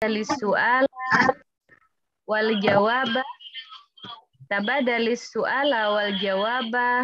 Lis-su'ala wal jawaba. Tabadalis su'ala wal jawaba.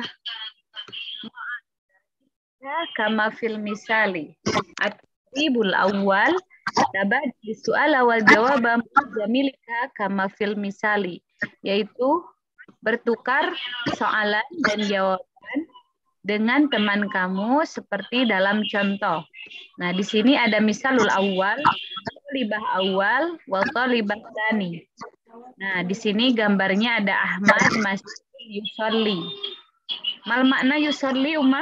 Kama fil misali. At-tartibul awal. Tabadalis su'ala wal jawaba jamilika kama fil misali. Yaitu bertukar soalan dan jawaban dengan teman kamu seperti dalam contoh. Nah, di sini ada misalul awal, talibah awal, wa talibah tsani. Nah, di sini gambarnya ada Ahmad masih yusolli. Mal makna yusolli, Umah?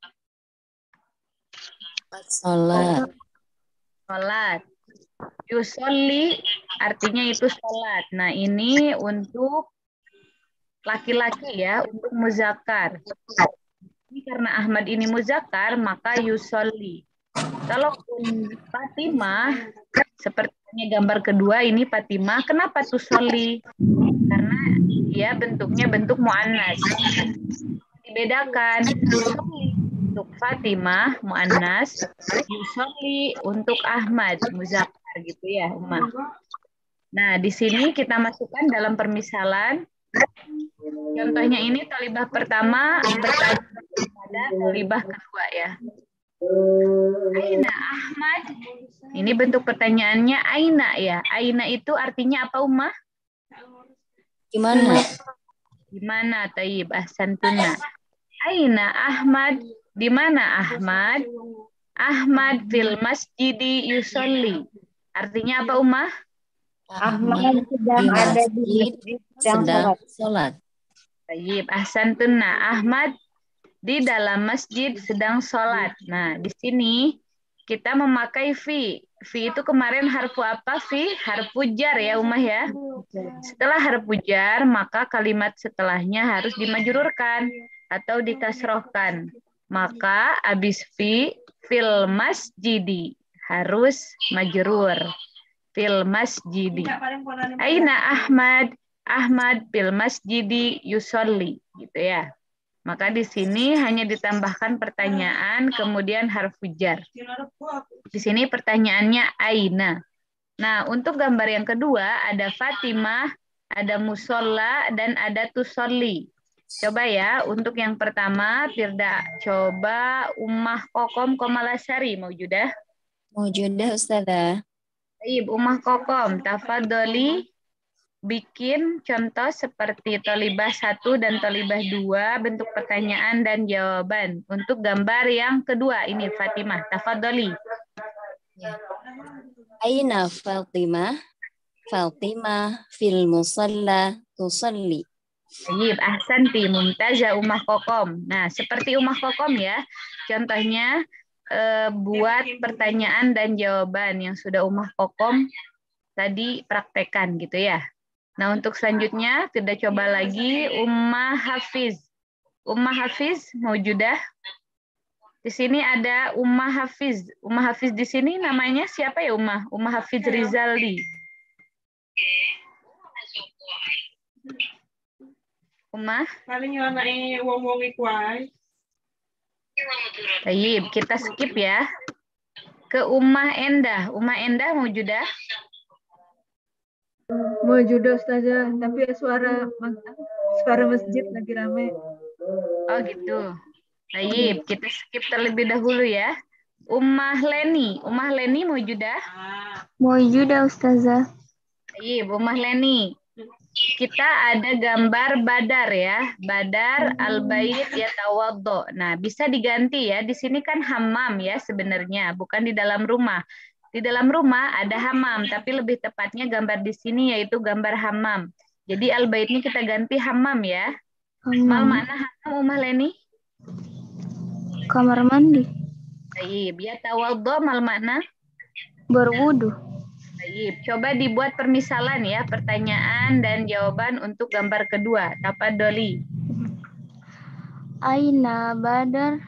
Salat. Salat. Yusolli artinya itu salat. Nah, ini untuk laki-laki ya, untuk muzakkar. Karena Ahmad ini muzakkar, maka yusolli. Kalaupun Fatimah, sepertinya gambar kedua ini Fatimah, kenapa tusolli? Karena dia bentuknya bentuk mu'annas. Dibedakan, tusolli untuk Fatimah, mu'annas, yusolli untuk Ahmad, muzakkar gitu ya, Umar. Nah, di sini kita masukkan dalam permisalan. Contohnya ini talibah pertama bertanya pada talibah kedua ya. Aina Ahmad. Ini bentuk pertanyaannya Aina ya. Aina itu artinya apa, Umah? Gimana? Gimana, Taib? Ahsantuna. Aina Ahmad. Di mana Ahmad? Ahmad fil masjidi yusolli. Artinya apa, Umah? Ahmad sedang ada di masjid sedang sholat. Taib. Ahsantuna. Ahmad di dalam masjid sedang sholat. Nah, di sini kita memakai fi. Fi itu kemarin harfu apa, Fi? Harfu jar ya, Umah ya. Setelah harfu jar, maka kalimat setelahnya harus dimajrurkan atau dikasrohkan. Maka abis fi, fil masjidi. Harus majrur. Fil masjidi. Aina Ahmad? Ahmad fil masjidi yusolli. Gitu ya. Maka di sini hanya ditambahkan pertanyaan, kemudian harfu jar. Di sini pertanyaannya Aina. Nah, untuk gambar yang kedua ada Fatimah, ada musolla, dan ada tusolli. Coba ya, untuk yang pertama, Firda, coba Ummah Kokom Komalasari, Maujudah. Maujudah, Ustazah. Baik, Ummah Kokom, tafadholi. Bikin contoh seperti tolibah 1 dan tolibah 2, bentuk pertanyaan dan jawaban. Untuk gambar yang kedua, ini Fatimah. Tafadholi. Ya. Aina Fatimah? Fatimah fil musalla tusalli. Baik, ahsanti, mumtaza Ummah Kokom. Nah, seperti Ummah Kokom ya. Contohnya, buat pertanyaan dan jawaban yang sudah Ummah Kokom tadi praktekan gitu ya. Nah, untuk selanjutnya kita coba lagi Ummah Hafiz. Ummah Hafiz maujudah. Di sini ada Ummah Hafiz. Ummah Hafiz di sini namanya siapa ya, Ummah? Ummah Hafiz Rizaldi. Ummah? Paling anaknya wong-wong iku ae. Baik, kita skip ya. Ke Ummah Endah. Ummah Endah maujudah. Maujudah Ustazah, tapi suara masjid lagi rame. Oh gitu. Baik, kita skip terlebih dahulu ya. Ummah Leni. Ummah Leni maujudah. Maujudah Ustazah. Baik, Ummah Leni. Kita ada gambar Badar ya. Badar al-bait yatawaddo. Nah, bisa diganti ya. Di sini kan hammam ya sebenarnya, bukan di dalam rumah. Di dalam rumah ada hammam, tapi lebih tepatnya gambar di sini yaitu gambar hammam. Jadi al-bait ini kita ganti hammam ya. Mal makna hammam, Ummah Leni? Kamar mandi. Baik, yatawaddo mal makna? Berwudu. Baik, coba dibuat permisalan ya, pertanyaan dan jawaban untuk gambar kedua. Tafadholi. Aina Badar?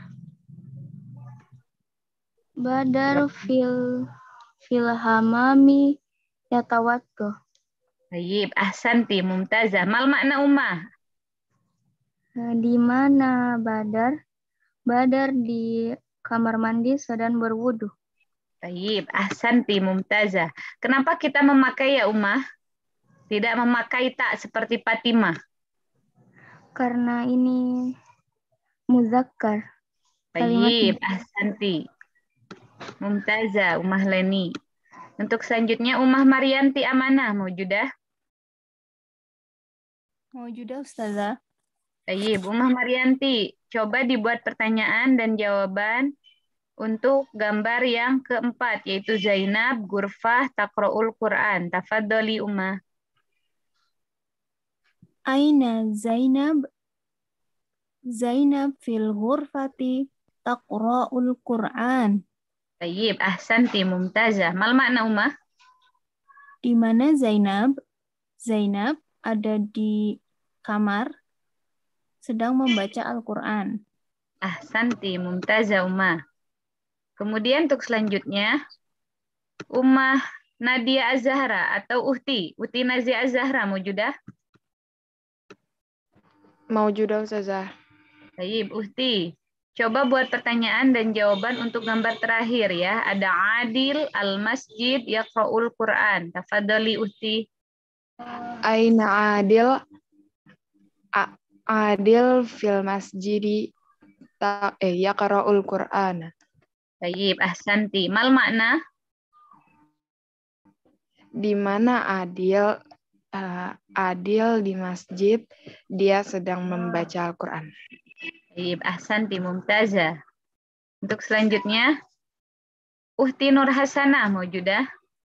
Badar fil hamami yatawaddo. Baik, ahsanti, mumtazah. Mal makna Ummah? Di mana Badar? Badar di kamar mandi sedang berwudu. Tayyib, ahsanti mumtazah. Kenapa kita memakai ya Ummah? Tidak memakai tak seperti Fatimah. Karena ini muzakkar. Tayyib, ahsanti. Mumtazah, Ummah Leni. Untuk selanjutnya Ummah Marianti Amanah, maujudah? Maujudah Ustazah. Tayyib, Ummah Marianti, coba dibuat pertanyaan dan jawaban untuk gambar yang keempat, yaitu Zainab, Gurfah, Taqra'ul Quran. Tafadholi Ummah. Aina Zainab? Zainab fil ghurfati taqra'ul Quran. Tayyib, ahsanti mumtazah. Mal makna Ummah? Di mana Zainab? Zainab ada di kamar sedang membaca Al-Quran. Ahsanti mumtazah Ummah. Kemudian untuk selanjutnya, Ummah Nadia Az-Zahra atau Uhti Nazia Az-Zahra, maujudah? Maujudah Ustazah. Baik, Uhti. Coba buat pertanyaan dan jawaban untuk gambar terakhir ya. Ada Adil, Al-Masjid, Yaqra'ul Quran. Tafadhali Uhti. Aina Adil? Adil fil masjidi yaqra'ul Qur'an. Baik, ahsanti. Mal makna? Di mana Adil di masjid, dia sedang membaca Al-Quran. Baik, ahsanti mumtazah. Untuk selanjutnya, Uhti Nur Hasanah, maujudah?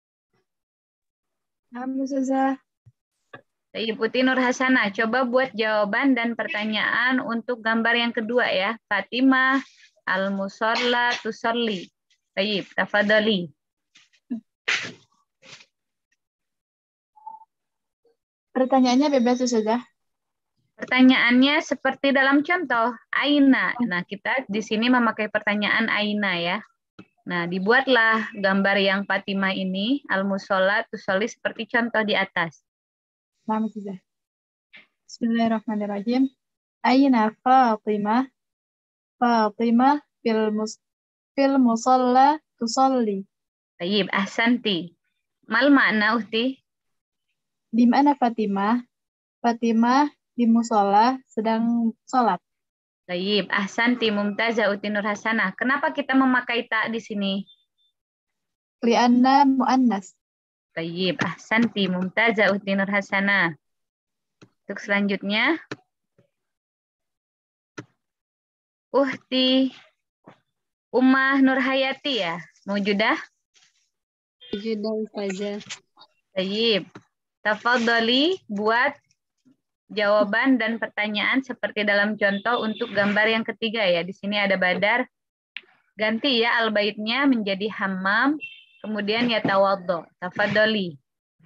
Ustazah. Baik, Uhti Nur Hasanah, coba buat jawaban dan pertanyaan untuk gambar yang kedua ya. Fatimah, Al-Musalla, Tusalli. Baik, tafadhali. Pertanyaannya bebas Ustazah. Pertanyaannya seperti dalam contoh, Aina. Nah, kita di sini memakai pertanyaan Aina ya. Nah, dibuatlah gambar yang Fatimah ini, Al-Musalla, Tusalli seperti contoh di atas. Nah, Ustazah. Bismillahirrahmanirrahim. Aina Fatimah? Fatimah fil musalla tusalli. Baik, ahsanti. Mal makna Uhti? Di mana Fatimah? Fatimah di musola sedang sholat. Baik, ahsanti mumtazah Uhti Nur Hasanah. Kenapa kita memakai tak di sini? Li'anna mu'annas. Baik, ahsanti mumtazah Uhti Nur Hasanah. Untuk selanjutnya, Uhti Ummah Nur Hayati ya, maujudah? Maujudah Ustazah. Baik. Tafadhali buat jawaban dan pertanyaan seperti dalam contoh untuk gambar yang ketiga ya. Di sini ada Badar. Ganti ya al-baitnya menjadi hammam, kemudian yatawaddo. Tafadhali.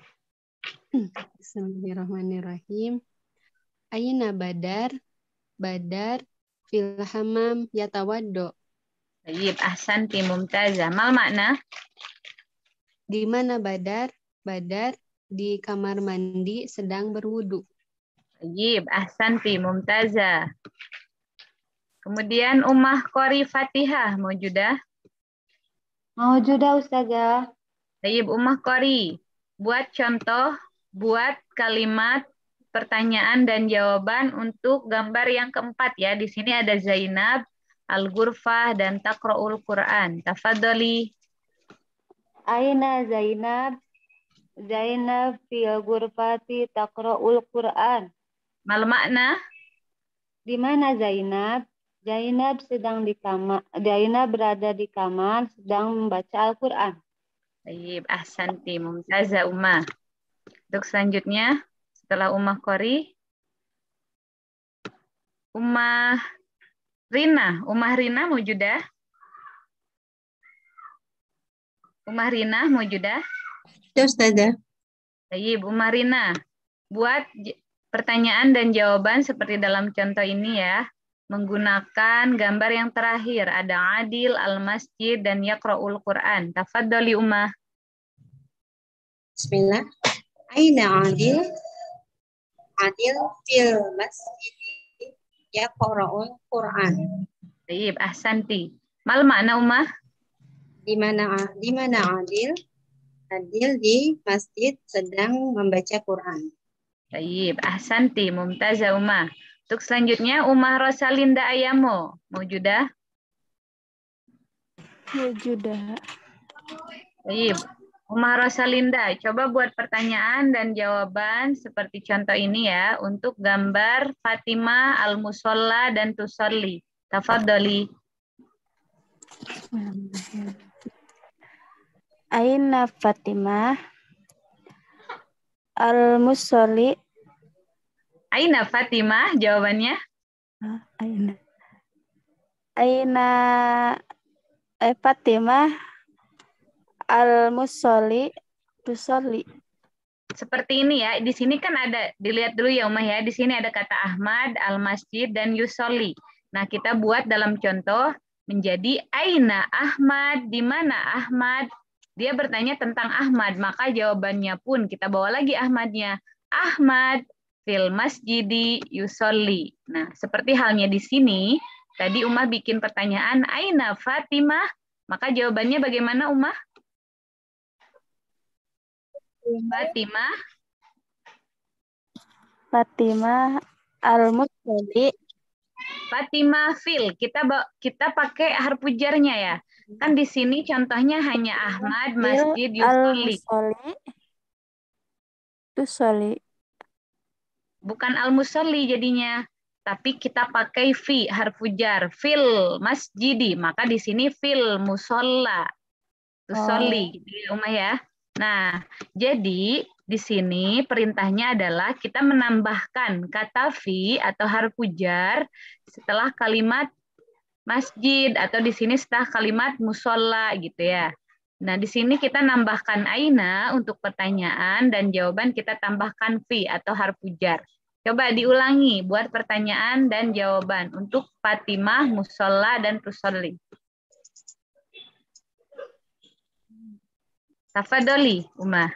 Bismillahirrahmanirrahim. Aina Badar? Badar fil hammam yatawaddo. Baik, ahsanti mumtazah. Mal makna? Di mana Badar? Badar di kamar mandi sedang berwudu. Baik, ahsanti mumtazah. Kemudian Ummah Qori Fatihah, maujudah? Maujudah Ustazah. Baik, Ummah Qori. Buat contoh, buat kalimat pertanyaan dan jawaban untuk gambar yang keempat ya. Di sini ada Zainab, Al-Ghurfah, dan Taqra'ul Quran. Tafadhali. Aina Zainab? Zainab fil ghurfati taqra'ul Qur'an. Mal makna? Di mana Zainab? Zainab sedang di kamar. Zainab berada di kamar sedang membaca Al-Qur'an. Baik, ahsanti mumtazah Ummah. Untuk selanjutnya, setelah Ummah Qori, Ummah Rina. Ummah Rina maujudah? Ummah Rina maujudah? Ya Ustazah. Baik, Ummah Rina. Buat pertanyaan dan jawaban seperti dalam contoh ini ya. Menggunakan gambar yang terakhir. Ada Adil, Al-Masjid, dan Yaqra'ul Quran. Tafadhali Ummah. Bismillah. Aina Adil? Adil fil masjid yaqra'ul Quran. Baik, ahsanti. Mal makna Ummah? Di mana Adil? Adil di masjid sedang membaca Quran. Baik, ahsanti, mumtazah Umah. Untuk selanjutnya Umah Rosalinda Ayamo, maujudah? Maujudah. Baik, Umah Rosalinda, coba buat pertanyaan dan jawaban seperti contoh ini ya, untuk gambar Fatimah, Al-Musolla, dan Tusolli. Tafadholi. Aina Fatimah Al-Musolli. Aina Fatimah, jawabannya? Aina Fatimah Al-Musolli Tusolli. Seperti ini ya, di sini kan ada, dilihat dulu ya Umah ya, di sini ada kata Ahmad, Al-Masjid, dan Yusolli. Nah, kita buat dalam contoh menjadi Aina Ahmad, di mana Ahmad? Dia bertanya tentang Ahmad, maka jawabannya pun kita bawa lagi Ahmadnya. Ahmad fil masjidi yusolli. Nah, seperti halnya di sini, tadi Umah bikin pertanyaan Aina Fatimah, maka jawabannya bagaimana Umah? Fatimah Al-Musolli. Fatimah fil, kita pakai harfu jarnya ya. Kan di sini contohnya hanya Ahmad, Masjid, Yusolli. Al-Musolli Tusolli. Bukan al-musolli jadinya, tapi kita pakai fi, harfu jar, fil masjidi, maka di sini fil musolla, tusolli, gitu ya Umah ya. Nah, jadi di sini perintahnya adalah kita menambahkan kata fi atau harfu jar setelah kalimat masjid atau di sini setelah kalimat musolla gitu ya. Nah, di sini kita nambahkan aina untuk pertanyaan dan jawaban kita tambahkan fi atau harfu jar. Coba diulangi buat pertanyaan dan jawaban untuk Fatimah, musolla, dan tusolli. Tafadholi, Umah.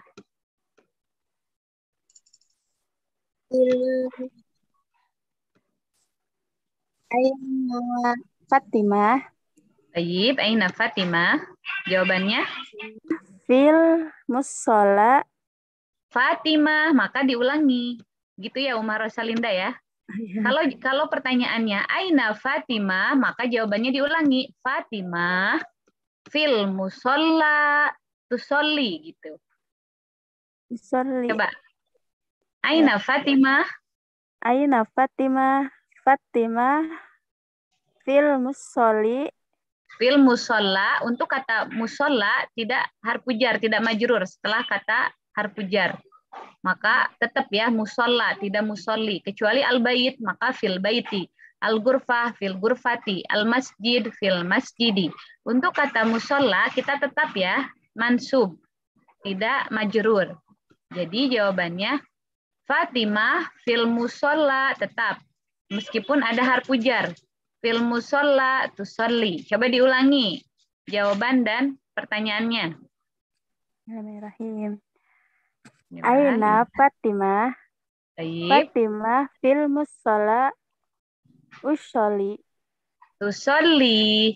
Aina Fatimah. Baik, aina Fatimah. Jawabannya? Fil musola. Fatimah, maka diulangi. Gitu ya Umar Rosalinda ya. Kalau pertanyaannya aina Fatimah, maka jawabannya diulangi. Fatimah fil musolla tusolli gitu. Tusolli. Coba. Aina Fatimah. Aina Fatimah. Fatimah fil musolli. Fil musolla, untuk kata musolla tidak harfu jar, tidak majrur setelah kata harfu jar. Maka tetap ya musolla, tidak musolli. Kecuali al-bait, maka fil baiti. Al-ghurfah, fil ghurfati. Al-masjid, fil masjidi. Untuk kata musolla, kita tetap ya mansub, tidak majrur. Jadi jawabannya Fatimah fil musolla tetap. Meskipun ada harfu jar. Fil musolla tusolli. Coba diulangi jawaban dan pertanyaannya. Bismillahirrahmanirrahim. Aina Fatimah. Fatimah fil musolla usolli. Usolli.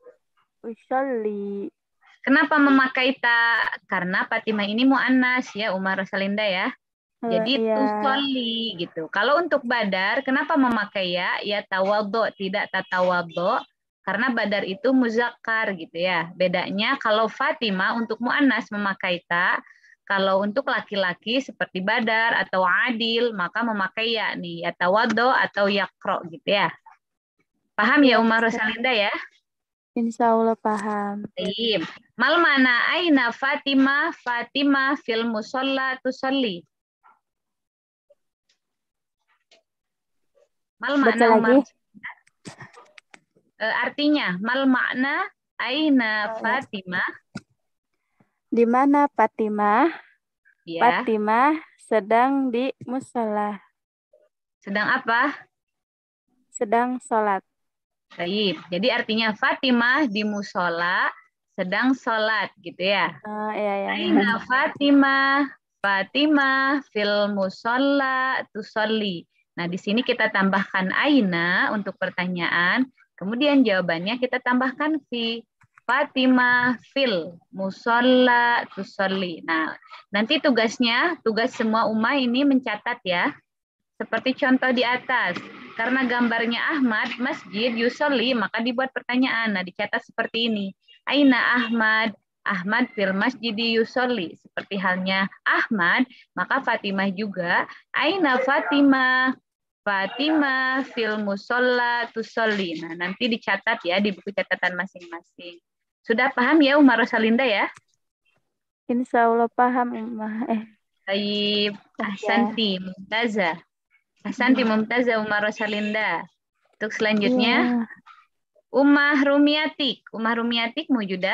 Kenapa memakai ta? Karena Fatimah ini muannas ya, Umar Rosalinda ya. Jadi tusolli gitu. Kalau untuk badar, kenapa memakai ya? Ya tawaddo, tidak tatawaddo. Karena badar itu muzakkar gitu ya. Bedanya kalau Fatimah untuk muannas memakai ta. Kalau untuk laki-laki seperti badar atau adil, maka memakai ya nih, ya tawaddo atau yakro gitu ya. Paham ya Umar Rosalinda ya? Insya Allah paham. Baik. Mal mana aina Fatimah? Fatimah fil musolla tusolli. Mal makna Umar. Artinya, mal makna aina Fatimah? Di mana Fatimah? Ya. Fatimah sedang di musola. Sedang apa? Sedang sholat. Baik. Jadi artinya Fatimah di musola sedang sholat gitu ya. Iya. Aina Fatimah? Fatimah fil musolla tusolli. Nah, di sini kita tambahkan aina untuk pertanyaan, kemudian jawabannya kita tambahkan fi. Fatimah fil musolla tusolli. Nah, nanti tugas semua ummah ini mencatat ya. Seperti contoh di atas. Karena gambarnya Ahmad, masjid, yusolli, maka dibuat pertanyaan. Nah, dicatat seperti ini. Aina Ahmad? Ahmad fil masjidi yusolli. Seperti halnya Ahmad, maka Fatimah juga. Aina Fatimah? Fatimah fil musolla tusolli. Nah, nanti dicatat ya di buku catatan masing-masing. Sudah paham ya Umar Rosalinda ya? Insya Allah paham, Ummah. Baik, Ahsanti Mumtazah. Ahsanti Mumtazah Umar Rosalinda. Untuk selanjutnya, Ummah Rumiatik. Ummah Rumiatik maujudah?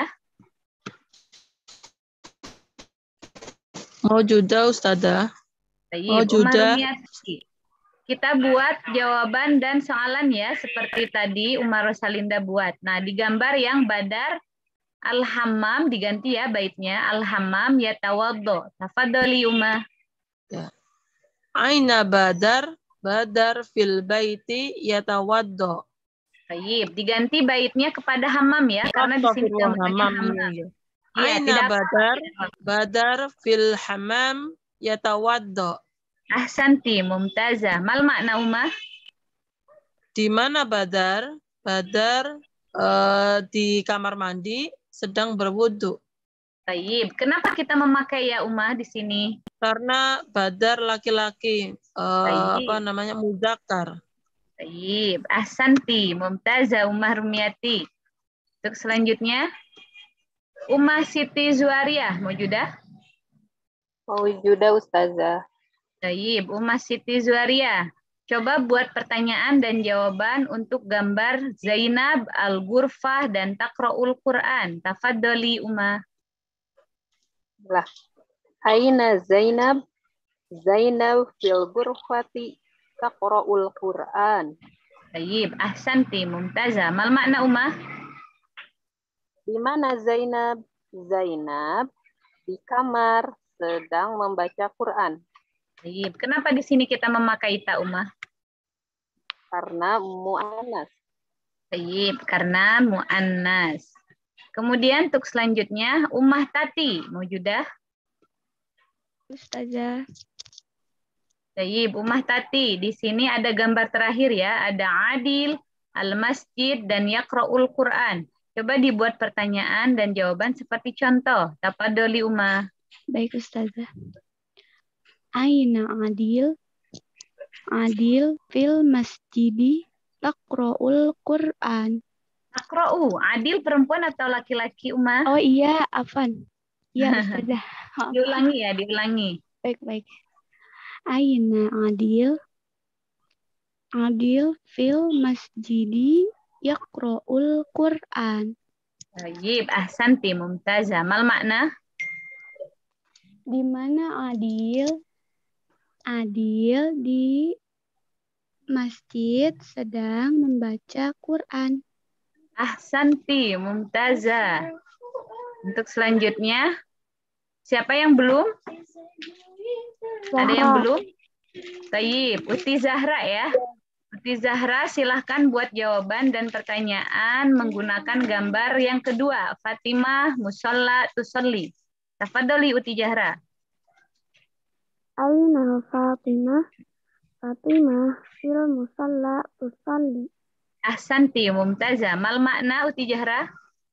Maujudah, Ustazah. Baik, Ummah Maujudah. Rumiatik. Kita buat jawaban dan soalan ya, seperti tadi Umar Rosalinda buat. Nah, di gambar yang Badar Al-Hammam diganti ya baitnya. Al-Hammam yatawaddo. Tafadhali Ummah. Ya. Aina Badar? Badar fil baiti yatawaddo. Baik, diganti baitnya kepada hammam ya, karena di sini gambarnya hammam. Iya, Iya, tidak Badar? Badar fil hammam yatawaddo. Ahsanti Mumtazah. Mal makna Ummah? Di mana Badar? Badar di kamar mandi sedang berwudu. Baik, kenapa kita memakai ya Ummah di sini? Karena Badar laki-laki, muzakkar. Baik, Ahsanti Mumtazah Ummah Rumiati. Untuk selanjutnya, Ummah Siti Zuariyah, maujudah? Maujudah Ustazah. Baik, Ummah Siti Zuariyah. Coba buat pertanyaan dan jawaban untuk gambar Zainab, Al-Ghurfah, dan Taqra'ul Quran. Tafadhali Ummah. Lah. Aina Zainab? Zainab fil ghurfati taqra'ul Quran. Baik, Ahsanti Mumtazah. Mal makna Ummah? Di mana Zainab? Zainab di kamar sedang membaca Quran. Baik, kenapa di sini kita memakai ta Ummah? Karena mu'annas. Baik, karena mu'annas. Kemudian untuk selanjutnya, Ummah Tati, maujudah? Ustazah. Baik, Ummah Tati. Di sini ada gambar terakhir ya, ada Adil, Al-Masjid, dan Yaqra'ul Quran. Coba dibuat pertanyaan dan jawaban seperti contoh. Tafadhali Ummah. Baik, Ustazah. Aina Adil? Adil fil masjidi taqra'ul Quran. Taqra'u, Adil perempuan atau laki-laki Ummah? Oh iya, afan. Iya, Ustazah. Diulangi ya, diulangi. Baik. Aina Adil? Adil fil masjidi yaqra'ul Quran. Baik, Ahsanti Mumtazah. Mal makna? Di mana Adil? Adil di masjid sedang membaca Quran. Ahsanti Mumtazah. Untuk selanjutnya, siapa yang belum? Ada yang belum? Tayyib, Uti Zahra ya. Uti Zahra silahkan buat jawaban dan pertanyaan menggunakan gambar yang kedua. Fatimah musolla tusolli. Tafadhali Uti Zahra. Aina Fatimah? Fatimah fil musalla tusalli. Ahsanti Mumtazah. Mal makna Uti Zahra?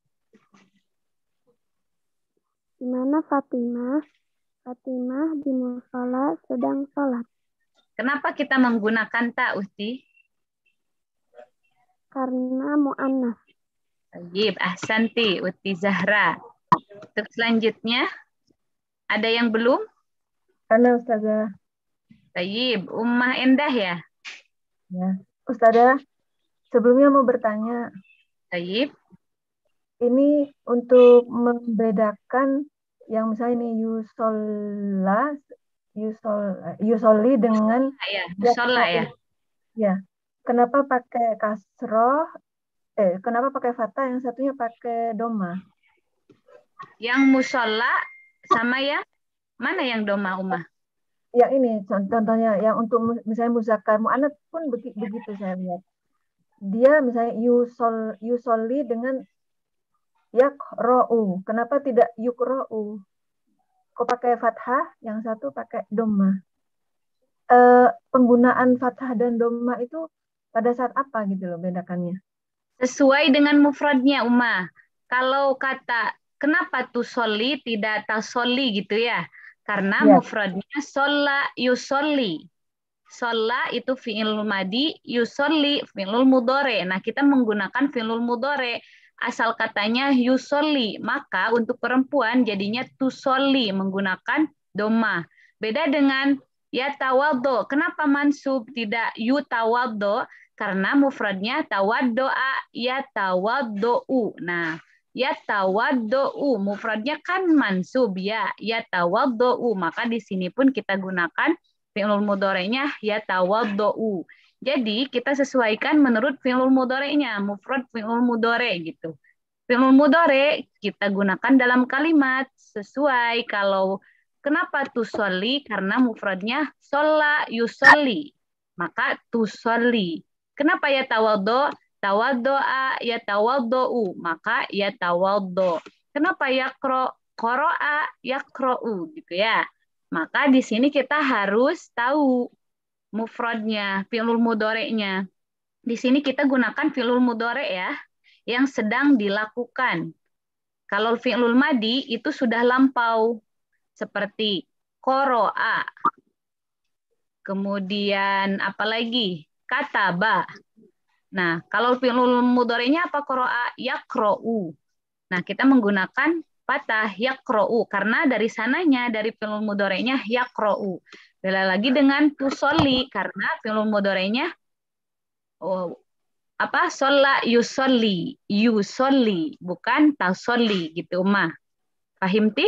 Di mana Fatimah? Fatimah di musalla sedang sholat. Kenapa kita menggunakan ta Uti? Karena mu'annas. Tayyib, Ahsanti Uti Zahra. Untuk selanjutnya, ada yang belum? Halo Ustazah. Tayyib, Ummah Endah ya? Ya. Ustazah, sebelumnya mau bertanya. Tayyib. Ini untuk membedakan yang misalnya ini yusoli dengan musolla ya. Ya. Kenapa pakai kasroh? Kenapa pakai fathah, yang satunya pakai doma? Yang musolla sama yang mana yang doma Ummah? Yang ini contohnya yang untuk misalnya muzakkar muannats pun begitu saya lihat. Dia misalnya yusoli dengan Yakro'u. Kenapa tidak yukro'u? Kok pakai fathah, yang satu pakai dhamma. Penggunaan fathah dan dhamma itu pada saat apa gitu loh bedakannya? Sesuai dengan mufradnya, Uma. Kalau kata kenapa tusolli tidak tasoli gitu ya? Karena Ya. mufradnya sholla yusolli. Sholla itu fi'il madi, yusolli fi'il mudhari. Nah, kita menggunakan fi'il mudhari. Asal katanya yusolli, maka untuk perempuan jadinya tusolli menggunakan doma. Beda dengan yatawaddo. Kenapa mansub tidak yutawaddo? Karena mufradnya tawaddoa yatawaddou. Nah, yatawaddou mufradnya kan mansub ya, yatawaddou. Maka di sini pun kita gunakan fi'il mudhari'nya yatawaddou. Jadi kita sesuaikan menurut fi'il mudhari'nya, mufrad fi'il mudhari' gitu. Fi'il mudhari' kita gunakan dalam kalimat sesuai. Kalau kenapa tusolli? Karena mufradnya sholla yusolli. Maka tusolli. Kenapa ya tawaddo? Tawaddoa ya tawaddou. Maka ya tawaddo. Kenapa yakro? Qoro'a yakro'u gitu ya. Maka di sini kita harus tahu mufradnya, fi'lul mudhari'nya. Di sini kita gunakan fi'lul mudhari' ya, yang sedang dilakukan. Kalau fi'lul madi itu sudah lampau. Seperti qoro'a. Kemudian apalagi? Kataba. Nah, kalau fi'lul mudhari'nya apa qoro'a? Yakro'u. Nah, kita menggunakan patah yakro'u karena dari sananya dari fi'il mudhari'nya yakro'u. Beda lagi dengan tusolli karena fi'il mudhari'nya sholla yusolli, yusolli bukan tasolli gitu Uma. Fahimti?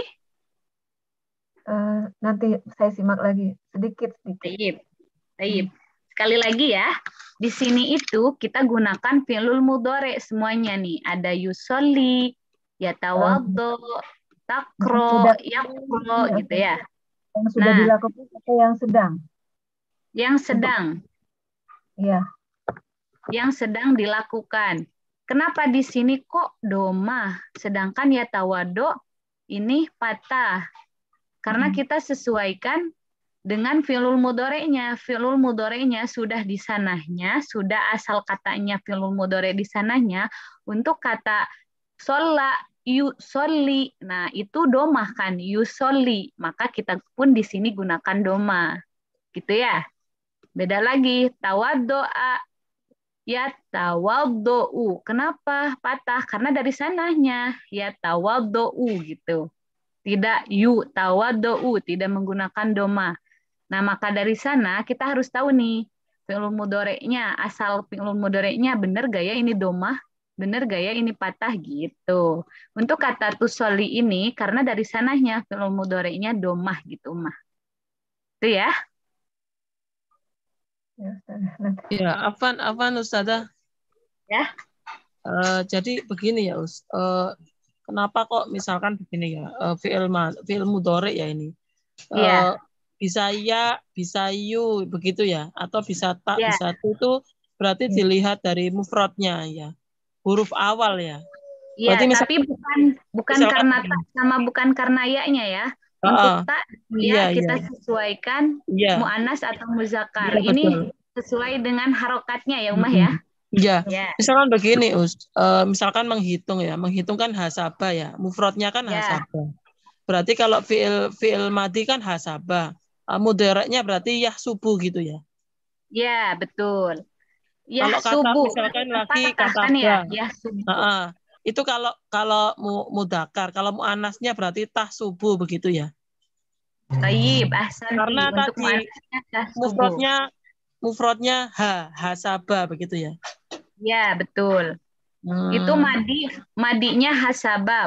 Nanti saya simak lagi sedikit. Taib. Sekali lagi ya. Di sini itu kita gunakan fi'lul mudhari' semuanya nih. Ada yusolli, yatawaddo, takro, yakro gitu ya. Yang sudah dilakukan atau yang sedang? Yang sedang. Iya. Yang sedang dilakukan. Kenapa di sini kok doma, sedangkan yatawaddo ini patah? Karena kita sesuaikan dengan fi'lul mudhari'nya. Fi'lul mudhari'nya sudah di sanahnya, sudah asal katanya fi'lul mudhari' di sanahnya. Untuk kata sholla, yusolli. Nah, itu domah kan, yusolli. Maka kita pun di sini gunakan domah. Gitu ya. Beda lagi, tawaddo'a, ya tawaddou. Kenapa patah? Karena dari sanahnya, ya tawaddou gitu. Tidak yu tawaddou, tidak menggunakan domah. Nah, maka dari sana kita harus tahu nih, fi'il mudhari'nya, asal fi'il mudhari'nya benar gak ya ini domah? Benar gak ya ini patah gitu. Untuk kata tusolli ini karena dari sananya fi'il mudhari'nya domah gitu mah. Itu ya. Ya, afan Ustazah. Ya. Jadi begini ya, kenapa kok misalkan begini ya, fi'il mudhari' ya ini. Iya. Bisa ya, bisa yu begitu ya, atau bisa tak, Ya. bisa tu itu berarti dilihat dari mufradnya ya. Huruf awal ya. Iya, tapi bukan karena tak sama bukan karena ya-nya ya. Untuk tak ya kita sesuaikan mu'annas atau muzakkar. Ya, ini sesuai dengan harokatnya ya Umah ya. Iya. Ya. Misalkan begini misalkan menghitung ya, menghitung kan hasabah ya, mufradnya kan hasabah. Berarti kalau fi'il madi kan hasabah. Mudhari'nya berarti yahsubu gitu ya. Ya, betul. Kalau kata misalkan lagi kata ya, itu kalau mudzakkar, kalau muannasnya berarti tahsubu begitu ya. Tayyib, ahsanti. Karena tadi mufradnya hasaba begitu ya. Ya, betul. Itu madinya hasaba,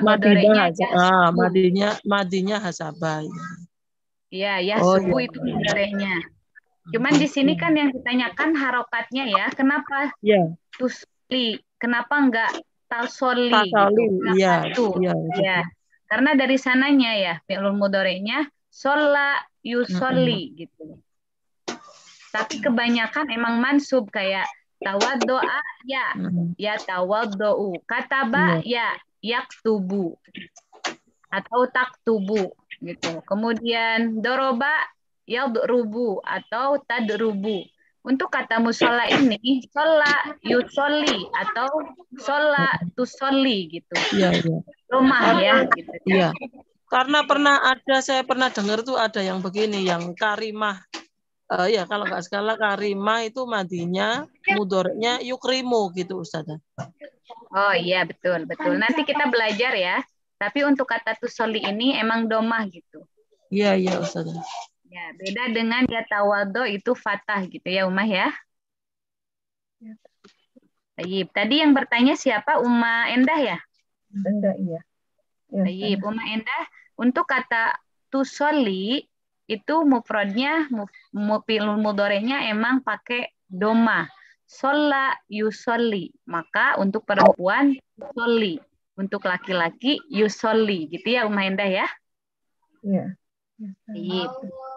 madinya hasaba. Iya, ya subuh itu mudhari'nya. Cuman di sini kan yang ditanyakan harokatnya ya, kenapa tusli, kenapa enggak tasoli? Iya. Karena dari sananya ya, fi'lul mudhari'nya sholla yusolli gitu. Tapi kebanyakan emang mansub kayak tawaddo'a ya tawaddou, kataba ya yaktubu atau taktubu gitu. Kemudian doroba yadrubu atau tadrubu. Untuk kata musola ini shola yusolli atau shola tusolli gitu. Iya, iya. Rumah ya gitu. Iya. Karena saya pernah dengar tuh ada yang begini, yang karimah. Ya kalau nggak salah karimah itu madinya, mudornya yukrimu gitu Ustazah. Oh iya betul. Nanti kita belajar ya. Tapi untuk kata tusolli ini emang domah gitu. Iya Ustazah. Ya, beda dengan yatawado itu fatah gitu ya Umah ya. Baik, tadi yang bertanya siapa? Uma Endah ya? Endah, iya. Baik, Uma Endah. Untuk kata tusolli itu mufradnya muf'il mudhari'nya emang pakai doma. Sholla yusolli. Maka untuk perempuan yusolli. Untuk laki-laki yusolli gitu ya Uma Endah ya. Iya. Baik.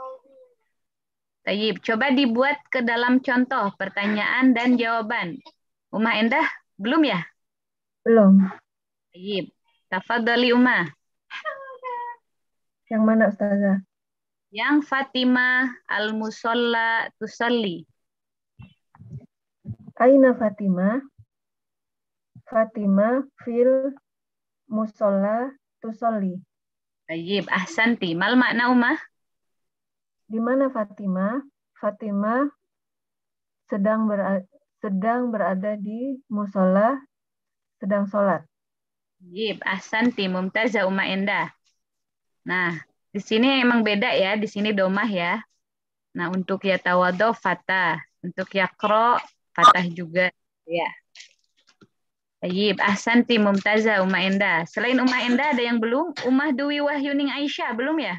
Baik, coba dibuat ke dalam contoh pertanyaan dan jawaban. Uma Endah belum ya? Belum. Baik. Tafadhali Uma. Yang mana Ustazah? Yang Fatimah al-musalla tusalli. Aina Fatimah? Fatimah fil musola tusolli. Baik, ahsanti. Mal makna Uma? Di mana Fatimah? Fatimah sedang berada di musola, sedang sholat. Baik, ahsanti. Mumtazah Uma Endah. Nah, di sini emang beda ya. Di sini domah ya. Nah, untuk yatawaddo fatah. Untuk yakro fatah juga. Ya. Baik, ahsanti Mumtazah Uma Endah. Selain Uma Endah ada yang belum? Umah Dwi Wahyuning Aisyah belum ya?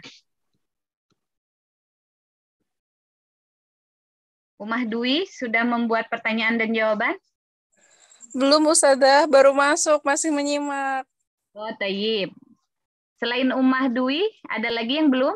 Umah Dwi sudah membuat pertanyaan dan jawaban? Belum Ustazah, baru masuk, masih menyimak. Oh, tayyib. Selain Umah Dwi, ada lagi yang belum?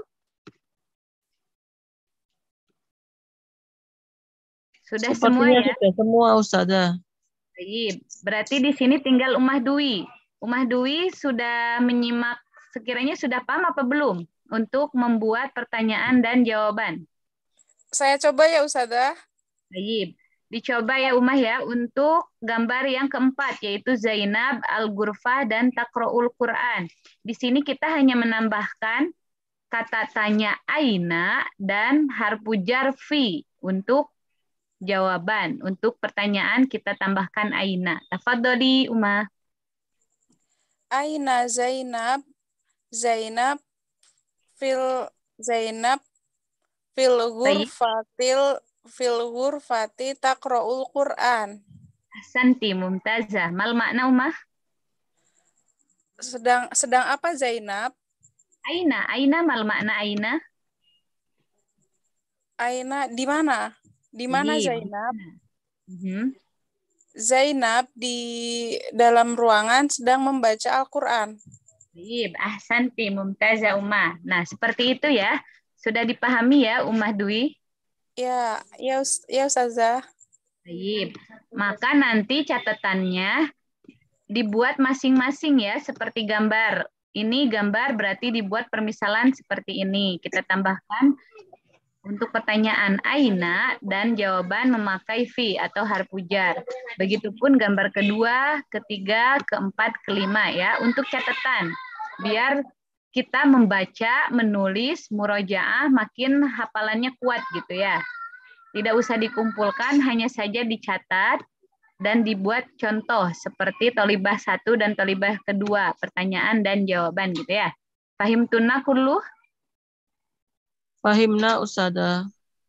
Sudah semua Sepertinya ya? sudah semua Ustazah. Tayyib. Berarti di sini tinggal Umah Dwi. Umah Dwi sudah menyimak, sekiranya sudah paham apa belum? Untuk membuat pertanyaan dan jawaban. Saya coba ya Ustazah. Baik. Dicoba ya Umah ya untuk gambar yang keempat yaitu Zainab, Al-Ghurfah dan Taqra'ul Quran. Di sini kita hanya menambahkan kata tanya aina dan harfu jar fi untuk jawaban. Untuk pertanyaan kita tambahkan aina. Tafadholi Umah. Aina Zainab fil ghurfati taqra'ul Quran. Ahsanti Mumtazah. Mal makna Umah? Sedang apa Zainab? Aina mal makna aina? Aina di mana? Di mana Zainab? Zainab di dalam ruangan sedang membaca Al-Qur'an. Ahsanti Mumtazah Umah. Nah, seperti itu ya. Sudah dipahami ya Umah Dwi? Ya Ustazah. Baik. Maka nanti catatannya dibuat masing-masing ya, seperti gambar. Ini gambar berarti dibuat permisalan seperti ini. Kita tambahkan untuk pertanyaan aina dan jawaban memakai fi atau harfu jar. Begitupun gambar kedua, ketiga, keempat, kelima ya. Untuk catatan, biar kita membaca, menulis, murojaah makin hafalannya kuat gitu ya. Tidak usah dikumpulkan, hanya saja dicatat dan dibuat contoh seperti tolibah 1 dan tolibah kedua, pertanyaan dan jawaban gitu ya. Fahim tunna kullu? Fahimna Ustazah.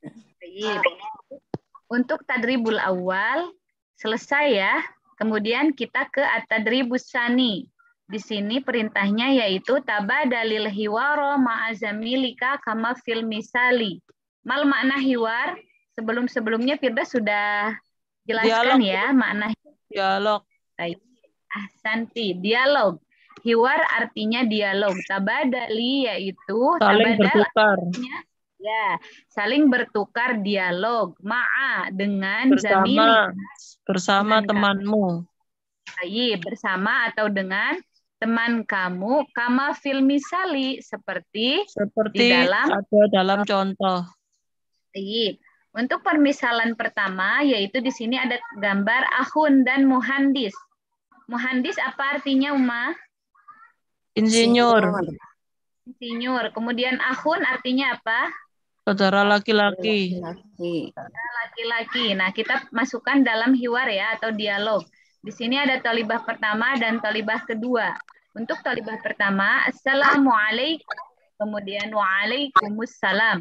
Untuk tadribul awal selesai ya. Kemudian kita ke at-tadribus tsani. Di sini perintahnya yaitu tabadalil hiwaro ma'azamilika kama fil misali. Mal makna hiwar? Sebelum-sebelumnya Firda sudah jelaskan dialog, ya makna dialog. Ahsanti, dialog. Hiwar artinya dialog. Tabadali yaitu saling bertukar. Artinya, ya, saling bertukar dialog. Ma'a dengan bersama temanmu. Bersama atau dengan teman kamu kama fil misali seperti Seperti dalam ada dalam contoh. Baik. Untuk permisalan pertama yaitu di sini ada gambar akhun dan muhandis. Muhandis apa artinya, Uma? Insinyur, Insinyur. Kemudian akhun artinya apa? saudara laki-laki. Laki-laki. Nah, kita masukkan dalam hiwar ya atau dialog. Di sini ada thalibah pertama dan thalibah kedua. Untuk thalibah pertama, assalamualaikum. Kemudian waalaikumsalam.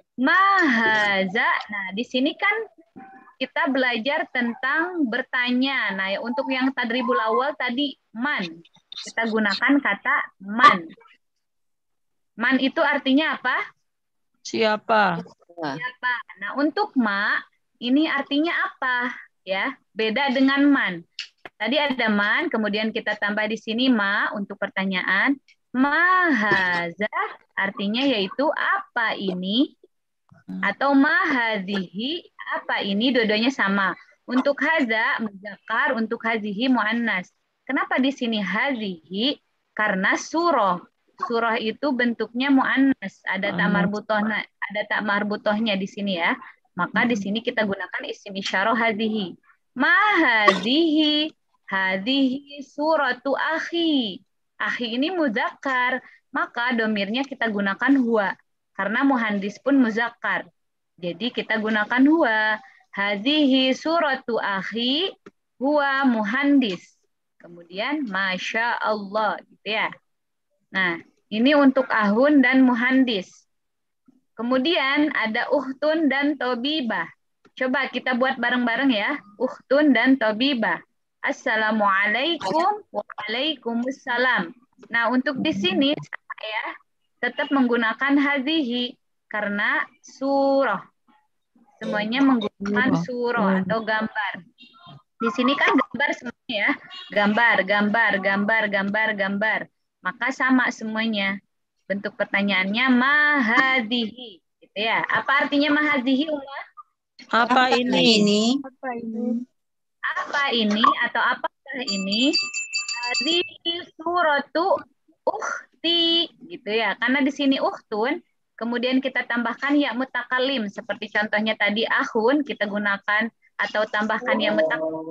Mahaza. Nah, di sini kan kita belajar tentang bertanya. Nah, untuk yang tadribul awal tadi man. Kita gunakan kata man. Man itu artinya apa? Siapa? Siapa. Nah, untuk ma ini artinya apa? Ya, beda dengan man. Tadi ada man, kemudian kita tambah di sini ma untuk pertanyaan. Mahaza artinya yaitu apa ini? Atau mahadhihi apa ini, dua-duanya sama. Untuk haza muzakkar, untuk hazihi muannas. Kenapa di sini hazihi? Karena surah. Surah itu bentuknya muannas, ada tak marbutohnya di sini ya. Maka di sini kita gunakan isim isyarah hazihi. Mahadhihi, hadhihi suratu akhi. Akhi ini muzakkar, maka domirnya kita gunakan huwa. Karena muhandis pun muzakkar. Jadi kita gunakan huwa. Hadhihi suratu akhi huwa muhandis. Kemudian masya Allah gitu ya. Nah, ini untuk ahun dan muhandis. Kemudian ada uhtun dan tobibah. Coba kita buat bareng-bareng ya. Uhtun dan tobibah. Assalamualaikum waalaikumsalam. Nah, untuk di sini ya tetap menggunakan hadhihi karena surah. Semuanya menggunakan surah atau gambar. Di sini kan gambar semuanya ya. Gambar. Maka sama semuanya. Bentuk pertanyaannya mahadhihi gitu ya. Apa artinya mahadhihi, Uma? Apa ini? Apa ini atau apakah ini? Hadhihi suratu ukhti gitu ya. Karena di sini ukhtun, kemudian kita tambahkan ya mutakalim seperti contohnya tadi ahun kita gunakan atau tambahkan ya mutakalim.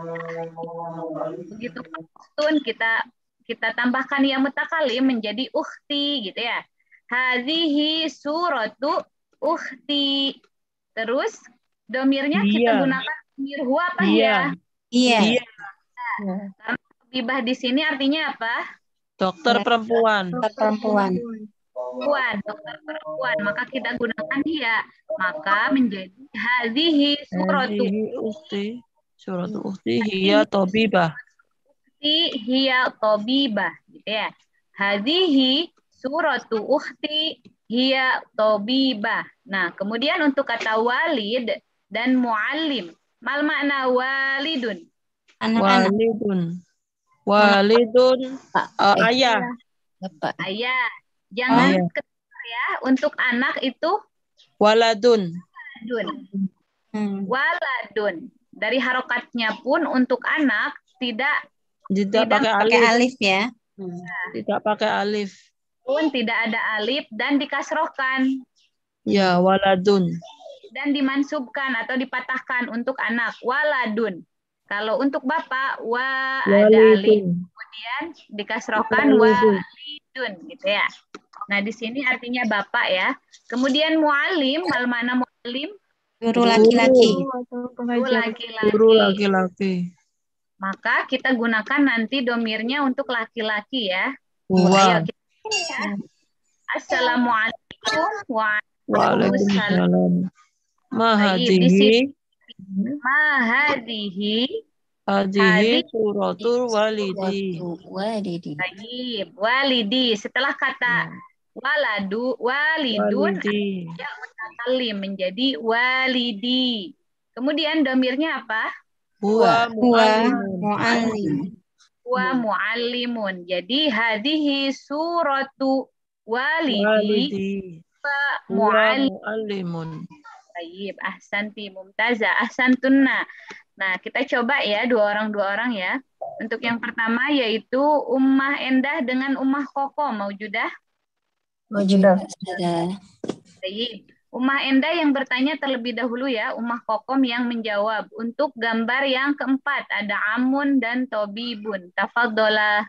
Begitu ukhtun kita tambahkan ya mutakalim menjadi ukhti gitu ya. Hadhihi suratu ukhti. Terus domirnya kita gunakan domir huwa apa ya? Iya. Karena bibah di sini artinya apa? Dokter perempuan. Dokter perempuan. Dokter perempuan. Maka kita gunakan ya. Maka menjadi hadhihi suratu ukhti. Suratu ukhti hiya tabibah. Hiya tabibah gitu ya. Hadhihi suratu ukhti hiya tabibah. Nah, kemudian untuk kata walid dan muallim. Mal makna walidun? Anak-anak. Walidun ayah. Bapak. Ayah. Jangan keluar ya. Untuk anak itu Waladun. Waladun. Dari harokatnya pun untuk anak tidak pakai alif ya. Tidak pakai alif. Pun tidak ada alif dan dikasrohkan. Ya, waladun. Dan dimansubkan atau dipatahkan untuk anak. Waladun. Kalau untuk bapak, ada alif. Kemudian dikasrohkan walidun. Gitu ya. Nah, di sini artinya bapak ya. Kemudian mu'alim, mana mu'alim? Guru laki-laki. Guru laki-laki. Maka kita gunakan nanti domirnya untuk laki-laki ya. Wow. Assalamualaikum waalaikumsalam. Mahadhihi suratul walidi. Walidi. Setelah kata walidun ya mutakalim menjadi walidi. Kemudian domirnya apa? Huwa muallimun. Jadi hadhihi suratu walidi wa muallimun. Baik, ahsanti mumtazah, ahsantunna. Nah, kita coba ya dua orang ya. Untuk yang pertama yaitu Ummah Endah dengan Ummah Koko. Maujudah? Maujudah. Baik. Ummah Endah yang bertanya terlebih dahulu ya. Ummah Kokom yang menjawab. Untuk gambar yang keempat ada Amun dan Tobibun. Tafadzolah.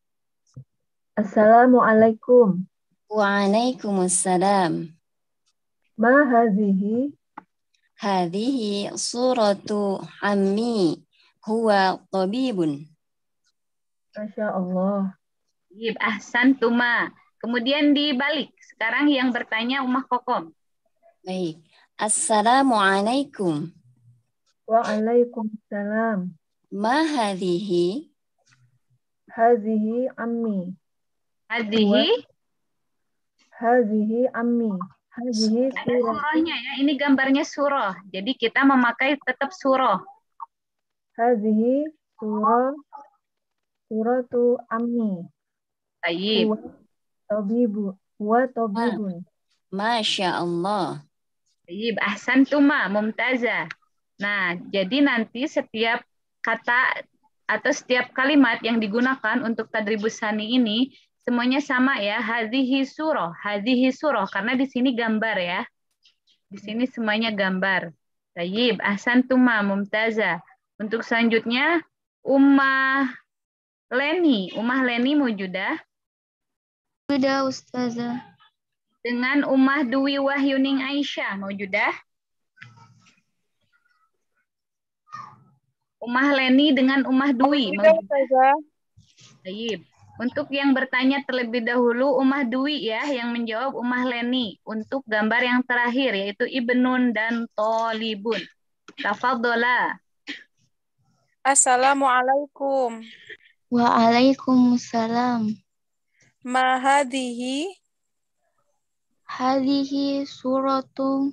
Assalamualaikum. Waalaikumsalam. Ma hadhihi? Hadhihi suratu ammi huwa tabibun. Masya Allah. Ahsantuma. Kemudian dibalik. Sekarang yang bertanya Ummah Kokom. Baik. Assalamualaikum. Waalaikumsalam. Ma hadhihi? Hadhihi ammi. Hadhihi? Hadhihi ammi. Hadhihi Ada surah. surahnya ya. Ini gambarnya surah. Jadi kita memakai tetap surah. Hadhihi surah. Suratu ammi. Baik. Huwa tabibun. Masya Allah. Baik. Ahsantuma. Mumtazah. Nah, jadi nanti setiap kata atau setiap kalimat yang digunakan untuk tadribus tsani ini semuanya sama ya. Hadhihi surah, karena di sini gambar ya. Di sini semuanya gambar. Baik, ahsantuma mumtazah. Untuk selanjutnya Ummah Leni maujudah? Sudah Ustazah. Dengan Ummah Dwi Wahyuning Aisyah maujudah? Ummah Leni dengan Ummah Dwi. Baik. Untuk yang bertanya terlebih dahulu Ummah Dwi ya, yang menjawab Ummah Leni. Untuk gambar yang terakhir yaitu Ibnun dan Tolibun. Tafadzolah. Assalamualaikum. Waalaikumsalam. Ma hadhihi? Hadhihi suratu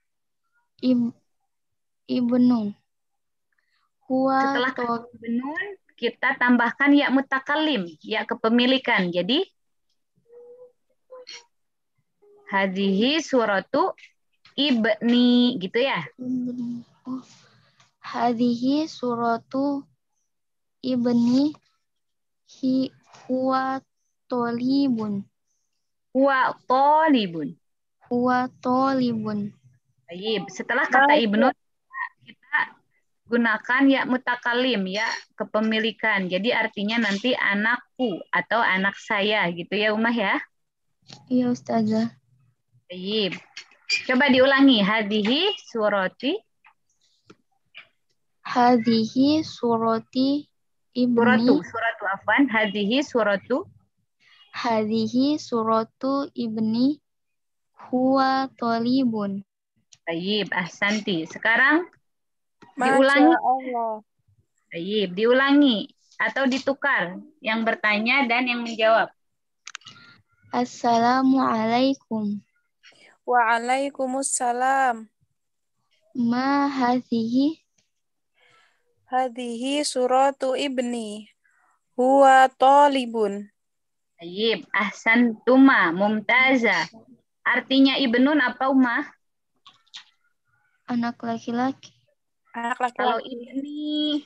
Ibnun. Setelah kata Ibnun, kita tambahkan ya mutakalim, ya kepemilikan. Jadi hadhihi suratu ibni gitu ya. Hadhihi suratu ibni huwa tolibun. Huwa tolibun. Huwa tolibun. Baik, setelah kata Ibnun kita gunakan ya mutakalim, ya kepemilikan. Jadi artinya nanti anakku atau anak saya gitu ya Ummah ya. Iya Ustazah. Baik. Coba diulangi. Hadhihi surati. Hadhihi surati ibni. Suratu afwan. Hadhihi suratu. Hadhihi suratu ibni huwa tolibun. Baik, ahsanti. Sekarang Masya diulangi. Allah. Baik, diulangi atau ditukar yang bertanya dan yang menjawab. Assalamualaikum. Waalaikumsalam. Ma hadhihi? Hadhihi suratu ibni. Huwa talibun. Baik, ahsantuma, mumtazah. Artinya Ibnun apa Ummah? Anak laki-laki. Anak laki-laki. Kalau ibni?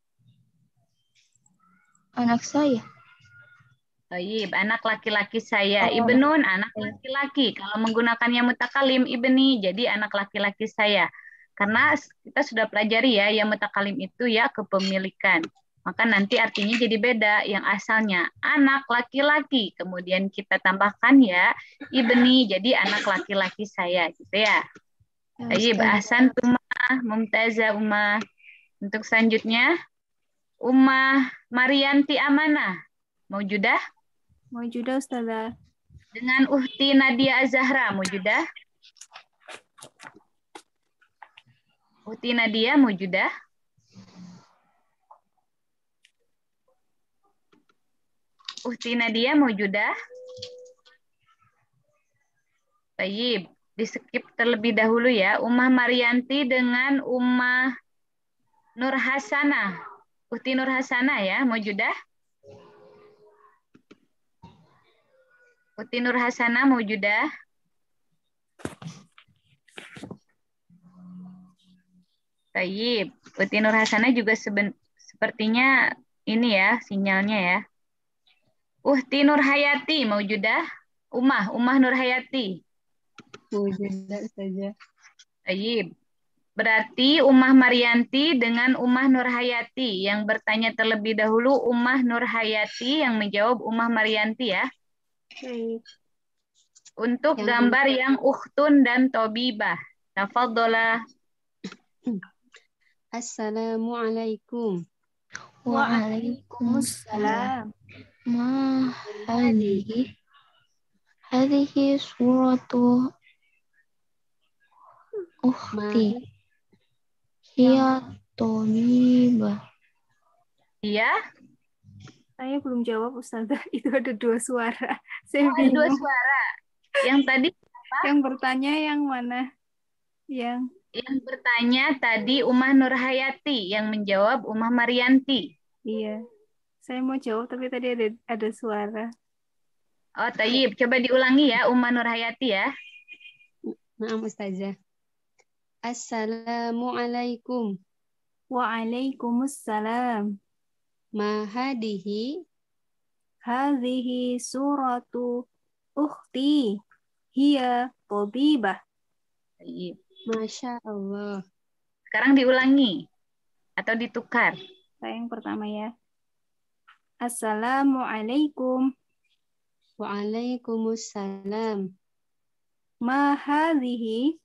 Anak saya. Baik, anak laki-laki saya. Ibnun, anak laki-laki. Kalau menggunakannya mutakalim ibni, jadi anak laki-laki saya. Karena kita sudah pelajari ya, yang mutakalim itu ya kepemilikan. Maka nanti artinya jadi beda. Yang asalnya anak laki-laki. Kemudian kita tambahkan ya ibni, jadi anak laki-laki saya. Gitu ya. Baik, ahsantumah, mumtazah Ummah. Untuk selanjutnya, Ummah Marianti Amanah. Maujudah? Maujudah Ustazah. Dengan Uhti Nadia Azahra. Maujudah? Uhti Nadia maujudah? Uhti Nadia maujudah? Baik, di-skip terlebih dahulu ya. Ummah Marianti dengan Ummah Nur Hasanah. Uhti Nur Hasanah ya, maujudah? Uhti Nur Hasanah maujudah? Tayyib. Uti Nur Hasanah juga sepertinya ini ya sinyalnya ya. Uhti Nur Hayati maujudah. Umah Nur Hayati. Maujudah Ustazah. Tayyib. Berarti Ummah Maryanti dengan Ummah Nur Hayati. Yang bertanya terlebih dahulu Ummah Nur Hayati, yang menjawab Ummah Maryanti ya. Baik. Untuk gambar yang ukhtun dan tobibah. Tafadzola. Assalamualaikum. Waalaikumsalam. Ma hadhihi suratu ukhti. Hiya tabibah. Iya? Saya belum jawab Ustazah. Itu ada 2 suara. Saya Ada 2 bingung. suara. Yang tadi apa? Yang bertanya yang mana? Yang bertanya tadi Ummah Nur Hayati, yang menjawab Ummah Maryanti. iya. Saya mau jawab tapi tadi ada suara. Oh, tayyib. Coba diulangi ya, Ummah Nur Hayati ya. Maaf Ustazah. Assalamualaikum. Waalaikumsalam. Ma hadhihi suratu ukhti. Hiya tabibah. Tayyib. Masya Allah. Sekarang diulangi atau ditukar. Saya yang pertama ya. Assalamualaikum. Waalaikumsalam. Ma hadhihi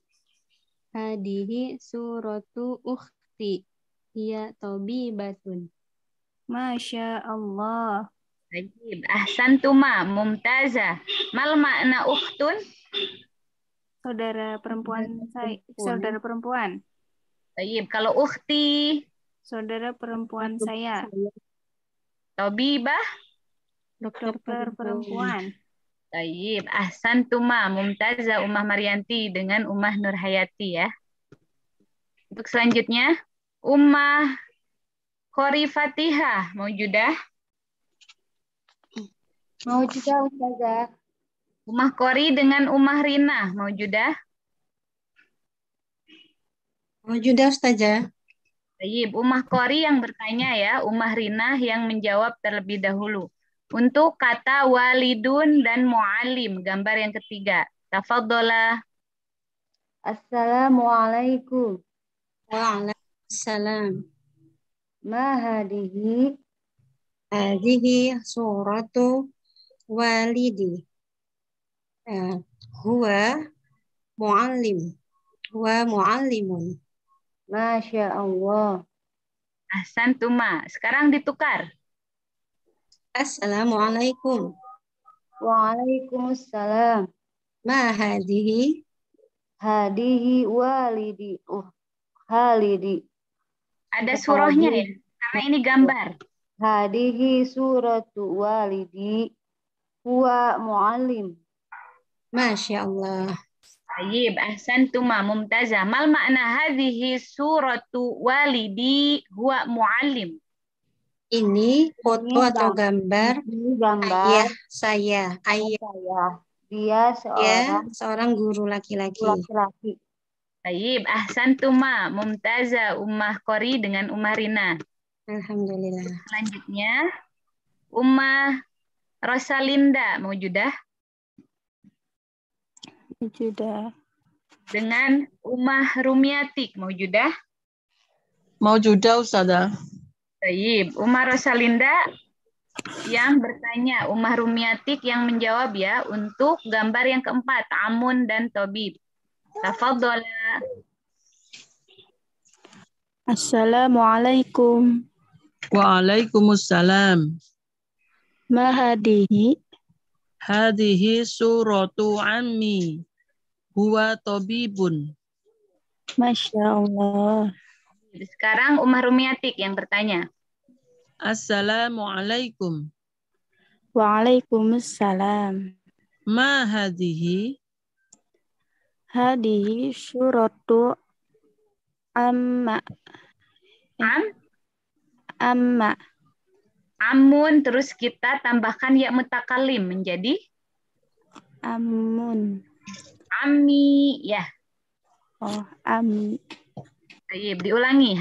suratu ukhti. Hiya tabibatun. Masya Allah. Tayyib. Ahsantuma mumtazah. Mal makna ukhtun? Saudara perempuan saya. Saudara perempuan. Tayyib. Kalau ukhti? Saudara perempuan saya. Tabibah? Dokter perempuan. Tayyib. Ahsantuma mumtazah Ummah Maryanti dengan Ummah Nur Hayati ya. Untuk selanjutnya, Ummah Qori Fatihah. Maujudah? Maujudah Ustazah. Ummah Qori dengan Ummah Rina. Maujudah? Maujudah Ustazah. Tayyib. Ummah Qori yang bertanya ya, Ummah Rina yang menjawab terlebih dahulu. Untuk kata walidun dan mu'alim, gambar yang ketiga. Tafadzola. Assalamualaikum. Waalaikumsalam. Ma hadhihi suratu walidi. Huwa muallimun. Masya Allah. Ahsantuma. Sekarang ditukar. Assalamualaikum. Waalaikumsalam. Ma hadhihi walidi. Halidi. Ada surahnya ya, karena ini gambar. Hadihi suratu walidi huwa muallim. Masya Allah. Tayyib, ahsantuma mumtazah. Mal makna hadhihi suratu walidi huwa muallim? Ini foto atau gambar ayah saya. Dia seorang guru laki-laki. Tayyib, ahsantuma mumtazah Ummah Qori dengan Ummah Rina. Alhamdulillah. Selanjutnya, Ummah Rosalinda. Maujudah? Maujudah. Dengan Ummah Rumiatik. Maujudah? Maujudah Ustazah. Tayyib. Ummah Rosalinda yang bertanya, Ummah Rumiatik yang menjawab ya, untuk gambar yang keempat, Amun dan Tobib. Tafadzola. Assalamualaikum. Waalaikumsalam. Ma hadhihi suratu ammi. Huwa tabibun. Masya Allah. Sekarang Ummah Rumiatik yang bertanya. Assalamualaikum. Waalaikumsalam. Ma hadhihi suratu amma. Amma. Amun, terus kita tambahkan ya mutakalim menjadi Amun. Ami, ya. Oh, ami. Baik, diulangi.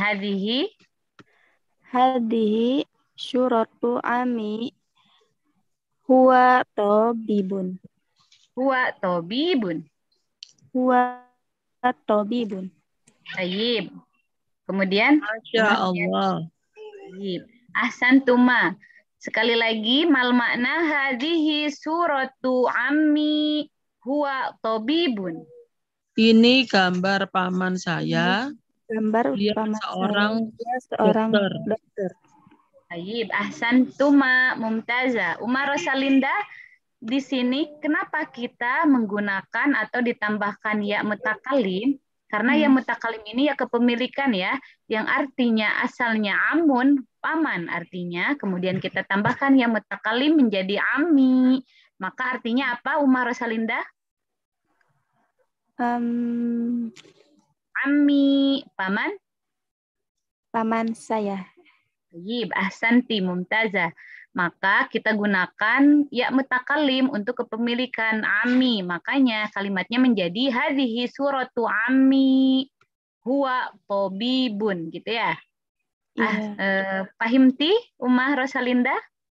Hadhihi suratu ami huwa tabibun. Huwa tabibun. Huwa tabibun. Baik. Kemudian Masya Allah. Baik. Ahsantuma. Sekali lagi, mal makna hadhihi suratu ammi huwa tabibun. Ini gambar paman saya. Gambar Dia paman seorang dokter. Baik, ahsantuma mumtaza. Umar Rosalinda, di sini kenapa kita menggunakan atau ditambahkan ya mutakalim? Karena ya mutakalim ini ya kepemilikan ya, yang artinya asalnya amun, paman artinya, kemudian kita tambahkan ya mutakalim menjadi ami. Maka artinya apa Umar Rosalinda? Ami, paman? Paman saya. Baik, ahsanti mumtazah. Maka kita gunakan ya mutakalim untuk kepemilikan ami. Makanya kalimatnya menjadi hadhihi suratu ami huwa tabibun gitu ya. Pahimti Ummah Rosalinda?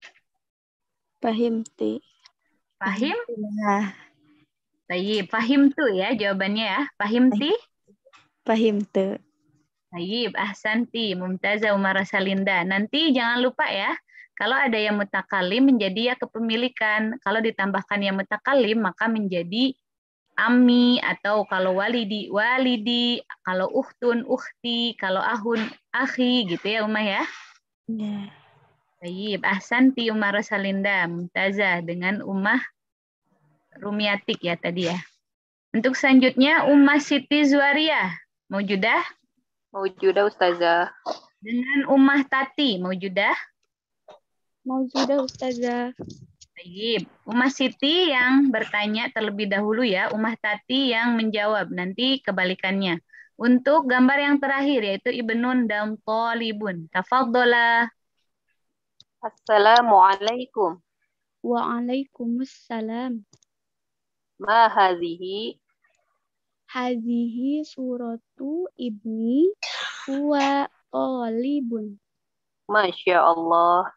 Pahimti. Pahim? Baik, pahim tuh ya jawabannya ya. Pahimti? Pahimtu. Baik, ahsanti mumtazah Umar Rosalinda. Nanti jangan lupa ya, kalau ada yang mutakalim menjadi ya kepemilikan. Kalau ditambahkan yang mutakalim maka menjadi ami, atau kalau walidi, walidi, kalau uhtun, ukhti, kalau ahun, akhi gitu ya Umar ya. Ya. Baik, ahsanti Umar Rosalinda, mumtazah dengan Ummah Rumiatik ya tadi ya. Untuk selanjutnya Ummah Siti Zuwariyah, maujudah? Maujudah Ustazah. Dengan Ummah Tati, maujudah? Maujudah Ustazah. Baik, Ummah Siti yang bertanya terlebih dahulu ya, Ummah Tati yang menjawab, nanti kebalikannya. Untuk gambar yang terakhir yaitu Ibnun dan Thalibun. Tafaddola. Assalamualaikum. Waalaikumsalam. Ma hadhihi? Hadhihi suratu ibni huwa talibun. Masya Allah.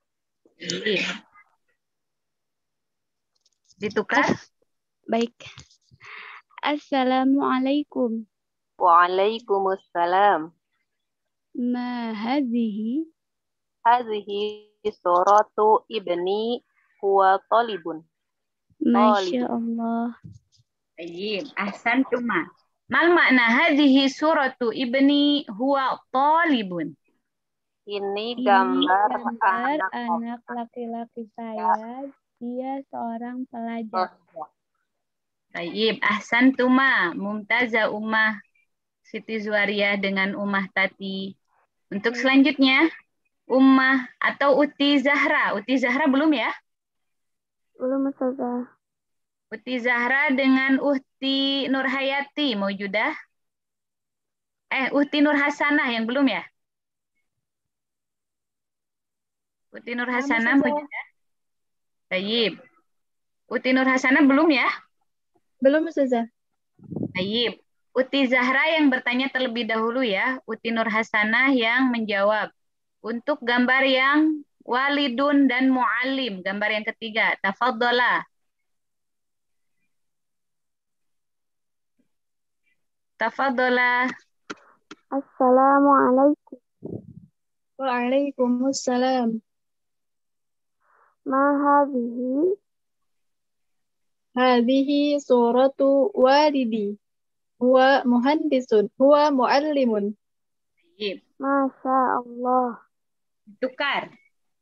Ditukar? Baik. Assalamualaikum. Waalaikumsalam. Ma hadhihi? Hadhihi suratu ibni huwa talibun. Masya Allah. Baik, ahsantuma. Mal makna hadhihi suratu ibni huwa talibun? Ini gambar anak laki-laki saya. Dia seorang pelajar. Baik, ahsantuma. Mumtazah Ummah Siti Zuwariyah dengan Ummah Tati. Untuk selanjutnya, Ummah atau Uti Zahra. Uti Zahra belum ya? Belum Ustazah. Uti Zahra dengan Uhti Nurhayati, maujudah? Uhti Nur Hasanah yang belum ya? Uti Nur Hasanah maujudah? Baik. Uti Nur Hasanah belum ya? Belum Ustazah. Baik. Uti Zahra yang bertanya terlebih dahulu ya. Uti Nur Hasanah yang menjawab. Untuk gambar yang walidun dan mu'alim, gambar yang ketiga. Tafaddola. Tafaddola. Assalamualaikum. Waalaikumsalam. Ma hadhihi? Hadhihi suratu walidi. Huwa muhandisun. Huwa muallimun. Masya Allah. Tukar.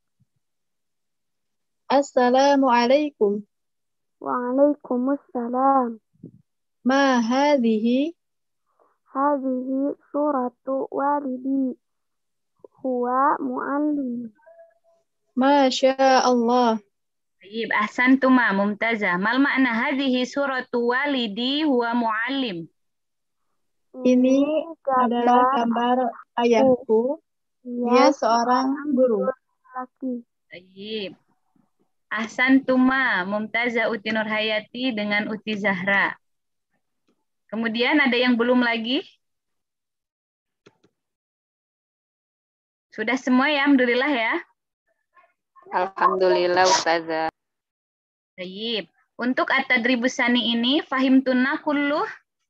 Assalamualaikum. Waalaikumsalam. Ma hadhihi? Hadhihi suratu walidi. Huwa muallim. Masya Allah. Baik, ahsantuma mumtazah. Mal makna hadhihi suratu walidi huwa muallim? Ini adalah gambar ayahku. Dia seorang guru. Baik. Ahsantuma mumtazah Uti Nurhayati dengan Uti Zahra. Kemudian ada yang belum lagi? Sudah semua ya, alhamdulillah ya. Alhamdulillah Ustazah. Baik. Untuk at-tadribus sani ini, fahimtunna kulluh?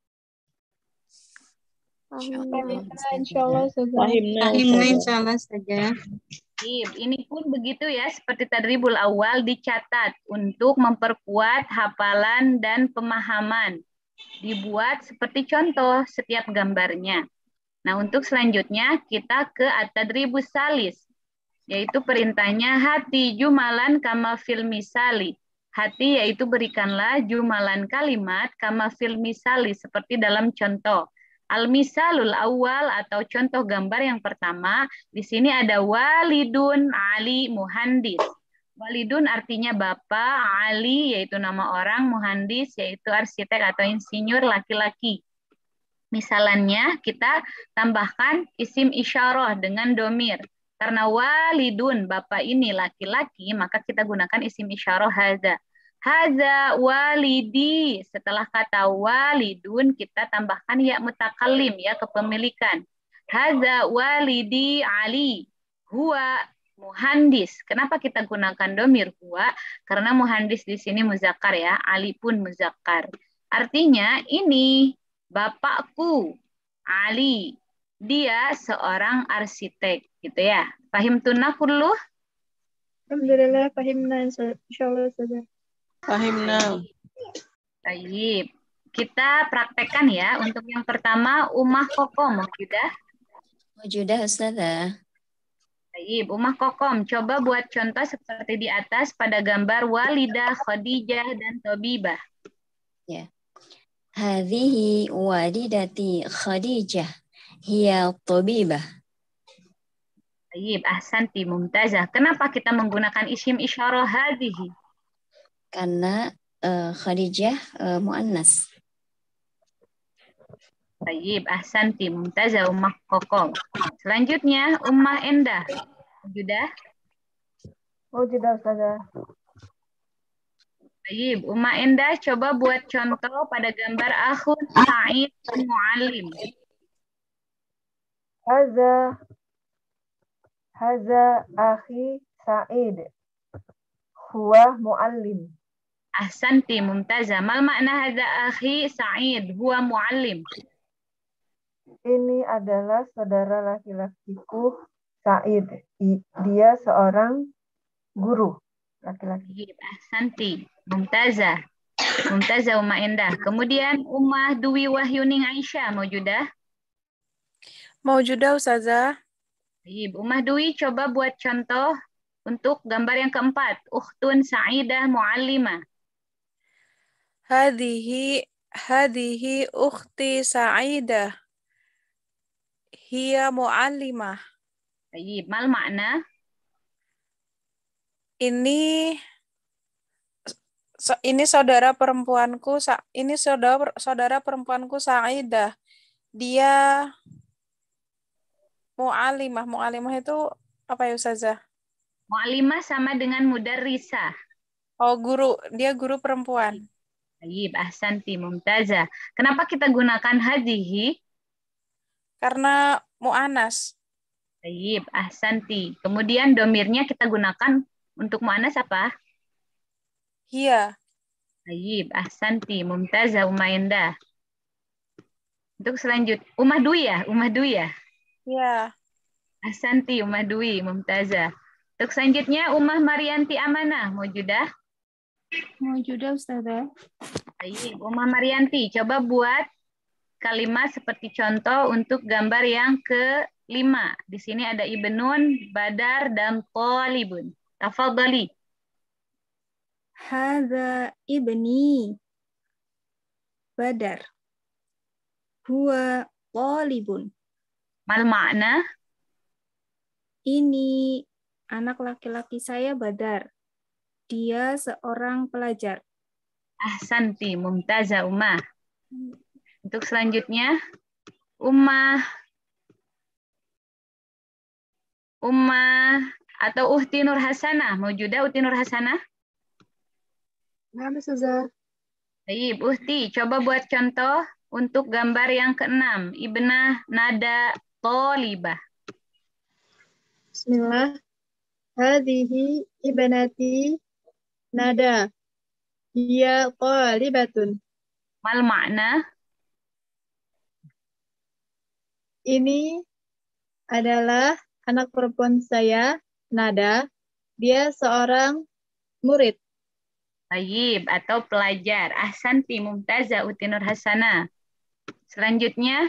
Insyaallah Fahimna insyaallah saja. Ini pun begitu ya, seperti tadribul awal dicatat untuk memperkuat hafalan dan pemahaman. Dibuat seperti contoh setiap gambarnya. Nah, untuk selanjutnya kita ke at-tadribus salis, yaitu perintahnya hati jumalan kama fil misali. Hati yaitu berikanlah jumalan kalimat kama fil misali, seperti dalam contoh. Al-misalul awal atau contoh gambar yang pertama, di sini ada walidun Ali muhandis. Walidun artinya bapak, Ali yaitu nama orang, muhandis yaitu arsitek atau insinyur laki-laki. Misalannya kita tambahkan isim isyarah dengan domir. Karena walidun bapak ini laki-laki, maka kita gunakan isim isyarah hadza. Hadza walidi. Setelah kata walidun kita tambahkan ya mutakallim, ya kepemilikan. Hadza walidi Ali. Huwa muhandis. Kenapa kita gunakan domir huwa? Karena muhandis di sini muzakkar ya, Ali pun muzakkar. Artinya ini bapakku Ali. Dia seorang arsitek, gitu ya. Fahimtunna kulluh? Alhamdulillah fahimna insyaallah saja. Fahimna. Baik. Kita praktekkan ya. Untuk yang pertama, Ummah Kokom. Mujudah? Mujudah, Ustazah. Baik. Ummah Kokom. Coba buat contoh seperti di atas pada gambar Walidah, Khadijah, dan Tobibah. Ya. Hadhihi walidati Khadijah. Hiya tabibah. Baik. Ahsanti, mumtazah. Kenapa kita menggunakan isim isyarah hadhihi? Karena Khadijah muannas. Baik, ahsanti, mumtazah, Ummah Kokom. Selanjutnya, Ummah Endah. Mujudah? Mujudah, Ustazah. Baik, Ummah Endah coba buat contoh pada gambar akhun Sa'id Mu'allim. Haza akhi Sa'id. Huwa muallim. Ahsanti, mumtazah. Mal makna haza akhi Sa'id, huwa muallim. Ini adalah saudara laki-lakiku Sa'id. Dia seorang guru laki-laki. Ahsanti, mumtazah. Mumtazah Ummah Endah. Kemudian Ummah Dwi Wahyuning Aisyah, Maujudah? Maujudah, Ustazah. Ummah Dwi coba buat contoh untuk gambar yang keempat. Ukhtun Sa'idah Mu'allimah. Hadihi ukhti Sa'idah. Hiya mu'allimah. Baik, mal makna? Ini saudara perempuanku, ini saudara perempuanku Sa'idah. Dia mu'allimah. Mu'allimah itu apa ya, Ustazah? Mu'allimah sama dengan mudarrisah. Oh, guru. Dia guru perempuan. Baik, ahsanti, mumtazah. Kenapa kita gunakan hadhihi? Karena mu'anas. Baik, ahsanti. Kemudian domirnya kita gunakan untuk mu'anas apa? Hiya. Baik, ahsanti, mumtazah, Ummah Endah. Untuk selanjutnya, Ummah Dwi ya? Ummah Dwi ya? Iya. Ahsanti, Ummah Dwi, mumtazah. Untuk selanjutnya, Ummah Marianti Amanah, Maujudah? Maujudah, Ustazah. Baik, Ummah Marianti, coba buat kalimat seperti contoh untuk gambar yang ke-5. Di sini ada Ibnun, Badar, dan Talibun. Tafadhali. Hadza ibni Badar. Huwa talibun. Mal makna? Ini anak laki-laki saya Badar. Dia seorang pelajar. Ahsanti, mumtazah Ummah. Untuk selanjutnya, Ummah atau Uhti Nur Hasanah. Maujudah Uhti Nur Hasanah? Nah, Ustazah. Baik, Uhti, coba buat contoh untuk gambar yang ke-6. Ibnah Nada Tolibah. Bismillah. Hadhihi ibnati nada. Hiya talibatun. Mal makna? Ini adalah anak perempuan saya, Nada. Dia seorang murid. Tayyib atau pelajar. Ahsanti mumtaza Uti Nur Hasana. Selanjutnya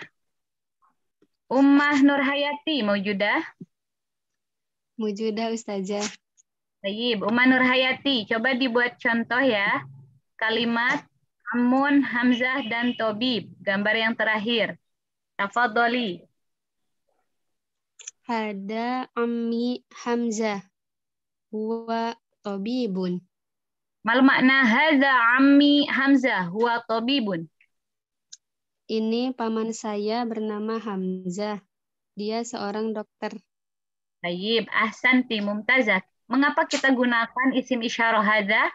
Ummah Nur Hayati maujudah? Maujudah Ustazah. Tayyib. Ummah Nur Hayati, coba dibuat contoh ya. Kalimat Amun, Hamzah, dan Tobib. Gambar yang terakhir. Tafadholi. Hada ammi Hamzah. Huwa tabibun. Mal makna hadza ammi Hamzah huwa tabibun. Ini paman saya bernama Hamzah. Dia seorang dokter. Tayyib, ahsanti mumtazah. Mengapa kita gunakan isim isyarah hadza?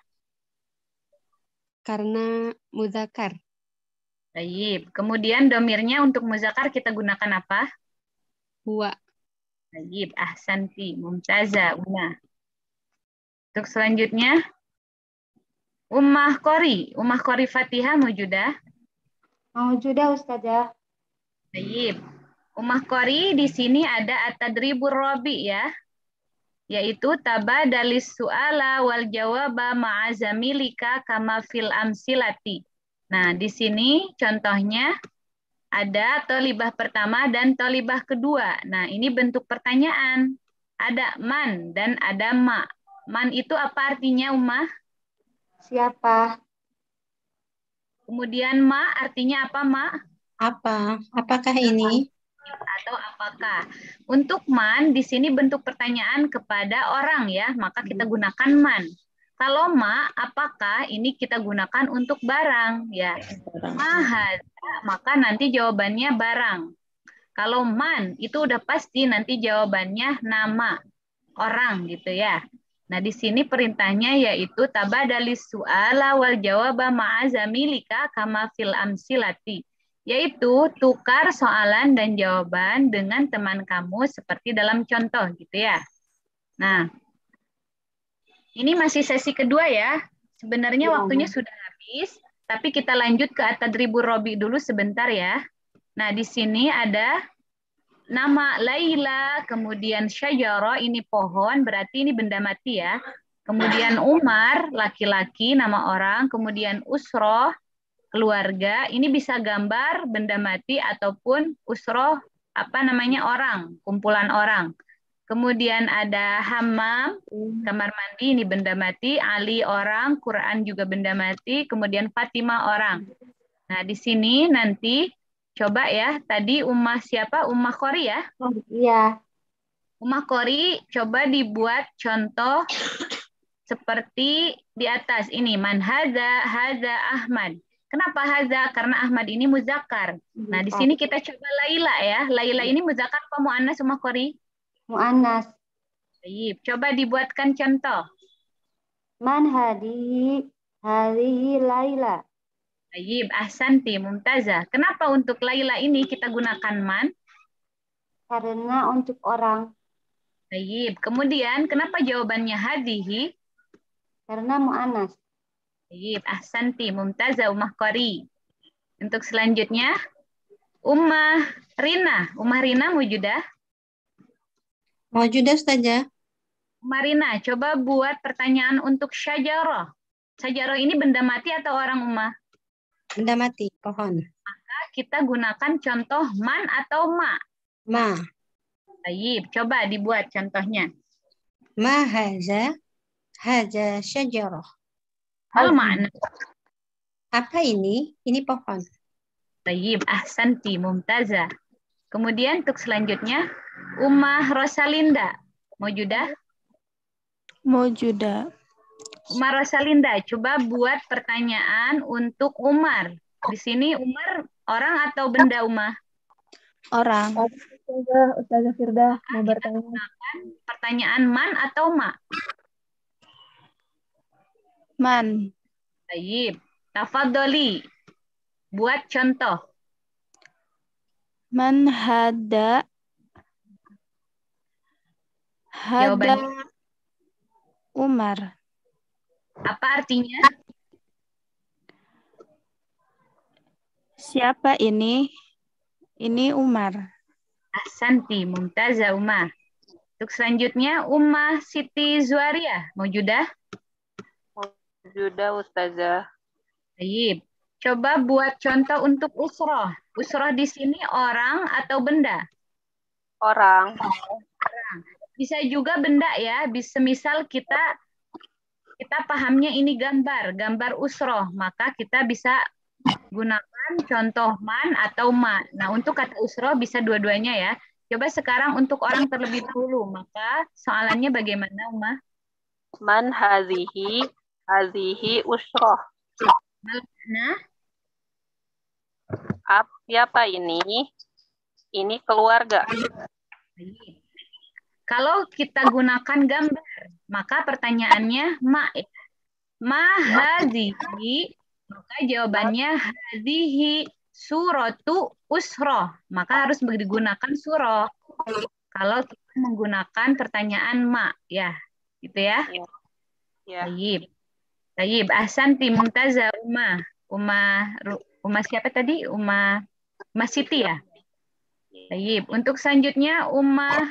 Karena muzakkar. Tayyib. Kemudian domirnya untuk muzakkar kita gunakan apa? Huwa. Tayyib, ahsanti mumtazah. Una. Untuk selanjutnya Ummah Qori. Ummah Qori Fatihah maujudah? Maujudah Ustazah. Tayyib. Ummah Qori di sini ada at-tadribur rabi ya. Yaitu tabadalis su'ala wal jawaba ma'azamilika kama fil amsilati. Nah, di sini contohnya ada tolibah pertama dan tolibah kedua. Nah, ini bentuk pertanyaan. Ada man dan ada ma. Man itu apa artinya, Ummah? Siapa? Kemudian ma artinya apa, ma? Apa? Apakah ini? Atau apakah? Untuk man di sini bentuk pertanyaan kepada orang ya, maka kita gunakan man. Kalau ma, apakah ini kita gunakan untuk barang ya. Mahad, maka nanti jawabannya barang. Kalau man itu udah pasti nanti jawabannya nama orang gitu ya. Nah, di sini perintahnya yaitu tabadalis su'ala wal jawaba ma'azamilika kama fil amsilati. Yaitu tukar soalan dan jawaban dengan teman kamu seperti dalam contoh gitu ya. Nah, ini masih sesi kedua ya. Sebenarnya waktunya sudah habis, tapi kita lanjut ke at-tadribur rabi dulu sebentar ya. Nah, di sini ada nama Laila, kemudian Syajara, ini pohon, berarti ini benda mati ya. Kemudian Umar, laki-laki, nama orang. Kemudian Usroh, keluarga. Ini bisa gambar benda mati ataupun Usroh, apa namanya, orang, kumpulan orang. Kemudian ada Hammam, kamar mandi, ini benda mati. Ali, orang. Quran juga benda mati. Kemudian Fatimah, orang. Nah, di sini nanti coba ya, tadi Ummah siapa? Ummah Qori ya? Iya. Ummah Qori, coba dibuat contoh seperti di atas ini. Man hadza, hadza Ahmad. Kenapa hadza? Karena Ahmad ini muzakkar. Nah, di sini kita coba Laila ya. Laila ini muzakkar apa muannas, Ummah Qori? Muannas. Baik, coba dibuatkan contoh. Man hadihi Laila. Baik, ahsanti mumtazah. Kenapa untuk Laila ini kita gunakan man? Karena untuk orang. Baik, kemudian kenapa jawabannya hadihi? Karena mu'anas. Baik, ahsanti mumtazah Ummah Qori. Untuk selanjutnya Ummah Rina. Ummah Rina maujudah? Maujudah Ustazah. Ummah Rina, coba buat pertanyaan untuk Syajarah. Syajarah ini benda mati atau orang, Ummah? Benda mati, pohon. Maka kita gunakan contoh man atau ma? Ma. Baik, coba dibuat contohnya. Ma haza syajarah. Al makna. Apa ini? Ini pohon. Baik, ahsanti mumtazah. Kemudian untuk selanjutnya Ummah Rosalinda. Maujudah? Maujudah. Umar Rosalinda, coba buat pertanyaan untuk Umar. Di sini Umar orang atau benda, Umar? Orang. Ustazah Firdah mau bertanya. Pertanyaan man atau ma? Man. Baik. Tafadholi. Buat contoh. Man hada Jawabannya Hada Umar. apa artinya? Siapa ini? Ini Umar. Ahsanti, mumtazah Ummah. Untuk selanjutnya Ummah Siti Zuariah. Maujudah? Maujudah Ustazah. Baik. Coba buat contoh untuk usroh. Usroh di sini orang atau benda? Orang. Orang. Bisa juga benda ya. Bisa misal kita pahamnya ini gambar usroh. Maka kita bisa gunakan contoh man atau ma. Nah, untuk kata usroh bisa dua-duanya ya. Coba sekarang untuk orang terlebih dahulu. Maka soalannya bagaimana, Ummah? Man hazihi usroh. Nah, Siapa ini? Ini keluarga. Kalau kita gunakan gambar, maka pertanyaannya ma. Ma hadhihi, maka jawabannya hadhihi suratu usroh. Maka harus digunakan surah. Kalau kita menggunakan pertanyaan ma, ya, gitu ya. Ya. Tayyib. Ahsanti mumtazah Ummah siapa tadi? Ummah Siti ya. Tayyib. Untuk selanjutnya Ummah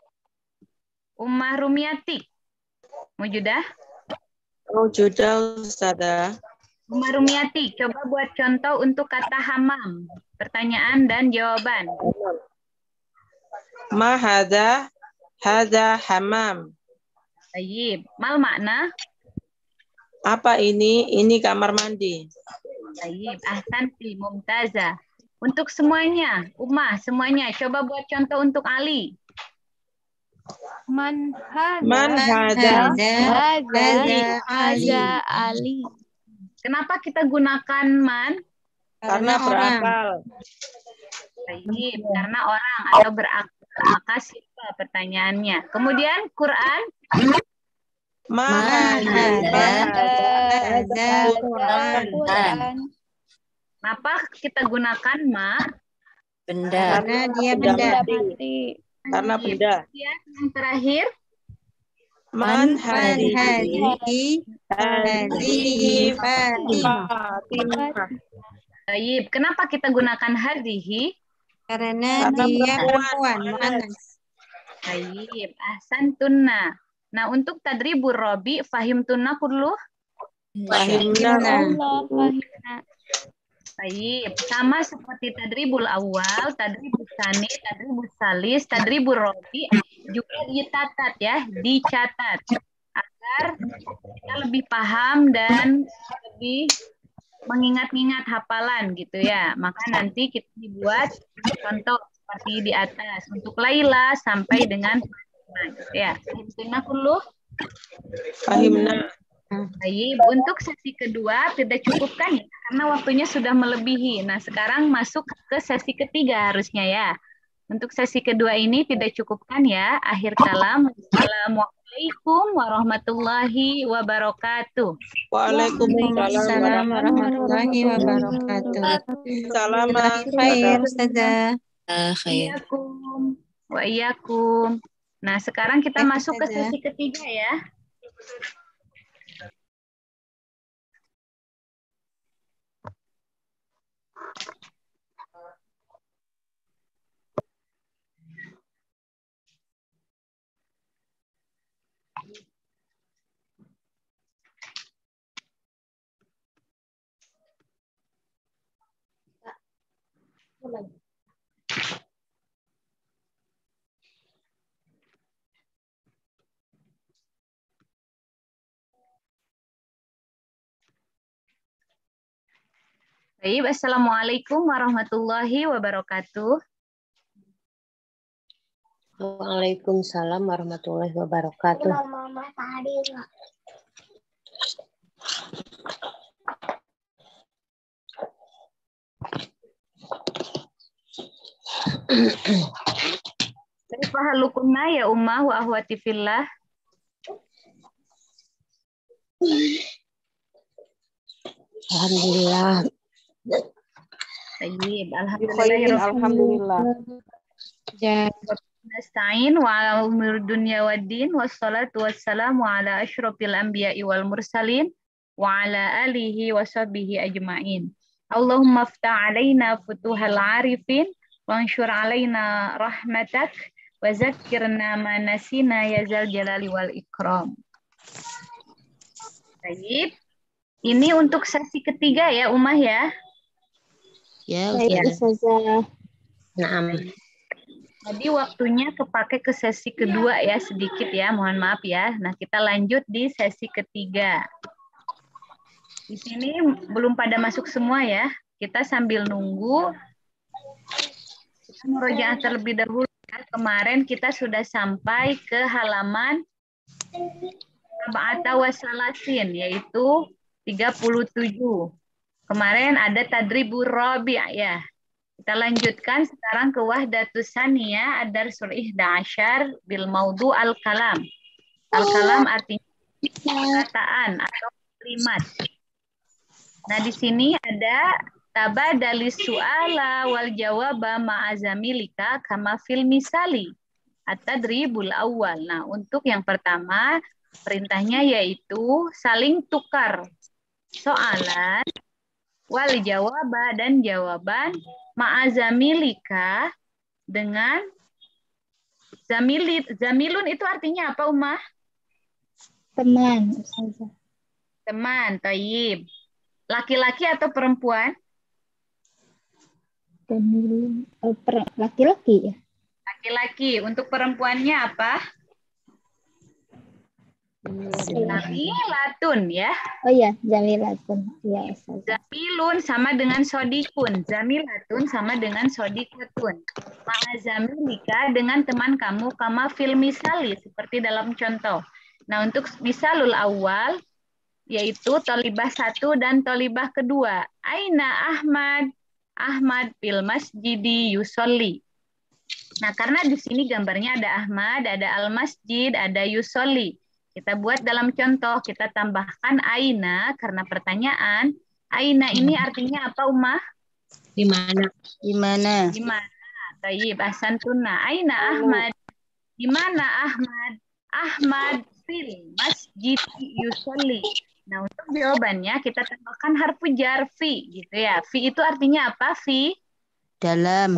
Rumiati. Maujudah? Maujudah Ustazah. Ummah Rumiati, coba buat contoh untuk kata hamam. Pertanyaan dan jawaban. Ma hadza hamam. Tayyib. Mal makna? Apa ini? Ini kamar mandi. Tayyib. Ahsanti mumtazah. Untuk semuanya, Ummah, semuanya. Coba buat contoh untuk Ali. Man hadza Ali. Kenapa kita gunakan man? Karena berakal. Tayyib. Karena orang atau berakal. Maka siapa pertanyaannya? Kemudian Quran. Kenapa kita gunakan ma? Benda. Karena dia benda. Karena benda. Yang terakhir. Man hadhihi Fatimah. Baik, kenapa kita gunakan hadhihi? Karena dia perempuan, muannas. Baik, ahsantunna. Nah, untuk tadribur robi, fahimtunna kullu? Fahimna. Baik, sama seperti tadribul awal, tadribul tsani, tadribul salis, tadribul robi juga dicatat ya, dicatat agar kita lebih paham dan lebih mengingat-ingat hafalan gitu ya. Maka nanti kita dibuat contoh seperti di atas untuk Laila sampai dengan gitu ya. Fahimna kullu? Fahimna. Baik, untuk sesi kedua tidak cukupkan ya, karena waktunya sudah melebihi. Nah, sekarang masuk ke sesi ketiga harusnya ya. Untuk sesi kedua ini tidak cukupkan ya. Akhir kalam. Assalamualaikum warahmatullahi wabarakatuh. Waalaikumsalam warahmatullahi wabarakatuh. Salam khair, Ustazah. Khair. Wa iyyakum. Nah, sekarang kita masuk ke sesi ketiga ya. Baik, assalamualaikum warahmatullahi wabarakatuh. Waalaikumsalam warahmatullahi wabarakatuh. Kaifa halukunna ya ummah wa ahwati fillah? Alhamdulillah. Baik, alhamdulillah. Ya. nasta'in wa ala umur dunya waddin wassalatu wassalamu ala asyrafil anbiya'i wal mursalin wa ala alihi wa sahbihi ajma'in. Allahumma aftah alaina futuhal arifin wa ansyur alaina rahmatak wa zakkirna ma nasina ya zal jalali wal ikram. Baik. Ini untuk sesi ketiga ya, Ummah ya. Ya, Ustazah. Naam. Jadi waktunya kepake ke sesi kedua ya, sedikit ya, mohon maaf ya. Nah, kita lanjut di sesi ketiga. Di sini belum pada masuk semua ya. Kita sambil nunggu. Kita murojaah terlebih dahulu. Kemarin kita sudah sampai ke halaman Sab'ata wa Salasin, yaitu 37. Kemarin ada tadribur rabi' ya. Kita lanjutkan sekarang ke wahdatus saniyah ad-darsul 11 bil maudu al-kalam. Al-kalam artinya perkataan atau kalimat. Nah, di sini ada tabadalis su'ala wal jawaba ma'azamilika kama fil misali at-tadribul awal. Nah, untuk yang pertama perintahnya yaitu saling tukar soalan wal jawaba dan jawaban ma'azamilika dengan zamilun itu artinya apa, Ummah? Teman. Teman, thayyib. Laki-laki atau perempuan? Laki-laki ya. Laki-laki. Untuk perempuannya apa? Zamilatun ya. Oh iya, Zamilatun. Ya, Zamilun sama dengan sodikun. Zamilatun sama dengan sodikutun. Ma'azamilika dengan teman kamu kama fil misali seperti dalam contoh. Nah, untuk misalul awal yaitu tolibah 1 dan tolibah kedua. Aina Ahmad? Ahmad fil masjidi yusolli. Nah, karena di sini gambarnya ada Ahmad, ada al-masjid, ada yusolli. Kita buat dalam contoh, kita tambahkan aina karena pertanyaan. Aina ini artinya apa, Ummah? Di mana? Di mana? Di mana? Thayyib, ahsantuna. Aina Ahmad? Di mana Ahmad? Ahmad fil masjid yusolli. Nah, untuk jawabannya kita tambahkan harfu jar fi gitu ya. Fi itu artinya apa? Fi Dalam.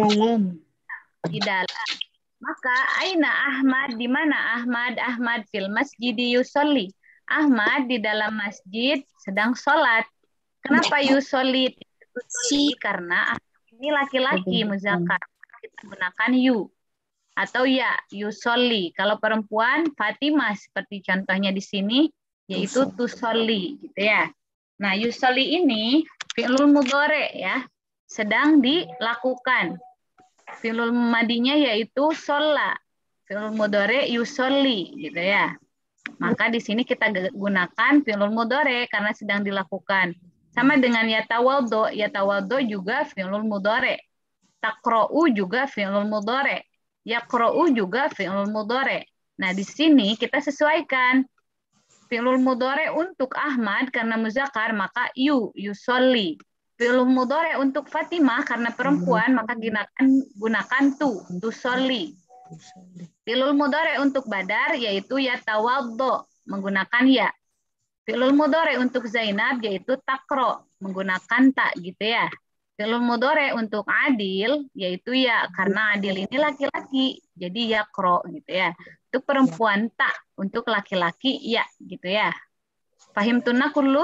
Di dalam. Maka aina Ahmad, di mana Ahmad? Ahmad fil masjidi yusolli. Ahmad di dalam masjid sedang sholat. Kenapa yusolli? Karena ini laki-laki muzakkar. Kita gunakan yu atau ya yusolli. Kalau perempuan Fatimah seperti contohnya di sini yaitu tusolli gitu ya. Nah, yusolli ini fi'lul mudhari ya, sedang dilakukan. Fi'lul madinya yaitu sholla. Fi'lul mudhari yusolli gitu ya. Maka di sini kita gunakan fi'lul mudhari karena sedang dilakukan. Sama dengan yatawaddo. Yatawaddo juga fi'lul mudhari. Taqra'u juga fi'lul mudhari. Yaqra'u juga fi'lul mudhari. Nah, di sini kita sesuaikan. Fi'lul mudhari untuk Ahmad karena muzakkar maka yusolli. Fi'lul mudhari untuk Fatimah karena perempuan maka gunakan tusolli. Fi'lul mudhari untuk Badar yaitu yatawaddo menggunakan ya. Fi'lul mudhari untuk Zainab yaitu taqra menggunakan ta gitu ya. Fi'lul mudhari untuk Adil yaitu ya karena Adil ini laki-laki jadi yaqra gitu ya. Untuk perempuan ta, untuk laki-laki ya gitu ya. Fahim tunna kullu?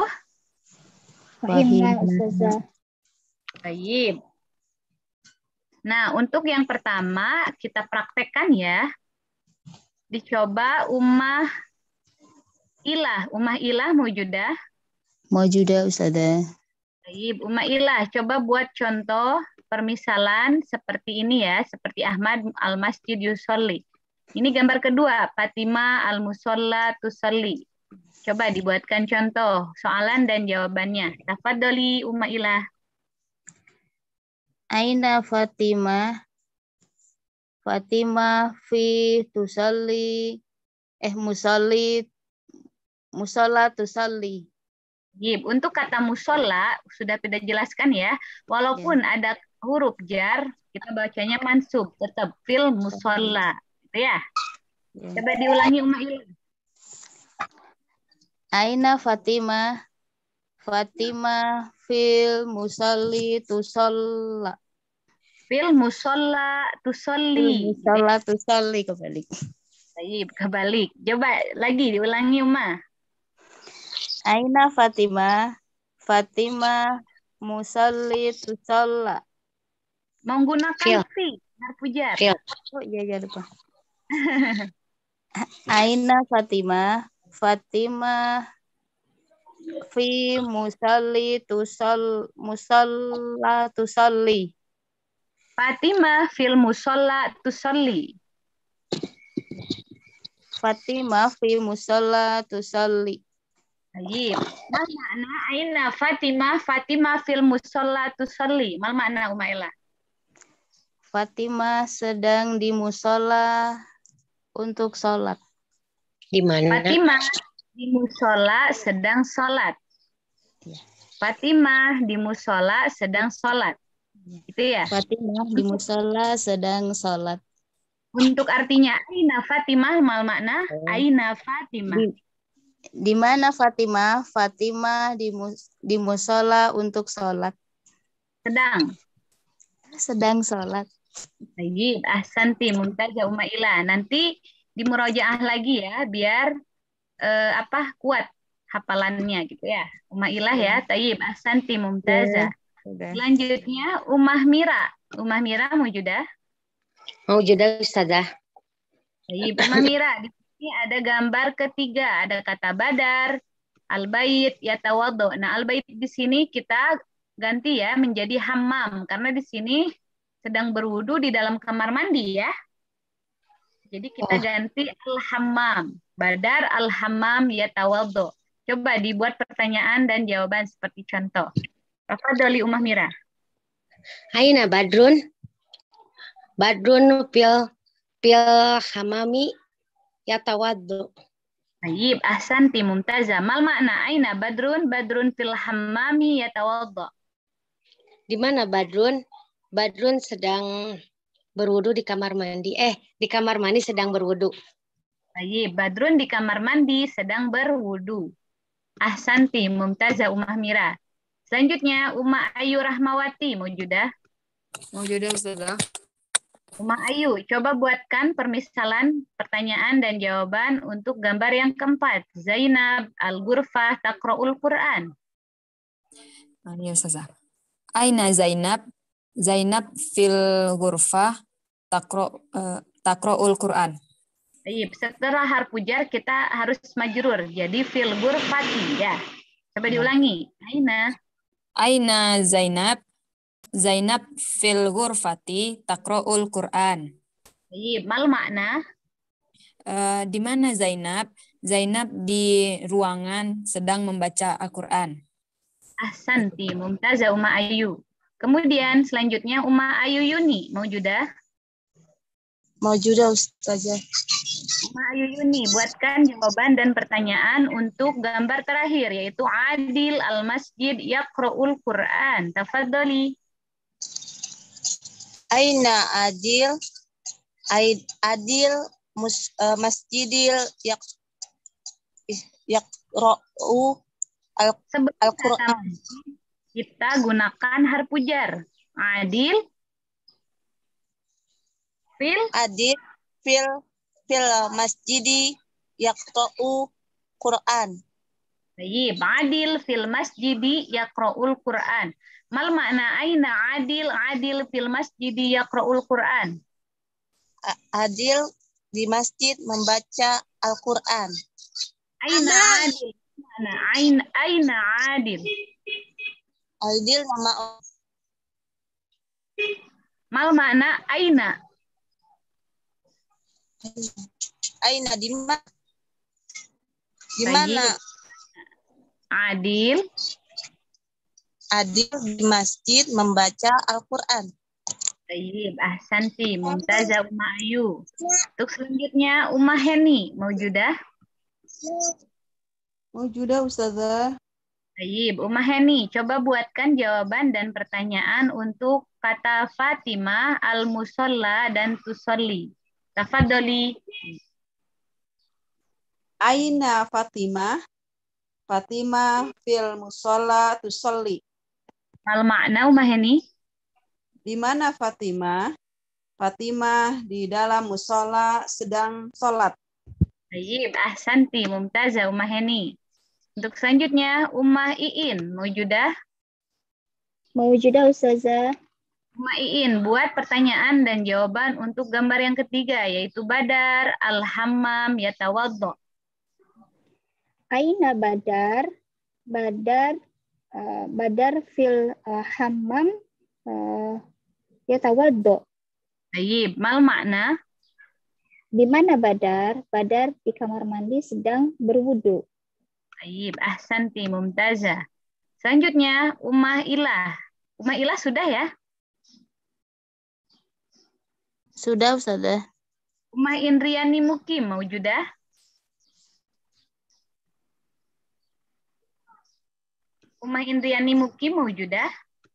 Fahimna, Ustazah. Baik. Nah, untuk yang pertama kita praktekkan ya. Dicoba Ummah Ilah maujudah? Maujudah, Ustazah. Baik, Ummah Ilah, coba buat contoh permisalan seperti ini ya, seperti Ahmad al-masjid yusolli. Ini gambar kedua, Fatimah al-musalla tusolli. Coba dibuatkan contoh soalan dan jawabannya. Tafadholi Ummah Ilah. Aina Fatimah? Fatimah fi tusalli musalla tusalli. Untuk kata musola sudah tidak jelaskan ya. Walaupun ada huruf jar, kita bacanya mansub, tetap fil musolla. Gitu ya. Coba diulangi Umail. Aina Fatimah. Fatimah fil musalli tusalla. Fil musolla tusolli. Musolla tusalli kebalik. Baik, kebalik. Coba lagi diulangi Uma. Aina Fatimah. Fatimah musalli tusalla. Menggunakan fi, harfu jar. Oh iya lupa. Aina Fatimah. Fatimah fi musalli musalla tusalli. Fatimah fil musolla tusolli. Fatimah fi musalla tusalli. Baik. Mal makna aina Fatimah? Fatimah fil musolla tusolli. Mal makna Umaila? Fatimah sedang di musola untuk sholat. Di mana? Fatimah di musola sedang sholat. Fatimah di musola sedang sholat. Gitu ya? Fatimah di musola sedang sholat. Untuk artinya aina Fatimah, mal makna aina Fatimah. Di mana Fatimah? Fatimah di musola untuk sholat. Sedang sholat. Baik, ahsanti mumtazah Umaila. Nanti dimurojaah lagi ya, biar kuat hafalannya gitu ya. Umaila ya, tayyib, ahsanti mumtazah. Selanjutnya Ummah Mira. Ummah Mira maujudah? Maujudah Ustazah. Tayyib, Ummah Mira. Di sini ada gambar ketiga, ada kata badar, al-bait, yatawaddo. Nah, al-bait di sini kita ganti ya menjadi hammam karena di sini sedang berwudu di dalam kamar mandi ya. Jadi kita ganti al-hammam. Badar al-hammam yatawaddo. Coba dibuat pertanyaan dan jawaban seperti contoh. Tafadholi Ummah Mira. Aina Badrun? Badrun fil hammami yatawaddo. Baik, ahsanti mumtazah. Mal makna aina Badrun? Badrun fil hammami yatawaddo. Di mana Badrun? Badrun sedang berwudu di kamar mandi. Di kamar mandi sedang berwudu. Baik, Badrun di kamar mandi sedang berwudu. Ahsanti mumtazah Ummah Mira. Selanjutnya Ummah Ayu Rahmawati maujudah? Maujudah Ustazah. Ummah Ayu, coba buatkan permisalan pertanyaan dan jawaban untuk gambar yang keempat. Zainab al-Ghurfah taqra'ul Quran. Iya Ustazah. Aina Zainab? Zainab fil ghurfah taqra'ul Quran. Baik, setelah harfu jar kita harus majrur. Jadi fil ghurfati ya. Coba diulangi. Aina Zainab? Zainab fil ghurfati taqra'ul Quran. Baik, mal makna? Di mana Zainab? Zainab di ruangan sedang membaca Al-Quran. Ahsanti mumtazah Ummah Ayu. Kemudian selanjutnya Ummah Ayu Yuni, maujudah? Maujudah Ustazah. Ummah Ayu Yuni, buatkan jawaban dan pertanyaan untuk gambar terakhir, yaitu Adil al-Masjid yaqra'ul Quran. Tafadholi. Aina Adil? Adil masjidil yaqra'u Al-Quran. Kita gunakan harfu jar. Adil fil masjidi yaqra'u Quran. Baik, adil fil masjidi yaqra'ul Quran. Mal makna aina adil? Adil fil masjidi yaqra'ul Quran. Adil di masjid membaca Al-Quran. Aina adil? Aina adil? Adil nama mal makna aina? Aina di mana? Adil di masjid membaca Al-Quran. Baik, ahsanti mumtazah Ummah Ayu. Untuk selanjutnya Ummah Heni, maujudah? Maujudah Ustazah. Baik, Umah Heni, coba buatkan jawaban dan pertanyaan untuk kata Fatimah, al-musolla, dan tusolli. Tafadholi. Aina Fatimah? Fatimah fil musolla tusolli. Mal makna Umah Heni? Di mana Fatimah? Fatimah di dalam musola sedang sholat. Baik, ahsanti, mumtazah Umah Heni. Untuk selanjutnya, Umah Iin, maujudah? Mawjudah Ustazah. Umah Iin, buat pertanyaan dan jawaban untuk gambar yang ketiga, yaitu Badar, al-hammam, yatawaddo. Aina Badar? Badar Badar fil hammam yatawaddo. Baik, mal makna? Di mana Badar? Badar di kamar mandi sedang berwudu. Baik, ahsanti, mumtazah. Selanjutnya, Umah Ilah. Umah Ilah sudah ya? Sudah, Ustazah. Umah Indriani Mukim, maujudah? Umah Indriani Mukim, maujudah?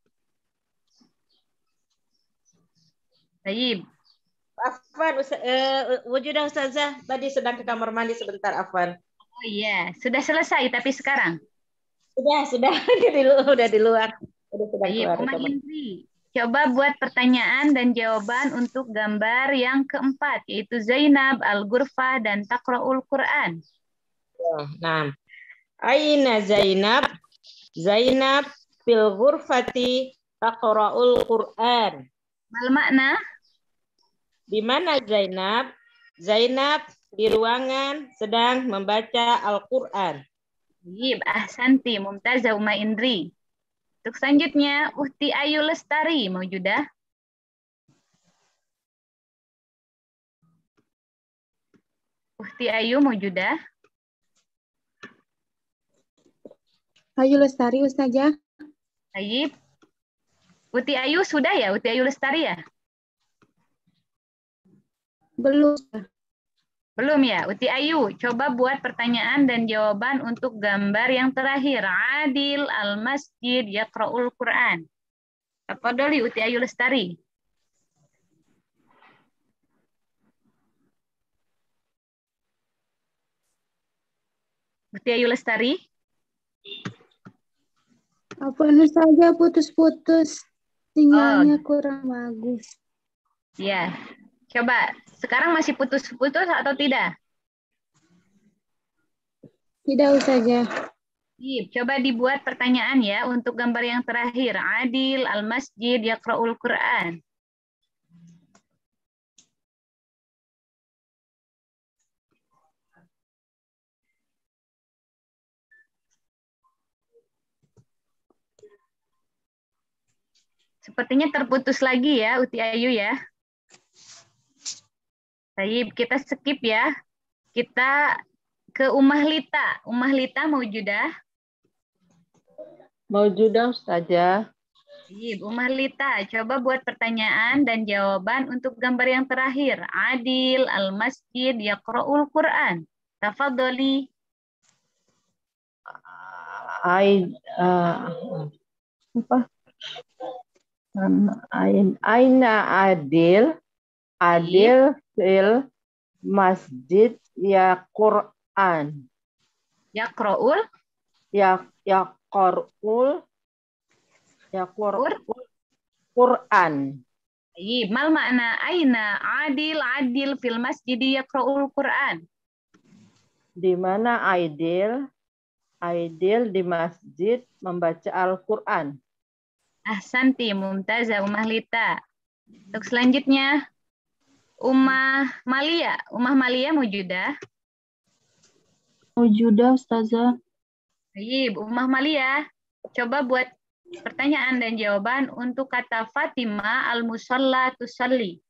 Baik. Afwan, wujudah Ustazah. Tadi sedang ke kamar mandi sebentar, Afwan. Oh iya, sudah selesai tapi sekarang? Sudah. Udah di luar. Udah sedang Baik, keluar. Umah Indri. Coba buat pertanyaan dan jawaban untuk gambar yang keempat, yaitu Zainab, Al-Ghurfah, dan Taqra'ul Quran. Nah, Aina Zainab? Zainab fil ghurfati taqra'ul Quran. Mal makna? Di mana Zainab? Zainab di ruangan sedang membaca Al-Quran. Baik, ahsanti, mumtazah Umah Indri. Untuk selanjutnya, Uhti Ayu Lestari, maujudah? Uhti Ayu, maujudah? Ayu Lestari, Ustazah. Baik. Uhti Ayu sudah ya? Uhti Ayu Lestari ya? Belum. Belum ya? Uti Ayu, coba buat pertanyaan dan jawaban untuk gambar yang terakhir. Adil, al-masjid, yaqra'ul Quran. Tafadholi Uti Ayu Lestari. Uti Ayu Lestari. Apa saja putus-putus. Sinyalnya kurang bagus. Ya. Coba, sekarang masih putus-putus atau tidak? Tidak, Ustazah. Coba dibuat pertanyaan ya untuk gambar yang terakhir. Adil, al-masjid, yaqra'ul Quran. Sepertinya terputus lagi ya, Uti Ayu ya. Baik, kita skip ya. Kita ke Umah Lita. Umah Lita maujudah? Maujudah, Ustazah. Baik, Umah Lita, coba buat pertanyaan dan jawaban untuk gambar yang terakhir. Adil, al-masjid, yaqra'ul Quran. Tafadholi. Aina Adil. Adil fil masjid ya Quran. Yaqra'ul? Yaqra'ul Quran. Mal makna aina adil fil masjid yaqra'ul Quran. Di mana Adil di masjid membaca Al-Quran. Ahsanti, mumtazah Umah Lita. Untuk selanjutnya Umah Malia. Umah Malia maujudah? Maujudah, Ustazah. Baik, Umah Malia. Coba buat pertanyaan dan jawaban untuk kata Fatimah al-musalla tusalli.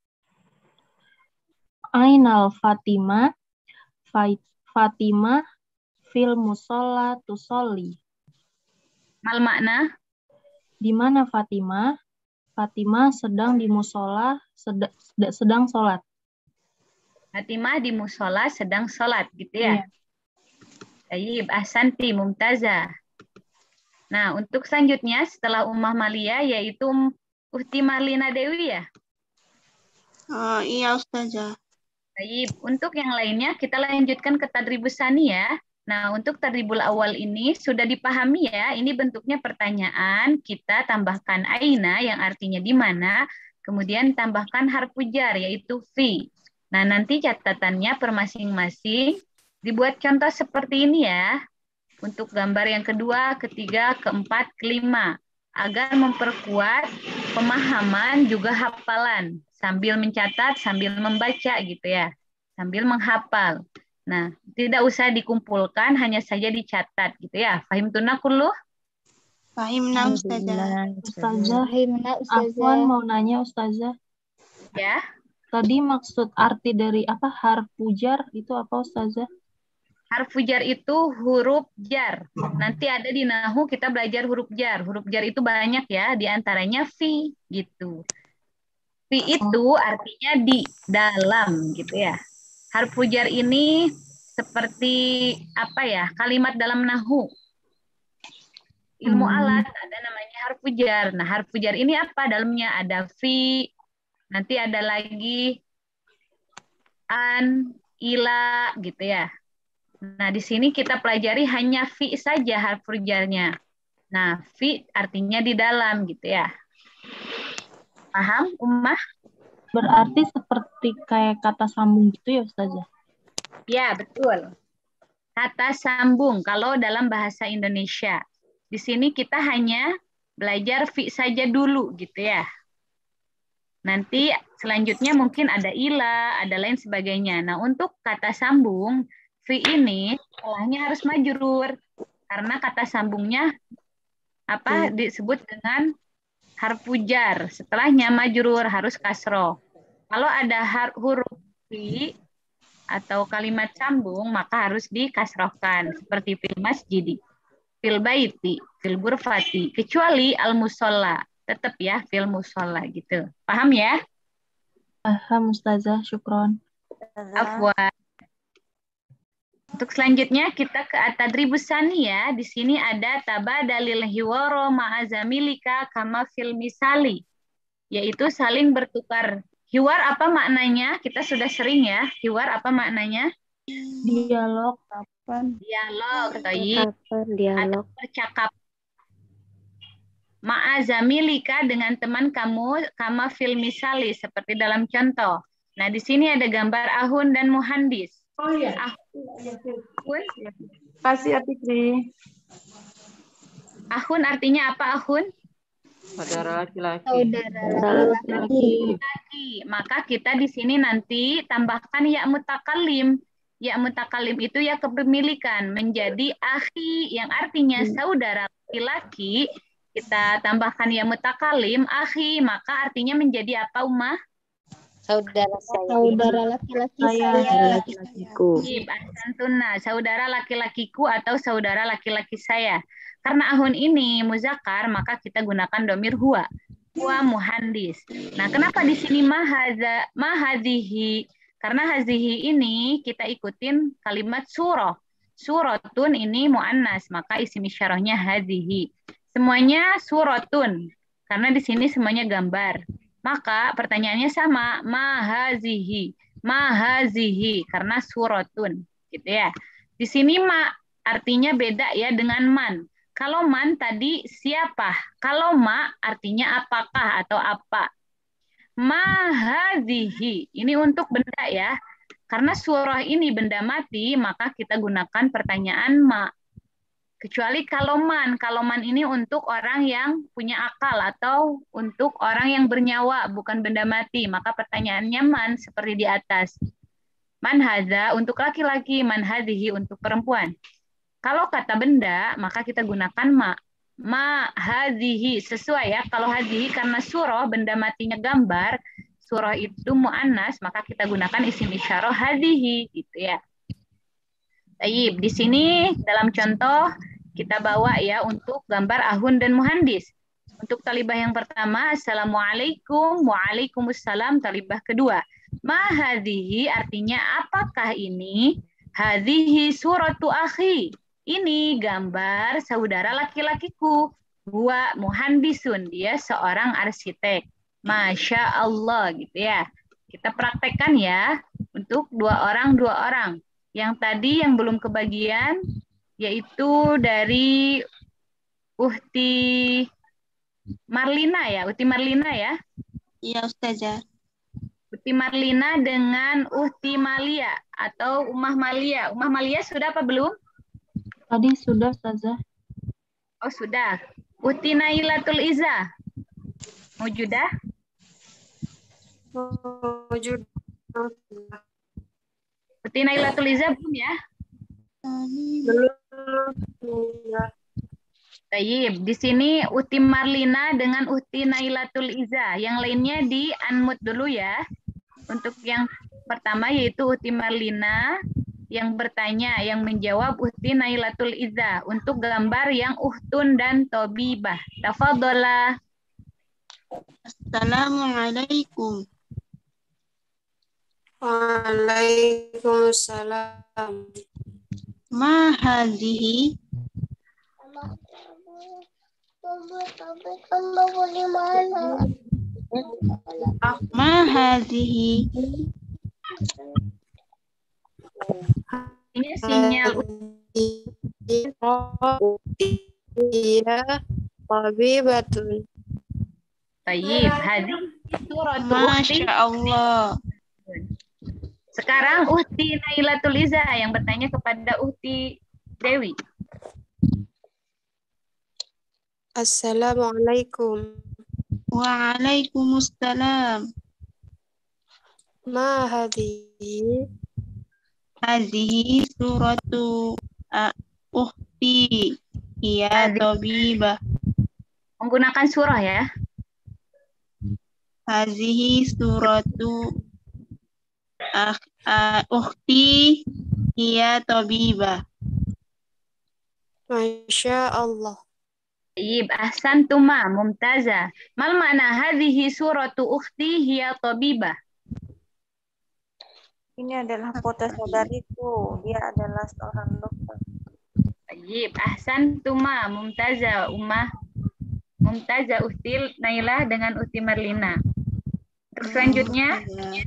Ainal Fatimah. Fatimah fil musalla tusolli. Mal makna? Di mana Fatimah? Fatimah sedang di musola sedang sholat. Fatimah di musola sedang sholat, gitu ya? Iya. Baik, ahsanti, mumtazah. Nah, untuk selanjutnya setelah Ummah Malia yaitu Uhti Marlina Dewi ya. Iya Ustazah. Baik, untuk yang lainnya kita lanjutkan ke tadribus tsani ya. Nah, untuk tadribul awal ini sudah dipahami ya, ini bentuknya pertanyaan, kita tambahkan aina yang artinya di mana, kemudian tambahkan harfu jar yaitu fi. Nah, nanti catatannya per masing-masing dibuat contoh seperti ini ya. Untuk gambar yang kedua, ketiga, keempat, kelima, agar memperkuat pemahaman juga hafalan sambil mencatat, sambil membaca gitu ya, sambil menghafal. Nah, tidak usah dikumpulkan, hanya saja dicatat gitu ya. Fahimtuna kulluh? Fahimna Ustazah. Ustazah, Fahimna Afwan Ustazah. mau nanya Ustazah. Ya. Tadi maksud arti dari apa harfu jar itu apa Ustazah? Harfu jar itu huruf jar. Nanti ada di Nahu kita belajar huruf jar. Huruf jar itu banyak ya, di antaranya fi gitu. Fi itu artinya di dalam gitu ya. Harfu jar ini seperti apa ya? Kalimat dalam Nahu. Ilmu alat ada namanya harfu jar. Nah, harfu jar ini apa? Dalamnya ada fi, nanti ada lagi an, ila gitu ya. Nah, di sini kita pelajari hanya fi saja harfu jarnya. Nah, fi artinya di dalam gitu ya. Paham, Ummah? Berarti seperti kayak kata sambung gitu ya Ustazah? Ya, betul. Kata sambung kalau dalam bahasa Indonesia. Di sini kita hanya belajar fi saja dulu gitu ya. Nanti selanjutnya mungkin ada ila, ada lain sebagainya. Nah, untuk kata sambung, fi ini setelahnya harus majrur. Karena kata sambungnya apa disebut dengan harfu jar. Setelahnya majrur harus kasroh. Kalau ada huruf fi atau kalimat sambung, maka harus dikasrohkan. Seperti fil masjidi, fil baiti, fil ghurfati. Kecuali al-musolla. Tetap ya, fil musolla gitu. Paham ya? Paham Ustazah, syukron. Afwan. Untuk selanjutnya kita ke at-tadribus tsani ya. Di sini ada tabadalil hiwaro ma'azamilika kama fil misali. Yaitu saling bertukar. Hiwar apa maknanya? Kita sudah sering ya. Hiwar apa maknanya? Dialog. Dialog. Toyib. Dialog. Atau bercakap. Ma'azamilika dengan teman kamu kama fil misali. Seperti dalam contoh. Nah, di sini ada gambar Ahun dan Muhandis. Oh iya. Ahun. Kasih Fikri. Ahun artinya apa Ahun? Saudara laki-laki. Saudara laki-laki. Maka kita di sini nanti tambahkan ya mutakallim. Ya mutakallim itu ya kepemilikan menjadi akhi yang artinya saudara laki-laki. Kita tambahkan ya mutakallim akhi, maka artinya menjadi apa Ummah? Saudara saya. Saudara laki-laki saya. Laki-lakiku. Saudara laki-lakiku atau saudara laki-laki saya. Karena ahun ini muzakkar, maka kita gunakan domir huwa. Huwa muhandis. Nah, kenapa di sini mahadhihi? Karena hazihi ini kita ikutin kalimat surah. Suratun ini muannas, maka isim isyarahnya hadhihi. Semuanya suratun. Karena di sini semuanya gambar. Maka pertanyaannya sama, mahazihi, karena suratun, gitu ya. Di sini ma artinya beda ya dengan man. Kalau man tadi siapa? Kalau ma artinya apakah atau apa. Mahazihi ini untuk benda ya. Karena surah ini benda mati, maka kita gunakan pertanyaan ma. Kecuali kalau man ini untuk orang yang punya akal atau untuk orang yang bernyawa, bukan benda mati. Maka pertanyaannya man seperti di atas. Man hadza untuk laki-laki, man hadhihi untuk perempuan. Kalau kata benda, maka kita gunakan ma. Ma hadhihi sesuai ya. Kalau hadhihi karena surah benda matinya gambar, surah itu muannas, maka kita gunakan isim isyarah hadhihi gitu ya. Baik, di sini dalam contoh kita bawa ya untuk gambar ahun dan muhandis. Untuk talibah yang pertama, assalamualaikum, waalaikumsalam. Talibah kedua, ma hadhihi artinya apakah ini? Hadhihi suratu akhi. ini gambar saudara laki-lakiku. Huwa muhandisun, dia seorang arsitek. Masya Allah gitu ya. Kita praktekkan ya untuk dua orang. Yang tadi yang belum kebagian yaitu dari Uhti Marlina ya. Uhti Marlina ya. Iya Ustazah. Uhti Marlina dengan Uhti Malia atau Ummah Malia. Ummah Malia sudah apa belum? Tadi sudah, Ustazah. Oh sudah. Uhti Nailatul Iza. Maujudah? Mawjud. Uhti Nailatul Iza belum ya? Belum. Tayyib. Di sini Uhti Marlina dengan Uhti Nailatul Iza. Yang lainnya di unmute dulu ya. Untuk yang pertama yaitu Uhti Marlina yang bertanya, yang menjawab Uhti Nailatul Iza untuk gambar yang uhtun dan tobibah. Tafadhola. Assalamualaikum. Waalaikumsalam. Ma hadhihi? Ma hadhihi? Ini sinyal Iya, tabibatun. Tayyib. Hadhihi suratu Uhti. Masya Allah. Sekarang Uhti Nailatul Iza yang bertanya kepada Uhti Dewi. Assalamualaikum. Waalaikumsalam. Ma hadhihi? Hadhihi suratu Uhti. Iya tabibah. Menggunakan surah ya. Hadhihi suratu Uhti. Iya tabibah. Masya Allah. Tayyib, ahsantuma, mumtaza. Mal makna hadhihi suratu ukhti hiya tabibah? Ini adalah foto saudariku. Dia adalah seorang dokter. Tayyib, ahsantuma, mumtaza, Ummah. Mumtaza Uhti Nailah dengan Uhti Marlina. Untuk selanjutnya,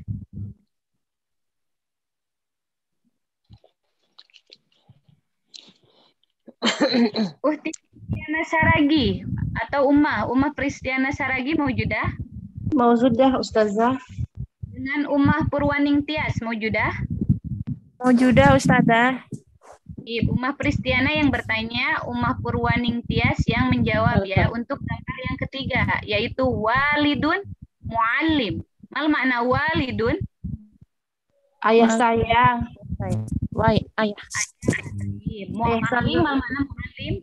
Uhti Pristiana Saragi atau Ummah Pristiana Saragi maujudah? Maujudah Ustazah. Dengan Ummah Purwaning Tias maujudah? Maujudah Ustazah. Ummah Pristiana yang bertanya, Ummah Purwaning Tias yang menjawab ya untuk gambar yang ketiga yaitu walidun muallim. Mal makna walidun? Ayah saya. Ayah. Muallim, mal makna muallim?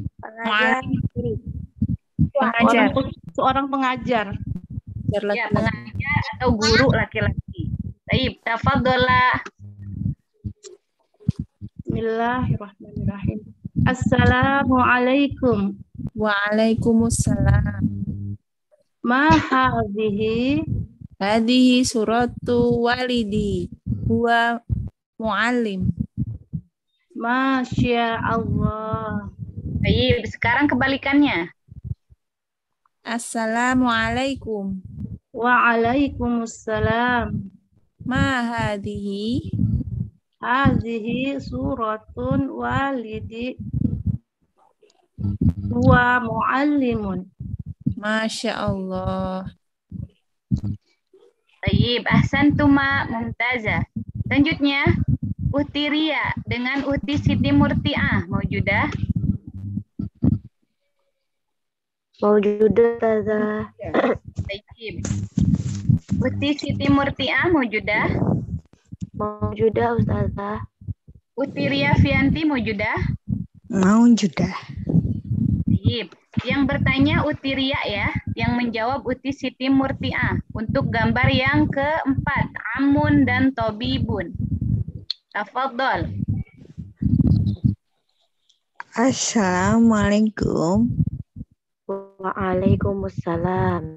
Pengajar. Seorang pengajar. Ya, pengajar atau guru laki-laki. Baik, tafadhola. Bismillahirrahmanirrahim. Assalamualaikum. Waalaikumsalam. Ma hadhihi? Hadhihi suratu walidi. Huwa muallim. Masya Allah. Baik, sekarang kebalikannya. Assalamualaikum. Waalaikumsalam. Ma hadhihi? Hadhihi suratun walidi. Huwa muallimun. Masya Allah. Baik, ahsantuma, mumtazah. Selanjutnya, Uhti Ria dengan Uhti Siti Murtiah maujudah? Maujudah, Ustazah. Baik. Uhti Siti Murtiah maujudah? Maujudah, Ustazah. Uhti Ria Fianti maujudah? Maujudah. Baik. Yang bertanya Uhti Ria ya, yang menjawab Uhti Siti Murtiah untuk gambar yang keempat, amun dan tobibun. Tafadhol. Assalamualaikum. Waalaikumsalam.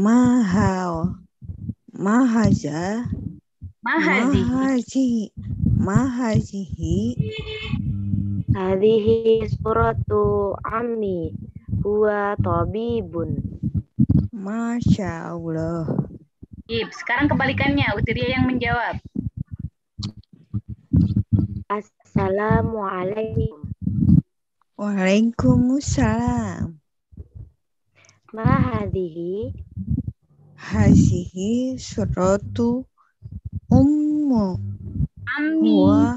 Mahaza. Ma hazihi. Hadhihi suratu ammi huwa tabibun. Masya Allah. Sekarang kebalikannya, Utiria yang menjawab. Assalamualaikum. Waalaikumsalam. Ma hadhihi. Hazihi suratu ummu. Ammi.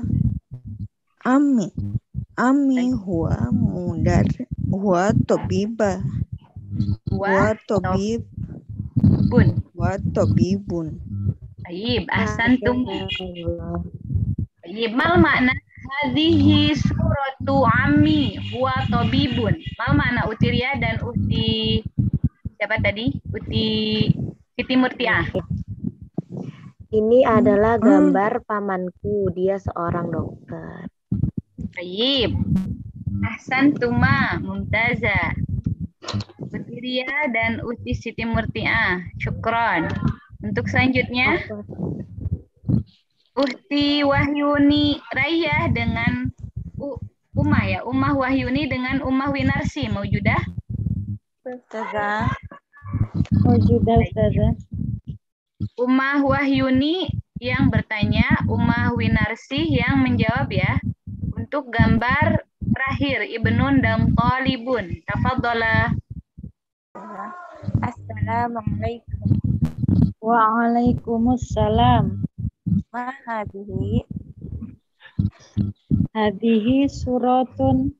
Ammi huwa mudar. Huwa tabibah. Huwa tabib. Huwa tabibun. Baik, ahsantum. Baik, mal makna hadhihi suratu ammi huwa tabibun. Mal makna Utiria dan Uti siapa tadi? Siti Murtiah. Ini adalah gambar pamanku, dia seorang dokter. Baik. Ahsantuma, mumtaza. Utiria dan Uti Siti Murtiah. Syukron. Untuk selanjutnya Uhti Wahyuni Rayah dengan Umah ya. Umah Wahyuni dengan Umah Winarsi. Maujudah? Ustazah. Maujudah, Ustazah. Umah Wahyuni yang bertanya, Umah Winarsi yang menjawab ya. Untuk gambar terakhir, Ibnun dan Talibun. Tafadhalah. Assalamualaikum. Waalaikumsalam. Ma hadhihi. Hadhihi suratun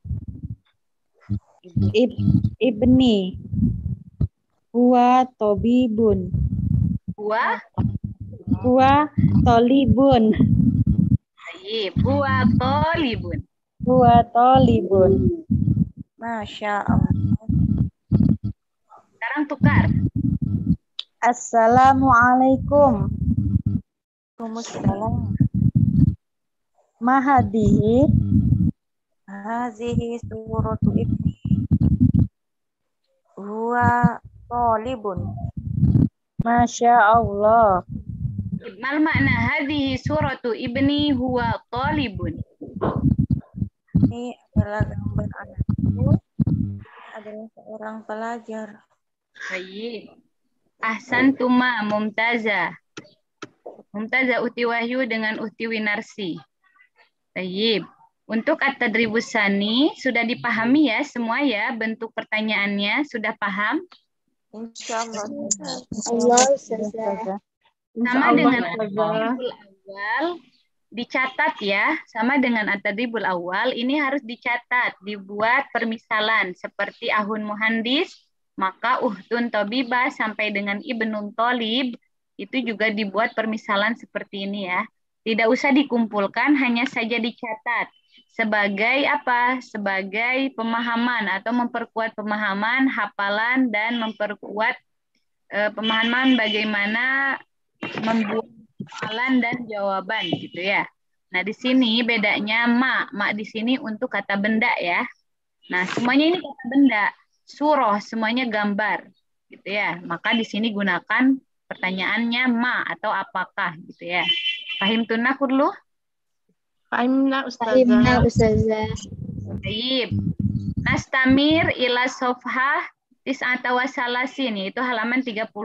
ibni. Huwa tabibun. Huwa talibun. Baik, huwa talibun. Huwa talibun. Masya Allah. Sekarang tukar. Assalamualaikum. Waalaikumsalam. Ma hadhihi. Hadhihi suratu ibni. Huwa talibun. Masya Allah. Mal makna hadhihi suratu ibni huwa talibun. Ini adalah gambar anakku. Adalah seorang pelajar. Baik. Ahsantuma mumtaza. Mumtaza Uti Wahyu dengan Uti Winarsi. Baik. Untuk at-tadribus tsani sudah dipahami ya semua ya bentuk pertanyaannya sudah paham? Insyaallah. Allah Ustazah. Sama dengan at-tadribul awal dicatat ya, sama dengan at-tadribul awal ini harus dicatat, dibuat permisalan seperti ahun muhandis, maka uhtun tabibah sampai dengan ibnun talib itu juga dibuat permisalan seperti ini ya. Tidak usah dikumpulkan, hanya saja dicatat sebagai apa? Sebagai pemahaman atau memperkuat pemahaman, hafalan dan memperkuat pemahaman bagaimana membuat hafalan dan jawaban gitu ya. Nah, di sini bedanya mak di sini untuk kata benda ya. Nah, semuanya ini kata benda. Surah semuanya gambar gitu ya. Maka di sini gunakan pertanyaannya ma atau apakah gitu ya. Fahim tunna kurlu? Fahimna Ustazah. Baik. Nastamir ila sofhah tis'ata wa salasin, yaitu halaman 39.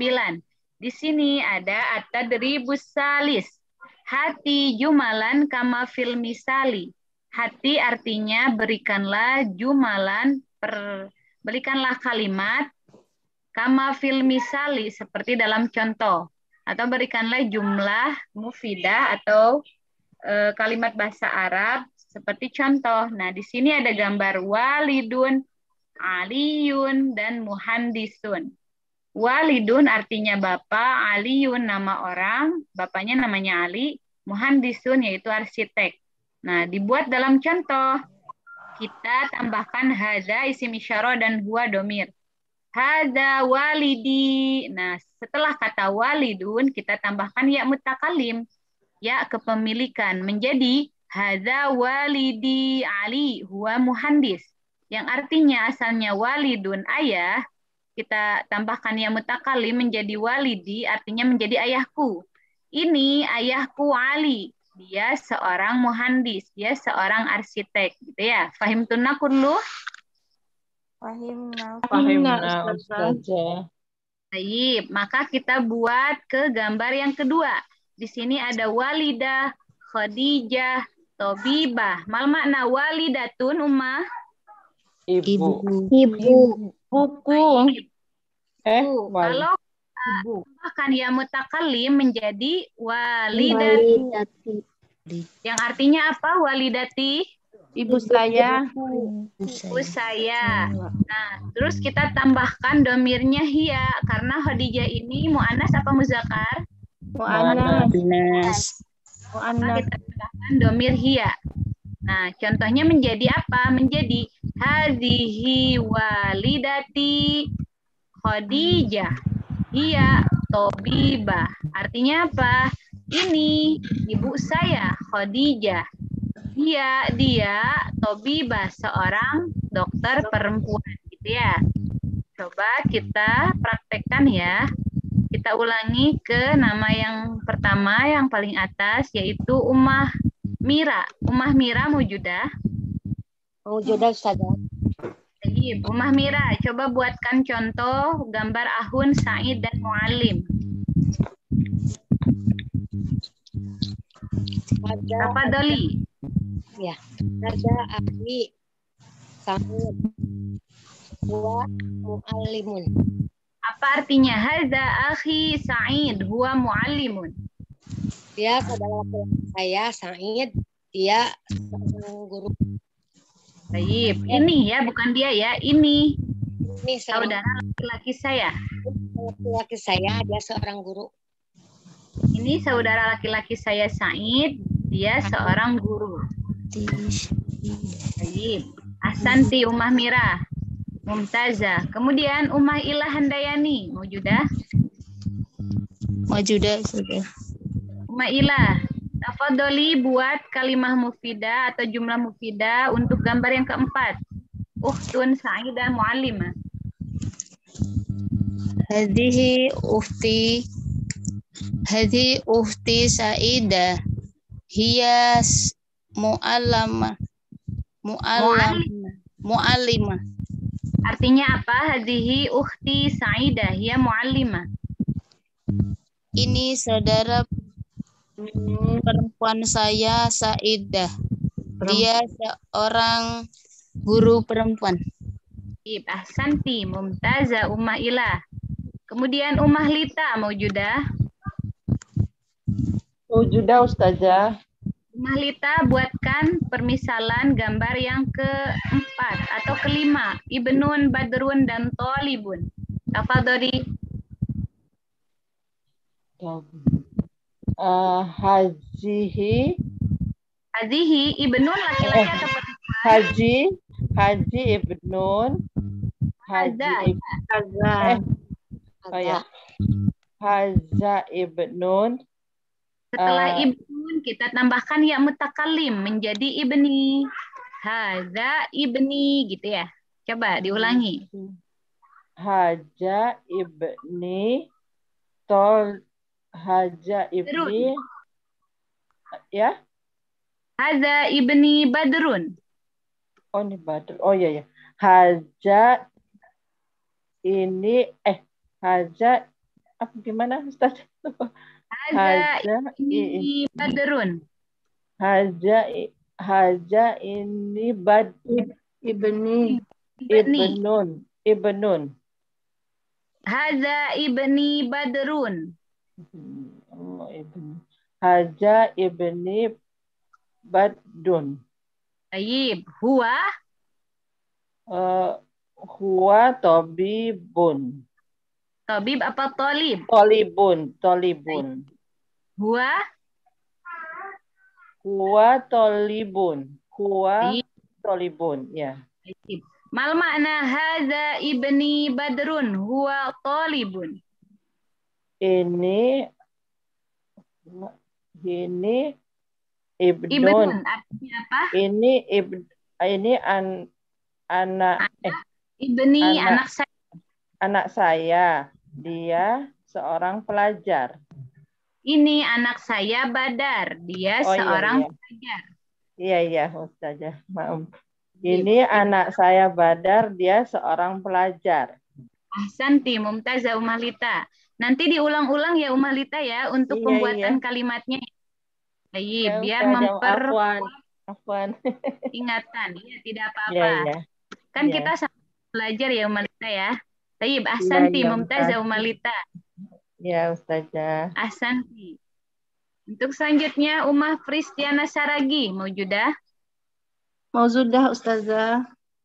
Di sini ada at-tadribus salis. Hati jumalan kama fil misali. Hati artinya berikanlah jumalan, berikanlah kalimat kama fil misali seperti dalam contoh. Atau berikanlah jumlah mufidah atau kalimat bahasa Arab seperti contoh. Nah, di sini ada gambar walidun, aliyun, dan muhandisun. Walidun artinya bapak, aliyun nama orang, bapaknya namanya Ali, muhandisun yaitu arsitek. Nah, dibuat dalam contoh. Kita tambahkan hadza isim isyarah dan huwa domir. Hadza walidi. Nah, setelah kata walidun kita tambahkan ya mutakalim, ya kepemilikan menjadi hadza walidi Ali huwa muhandis. Yang artinya asalnya walidun ayah, kita tambahkan ya mutakalim menjadi walidi artinya menjadi ayahku. Ini ayahku Ali. Dia seorang muhandis, dia seorang arsitek, gitu ya. Fahimtunna kullu? Fahimna Ustazah. Baik, maka kita buat ke gambar yang kedua. Di sini ada walidah, khadijah, tobibah. Mal makna walidatun, Ummah? Ibu. Buku. Wali. Kalau bahkan ya mutakallim menjadi walidati. Yang artinya apa walidati? Ibu saya. Ibu saya. Nah, terus kita tambahkan domirnya hiya karena Khadijah ini mu'annas apa muzakkar? Mu'annas. Maka kita tambahkan domir hiya. Nah, contohnya menjadi apa? Menjadi hadhihi walidati Khadijah. Hiya tobibah. Artinya apa? Ini ibu saya Khadijah. Dia tobibah, seorang dokter perempuan, gitu ya. Coba kita praktekkan ya. Kita ulangi ke nama yang pertama, yang paling atas, yaitu Ummah Mira. Ummah Mira maujudah? Maujudah, Ustazah. Ummah Mira, coba buatkan contoh gambar Ahun, Said, dan Muallim. Apa Doli? Ya, ada ahli Sa'id huwa muallimun. Apa artinya hadza akhi Sa'id huwa muallimun? Dia saudara laki-laki saya Sa'id, dia seorang guru. Baik, ini ya, bukan dia ya, ini. Ini saudara laki-laki saya. Laki-laki saya, dia seorang guru. Ini saudara laki-laki saya Sa'id, dia seorang guru. Baik. Ahsanti Ummah Mira. Mumtazah. Kemudian Ummah Ilah Handayani. Maujudah? Maujudah sudah. Ummah Ilah. Tafadholi buat kalimah mufidah atau jumlah mufidah untuk gambar yang keempat. Ukhtun Sa'idah Mu'allimah. Hadhihi ukhti Sa'idah. Hiya mu'allimah. Artinya apa? Hadhihi ukhti Sa'idah, hiya mu'allimah. Ini saudara perempuan saya Sa'idah. Dia seorang guru perempuan. Ahsanti, Mumtazah Ummah Ilah. Kemudian Ummah Lita maujudah? Maujudah Ustazah. Ummah Lita buatkan permisalan gambar yang keempat atau kelima. Ibnun, Badrun, dan Tolibun. Tafadholi. Hazihi Ibnun laki-laki atau perempuan? Haji Ibnun. Haza Ibnun. Setelah ibnun kita tambahkan ya mutakallim menjadi ibni. Haza ibni gitu ya. Coba diulangi. Haja ibni ya. Haza ibni Badrun. Oh ini Badrun. Oh iya ya. Haja ini Haja apa gimana Ustaz? Haja ini Badrun. Haja ini Ibnun. Haza ibni Badrun. Haja ibni Badrun. Baik, huwa tabibun. Tabib apa tolib? Tolibun. Huwa tolibun, ya. Mal makna hadza ibni Badrun huwa talibun. Ini ibnun. Artinya apa? Ini anak saya. Dia seorang pelajar. Ini anak saya Badar. Dia Oh iya, seorang iya. pelajar. Iya, Ustazah. Maaf. Ini anak saya Badar, dia seorang pelajar. Ahsanti, Mumtazah Umahlita. Nanti diulang-ulang ya Umahlita ya untuk Iya, pembuatan iya. kalimatnya. Baik, Ya, biar Ustazah, afwan. ingatan. Iya, tidak Iya, apa-apa. iya. Kan Iya. kita sama belajar ya Umahlita ya. Baik, Iya, Ahsanti, iya, Mumtazah Ustaz. Umahlita. Ya, Ustazah. Ahsanti. Untuk selanjutnya Umah Fristiana Saragi, Maujudah. Mauzudah Ustazah.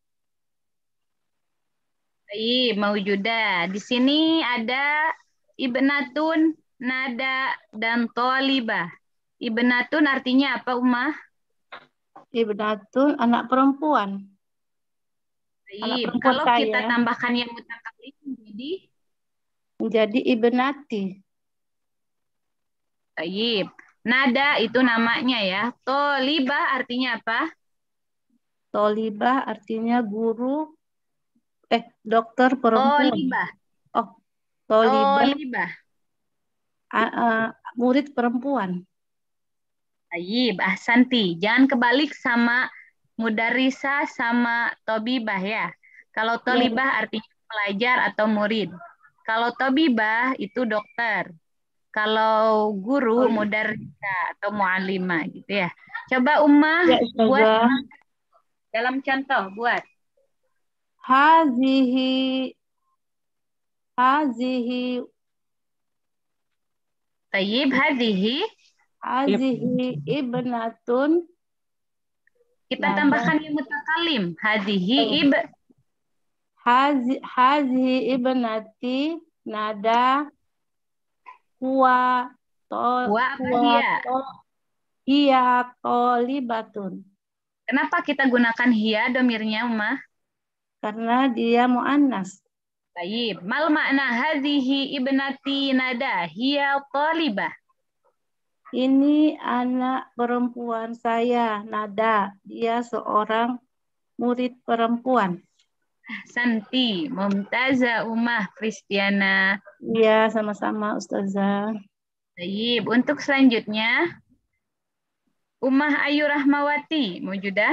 Baik, Maujudah. Di sini ada Ibnatun, Nada, dan Tolibah. Ibnatun artinya apa, Umah? Ibnatun anak perempuan. Anak Baik, perempuan kalau saya. kita tambahkan yang mutakalim menjadi ibnati. Baik. Nada itu namanya ya. Tolibah artinya apa? Tolibah artinya guru, dokter perempuan. Tolibah. Oh, Tolibah. Tolibah. Murid perempuan. Baik, Ahsanti. Jangan kebalik sama mudarisa sama tobibah ya. Kalau tolibah artinya pelajar atau murid. Kalau tobibah itu dokter. Kalau guru mudarisa atau mu'allimah gitu ya. Coba Ummah buat dalam contoh, buat. Hazihi Tayyib, hadihi ibnatun. Kita tambahkan yang mutakalim. Hadihi Hazihi ibnati nada huwa hiya tolibatun. Kenapa kita gunakan hiya domirnya, Ummah? Karena dia muannas. Baik. Mal makna hadhihi ibnati nada hiya talibah. Ini anak perempuan saya, Nada. Dia seorang murid perempuan. Santi, Mumtazah Ummah Fristiana. Iya, sama-sama Ustazah. Baik. Untuk selanjutnya, Ummah Ayu Rahmawati, Maujudah.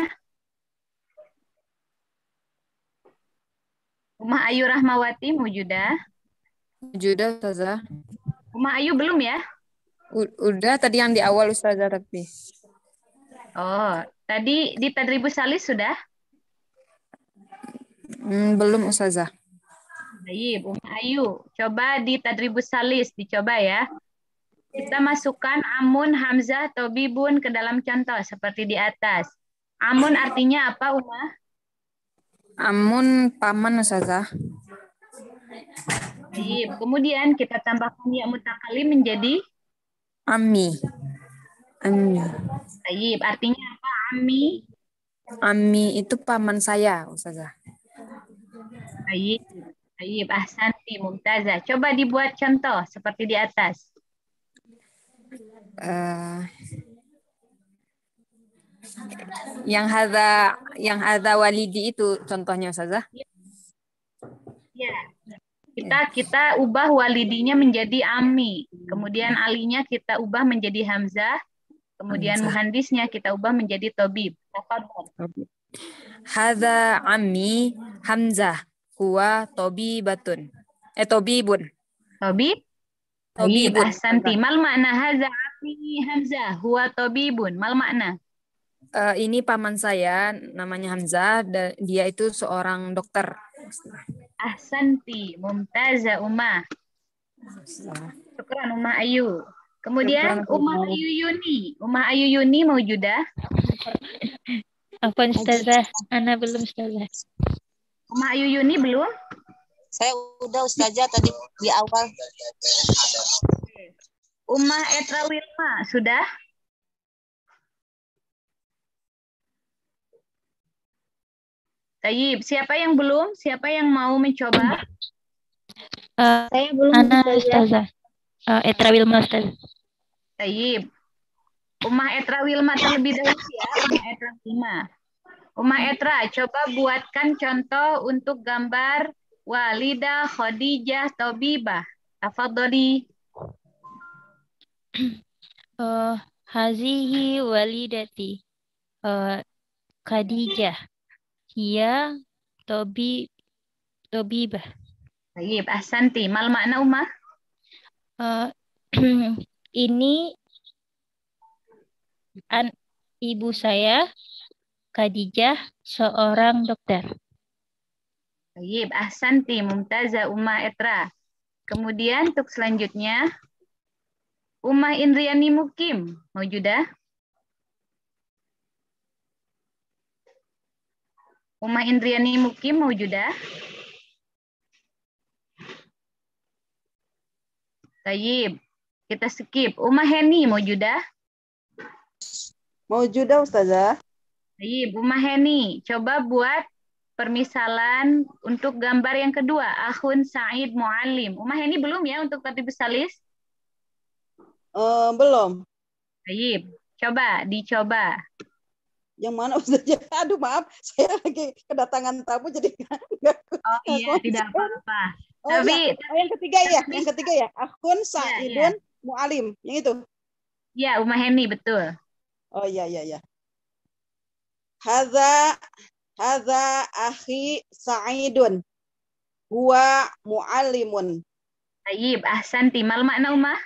Ummah Ayu Rahmawati, Maujudah. Maujudah, Ustazah. Ummah Ayu belum ya? Udah tadi yang di awal Ustazah tapi. Oh, tadi di Tadribus Salis sudah? Belum Ustazah. Baik, Ummah Ayu. Coba di Tadribus Salis, dicoba ya. Kita masukkan amun, hamzah, tobibun ke dalam contoh seperti di atas. Amun artinya apa, Ummah? Amun paman Ustazah. Baik, kemudian kita tambahkan ya mutakalim menjadi Ami. Baik, artinya apa, Ami? Ami itu paman saya, Ustazah. Baik, Ahsanti, Mumtazah. Coba dibuat contoh seperti di atas. Yang ada walidi itu contohnya, Ustazah. Ya. Kita ubah walidinya menjadi Ami. Kemudian alinya kita ubah menjadi hamzah. Kemudian muhandisnya kita ubah menjadi tobib. Hadza Ami Hamzah huwa tobibatun. Tobibun. Tobibun. Ahsanti. Mal makna hadza Ami Hamzah huwa tobibun. Mal makna? Ini paman saya namanya Hamzah dan dia itu seorang dokter. Ahsanti, Mumtazah Ummah. Syukran Ummah Ayu. Kemudian Ummah Ayu Yuni. Ummah Ayu Yuni Maujudah. Afwan Ustazah, Ana belum Ustazah. Ummah Ayu Yuni belum? Saya udah Ustazah tadi di awal. Ummah Etra Wilma sudah? Tayyib, siapa yang belum? Siapa yang mau mencoba? Saya belum. Ana Ustazah. Etra Wilma Ustazah. Tayyib. Ummah Etra Wilma terlebih dahulu ya. Ummah Etra Wilma. Ummah Etra, coba buatkan contoh untuk gambar Walidah, Khadijah, Tobibah. Tafadholi. Hazihi walidati. Khadijah. Hiya tobibah. Baik, ahsanti. Mal makna Ummah? Ini ibu saya, Khadijah, seorang dokter. Baik, ahsanti. Mumtazah Ummah Etra. Kemudian untuk selanjutnya, Ummah Indriani Mukim. Maujudah? Ummah Indriani Mukim maujudah? Tayyib. Kita skip. Ummah Heni maujudah? Maujudah Ustazah. Tayyib. Ummah Heni. Coba buat permisalan untuk gambar yang kedua. Akhun Sa'id Mu'allim. Ummah Heni belum ya untuk Tatibus Salis? Belum. Tayyib. Coba, dicoba. Yang mana Ustazah? Aduh maaf, saya lagi kedatangan tamu jadi nggak. Oh iya, tidak apa-apa. Oh, Tapi yang ketiga ya, yang ketiga ya. Akhun Sa'idun Mu'alim, yang itu. Ya, Ummah Heni betul. Oh iya. Hadza akhi Sa'idun. Huwa mu'allimun. Tayyib, ahsanti. Mal makna Ummah?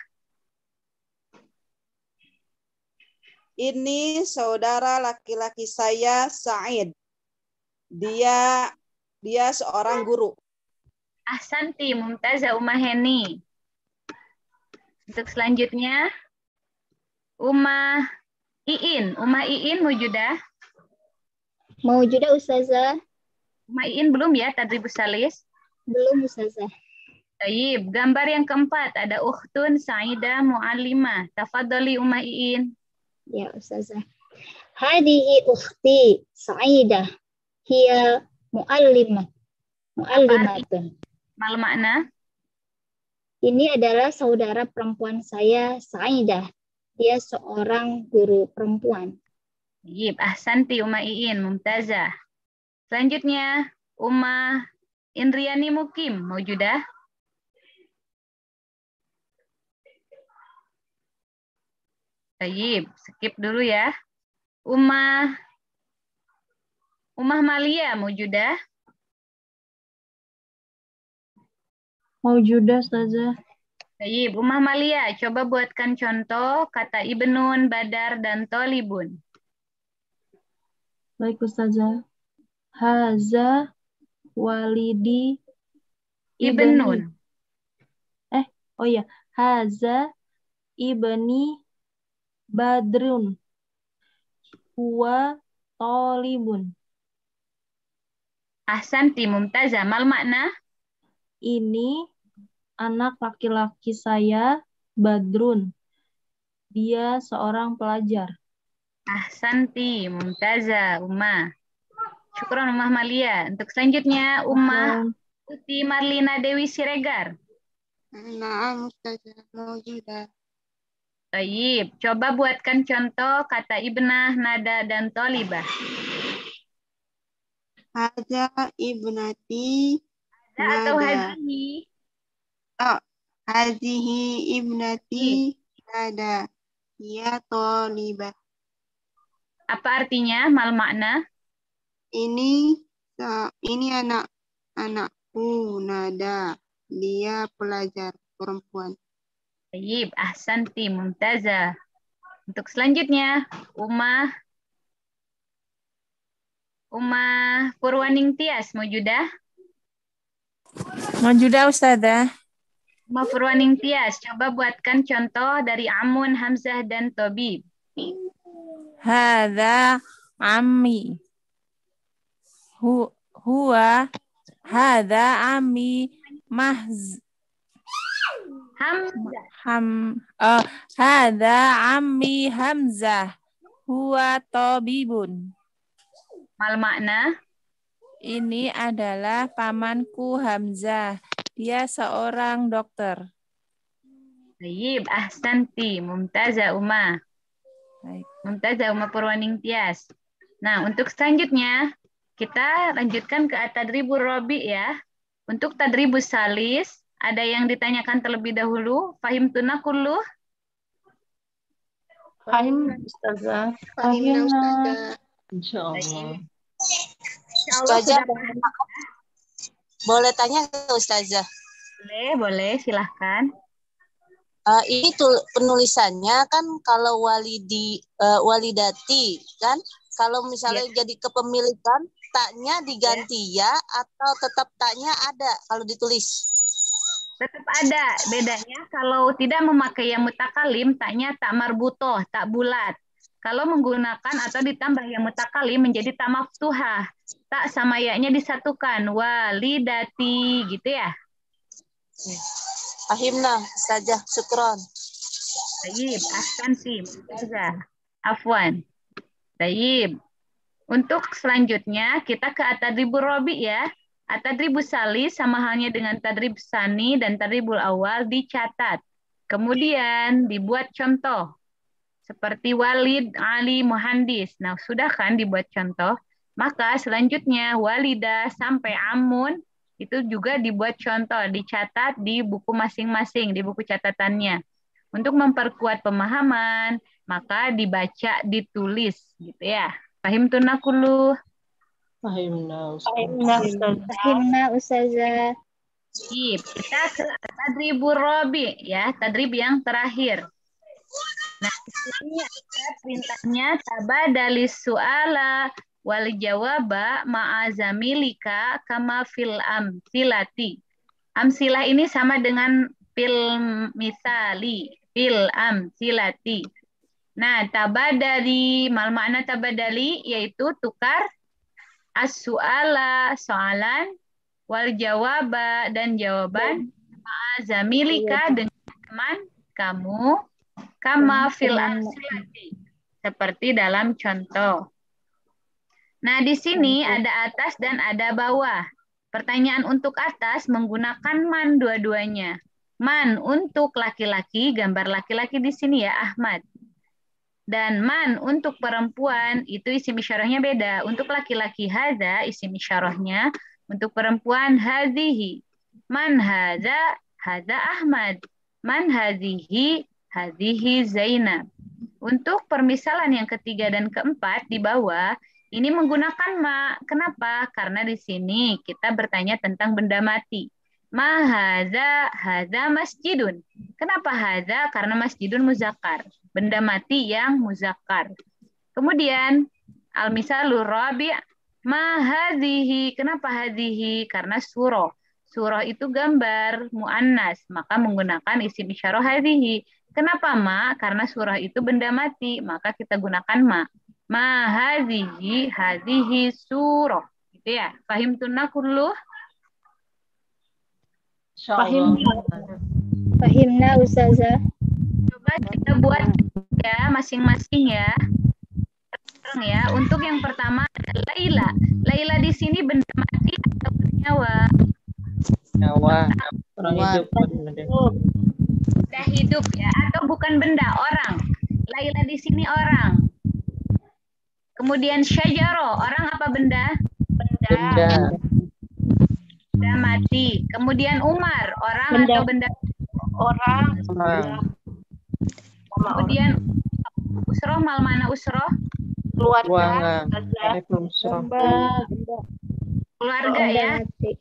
Ini saudara laki-laki saya Sa'id. Dia seorang guru. Ahsanti, Mumtazah Ummah Heni. Untuk selanjutnya, Ummah Iin. Ummah Iin maujudah? Maujudah Ustazah. Ummah Iin belum ya, Tadribus Salis? Belum Ustazah. Tayyib. Gambar yang keempat, ada Ukhtun Sa'idah Mu'allimah. Tafadhali Ummah Iin. Ya Ustazah. Hadihi ukhti Sa'idah. Hiya mu'allimatun. Mal makna? Ini adalah saudara perempuan saya, Sa'idah. Dia seorang guru perempuan. Tayyib. Ahsanti Ummah Iin. Mumtazah. Selanjutnya, Ummah Indriani Mukim. Maujudah? Tayyib. Skip dulu ya. Ummah Malia. Maujudah? Maujudah Ustazah. Tayyib. Ummah Malia. Coba buatkan contoh kata Ibnun, Badar, dan Tolibun. Baik Ustazah. Haza walidi Ibnun. Oh iya. Haza ibni Badrun. Huwa tolibun. Ahsanti Mumtazah. Mal makna? Ini anak laki-laki saya, Badrun. Dia seorang pelajar. Ahsanti Mumtazah Ummah. Syukron Ummah Malia. Untuk selanjutnya Ummah Uti Marlina Dewi Siregar. Naam Ustazah, maujudah. Tayyib. Coba buatkan contoh kata Ibnah, Nada, dan Tolibah. Haja ibnati Atau Nada. hazihi? Hazihi ibnati Nada. Ya tolibah. Apa artinya? Mal makna? Ini anakku Nada. Dia pelajar perempuan. Tayyib. Ahsanti Mumtazah. Untuk selanjutnya Ummah Purwaning Tias. Maujudah? Maujudah Ustazah. Ummah Purwaning Tias. Coba buatkan contoh dari Amun, Hamzah, dan Tobib. Hadza ammi. Huwa hadza ammi hadza ammi Hamzah. Huwa tabibun. Mal makna? Ini adalah pamanku Hamzah. Dia seorang dokter. Tayyib. Ahsanti Mumtazah Ummah. Mumtazah Ummah Purwaning Tias. Nah, untuk selanjutnya kita lanjutkan ke At-Tadribur Rabi' ya. Untuk Tadribus Salis, ada yang ditanyakan terlebih dahulu. Fahim tuna kulluh? Fahim, Ustazah. Fahimna, Ustazah. Insyaallah. Ustazah, boleh tanya ke Ustazah? Boleh, silahkan. Ini penulisannya kan kalau walidati kan, kalau misalnya jadi kepemilikan taknya diganti ya atau tetap taknya ada kalau ditulis? Tetap ada. Bedanya kalau tidak memakai yang mutakalim, taknya tak marbutoh, tak bulat. Kalau menggunakan atau ditambah yang mutakalim menjadi tak maftuhah. Tak sama ya-nya disatukan. Walidati, gitu ya. Fahimna, Ustazah. Syukron. Tayyib, ahsanti, Ustazah. Afwan. Tayyib. Untuk selanjutnya, kita ke at-tadribur rabi' ya. At-tadribus salis sama halnya dengan tadrib sani dan tadribul awal dicatat. Kemudian dibuat contoh. Seperti Walid, Ali, Muhandis. Nah, sudah kan dibuat contoh? Maka selanjutnya Walidah sampai Amun itu juga dibuat contoh, dicatat di buku masing-masing, di buku catatannya. Untuk memperkuat pemahaman, maka dibaca, ditulis, gitu ya. Fahim tunakulu. Fahimna, Ustazah. Kita ke tadribur rabi ya, tadrib yang terakhir. Nah, di sini ada perintahnya tabadalis su'ala wal jawaba ma'azamilika kama fil amsilati. Amsilah ini sama dengan fil misali, fil amsilati. Nah, tabadali, mal makna tabadali yaitu tukar as-su'ala, soalan, wal jawaba dan jawaban ma'azamilika dengan teman kamu kama fil amsilati, seperti dalam contoh. Nah, di sini ada atas dan ada bawah. Pertanyaan untuk atas menggunakan man dua-duanya. Man untuk laki-laki, gambar laki-laki di sini ya, Ahmad. Dan man untuk perempuan, itu isim isyarahnya beda. Untuk laki-laki hadza, isim isyarahnya. Untuk perempuan hadhihi. Man hadza, hadza Ahmad. Man hadhihi, hadhihi Zainab. Untuk permisalan yang ketiga dan keempat di bawah, ini menggunakan ma. Kenapa? Karena di sini kita bertanya tentang benda mati. Ma hadza masjidun. Kenapa hadza? Karena masjidun muzakkar. Benda mati yang muzakkar. Kemudian al-misalur rabi' ma hadhihi. Kenapa hadhihi? Karena surah. Surah itu gambar muannas, maka menggunakan isim isyarah hadhihi. Kenapa ma? Karena surah itu benda mati, maka kita gunakan ma. Ma hadhihi surah. Gitu ya. Fahim tunakulluh? Fahimna Ustazah. Coba kita buat ya masing-masing ya. Ya, untuk yang pertama Laila. Laila di sini benda mati atau bernyawa? Nyawa. Orang hidup. Benda hidup ya, atau bukan benda, orang. Laila di sini orang. Kemudian syajaro, orang apa benda? Benda. Benda mati. Kemudian Umar, orang benda. Atau benda? Orang. Kemudian usroh, mal mana usroh? Keluarga. Keluarga ya.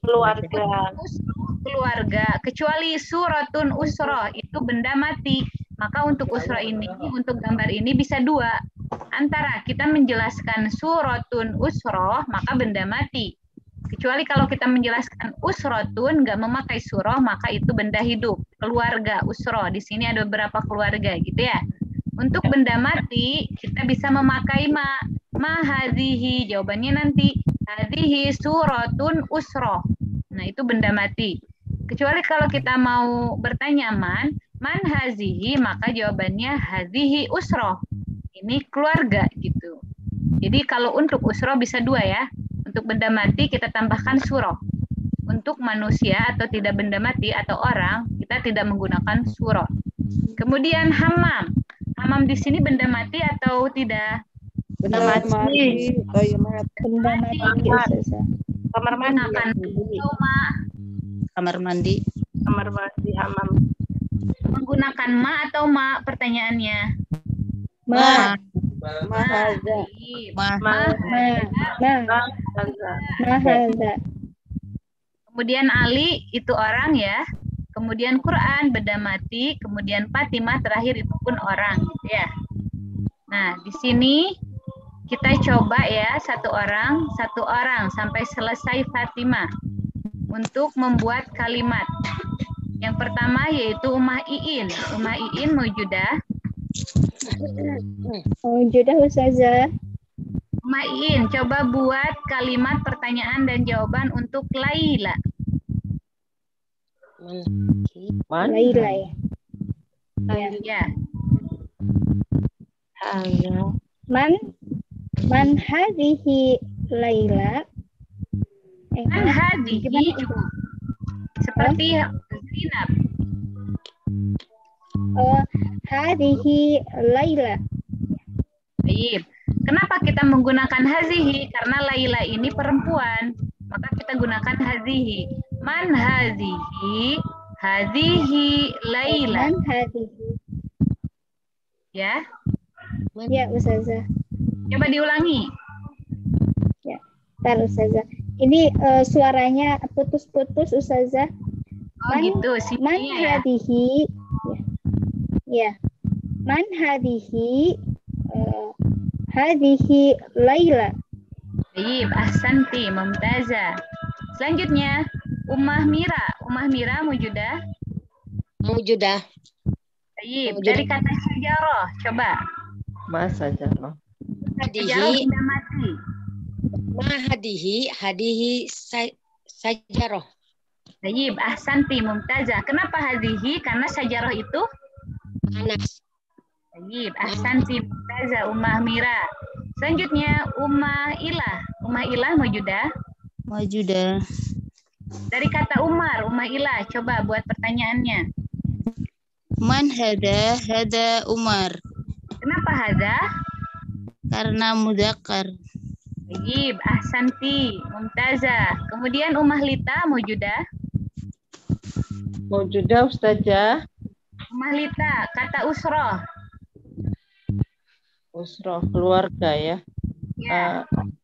Keluarga. Kecuali suratun usroh, itu benda mati. Maka untuk usroh ini, untuk gambar ini bisa dua. Antara kita menjelaskan suratun usroh, maka benda mati. Kecuali kalau kita menjelaskan usrotun, nggak memakai surah, maka itu benda hidup. Keluarga, usroh. Di sini ada beberapa keluarga, gitu ya. Untuk benda mati, kita bisa memakai ma. Ma hadhihi. Jawabannya nanti. Hadhihi suratun usroh. Nah, itu benda mati. Kecuali kalau kita mau bertanya man hazihi, maka jawabannya hadhihi usroh. Ini keluarga gitu. Jadi kalau untuk usroh bisa dua ya. Untuk benda mati kita tambahkan surah. Untuk manusia atau tidak benda mati atau orang, kita tidak menggunakan surah. Kemudian hamam. Hamam di sini benda mati atau tidak? Benda mati. Benda mati. Kamar mandi. Kamar mandi. Kamar mandi hamam. Menggunakan ma atau ma pertanyaannya? Ma. Mahaza. Mahaza. Kemudian Ali itu orang ya. Kemudian Quran, benda mati, kemudian Fatimah terakhir itu pun orang gitu ya. Nah, di sini kita coba ya satu orang sampai selesai Fatimah untuk membuat kalimat. Yang pertama yaitu Ummah Iin. Ummah Iin maujudah? Maujudah Ustazah. Ummah Iin, coba buat kalimat pertanyaan dan jawaban untuk Laila. Laila ya. Ya. Man hadhihi Laila. Man hadhihi seperti Zainab. Oh, hadhihi Laila. Baik. Kenapa kita menggunakan hazihi? Karena Laila ini perempuan. Maka kita gunakan hazihi. Man hazihi? Hazihi Laila. Man hadhihi. Ya. Ya, Ustazah. Coba diulangi. Ya, bentar Ustazah. Ini suaranya putus-putus Ustazah. Oh gitu, Man ya. hadhihi. Ya. Man hadhihi hadhihi Laila. Baik, ahsanti, mumtazah. Selanjutnya, Ummah Mira. Ummah Mira maujudah? Maujudah. Baik, dari kata sajarah, coba. Sajarah. Sajarah benda mati. Hadihi sajarah. Baik, ahsanti, mumtazah. Kenapa hadihi? Karena sajarah itu panas. Baik, ahsanti, mumtazah, Ummah Mira. Selanjutnya, Ummah Ilah. Ummah Ilah maujudah? Maujudah. Dari kata Umar, Ummah Ilah, coba buat pertanyaannya. Man hada Umar. Kenapa hada? Karena mudzakkar. Baik, ahsanti, mumtazah. Kemudian Ummah Lita maujudah? Maujudah Ustazah. Ummah Lita, kata usroh. Usroh keluarga ya. Ya.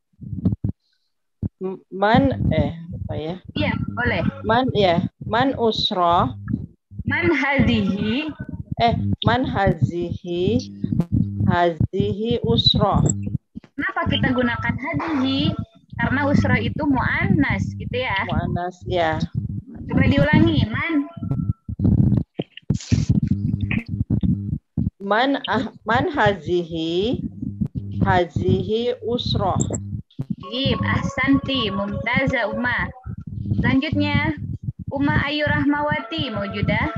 Apa ya? Iya, boleh. Man usroh. Man hazihi. Man hazihi usroh. Kenapa kita gunakan hazihi? Karena usroh itu mu'annas gitu ya. Mu'annas ya. Coba diulangi, Man hazihi usroh. Baik, ahsanti, mumtazah Ummah. Selanjutnya, Ummah Ayu Rahmawati maujudah?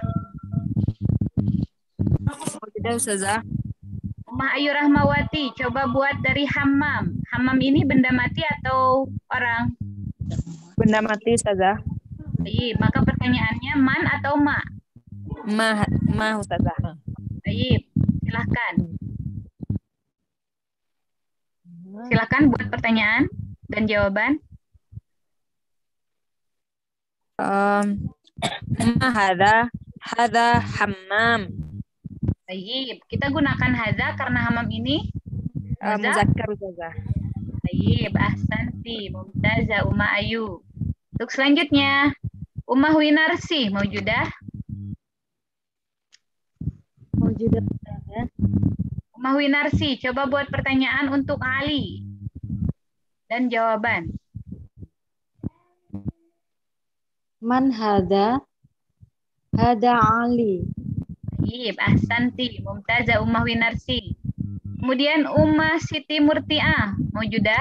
Maujudah Ustazah. Ummah Ayu Rahmawati, coba buat dari hammam. Hammam ini benda mati atau orang? Benda mati Ustazah. Baik, maka pertanyaannya man atau ma? Ma Ustazah. Baik, silahkan. Silakan buat pertanyaan dan jawaban. Hada hammam. Baik, kita gunakan hadza karena hammam ini muzakkar Ustazah. Baik, ahsanti, mumtazah Ummah Ayu. Untuk selanjutnya, Ummah Winarsi maujudah? Maujudah. Ummah Winarsi, coba buat pertanyaan untuk Ali dan jawaban. Man hada? Hada Ali. Baik, ahsanti, mumtazah Ummah Winarsi. Kemudian Ummah Siti Murtiah maujudah?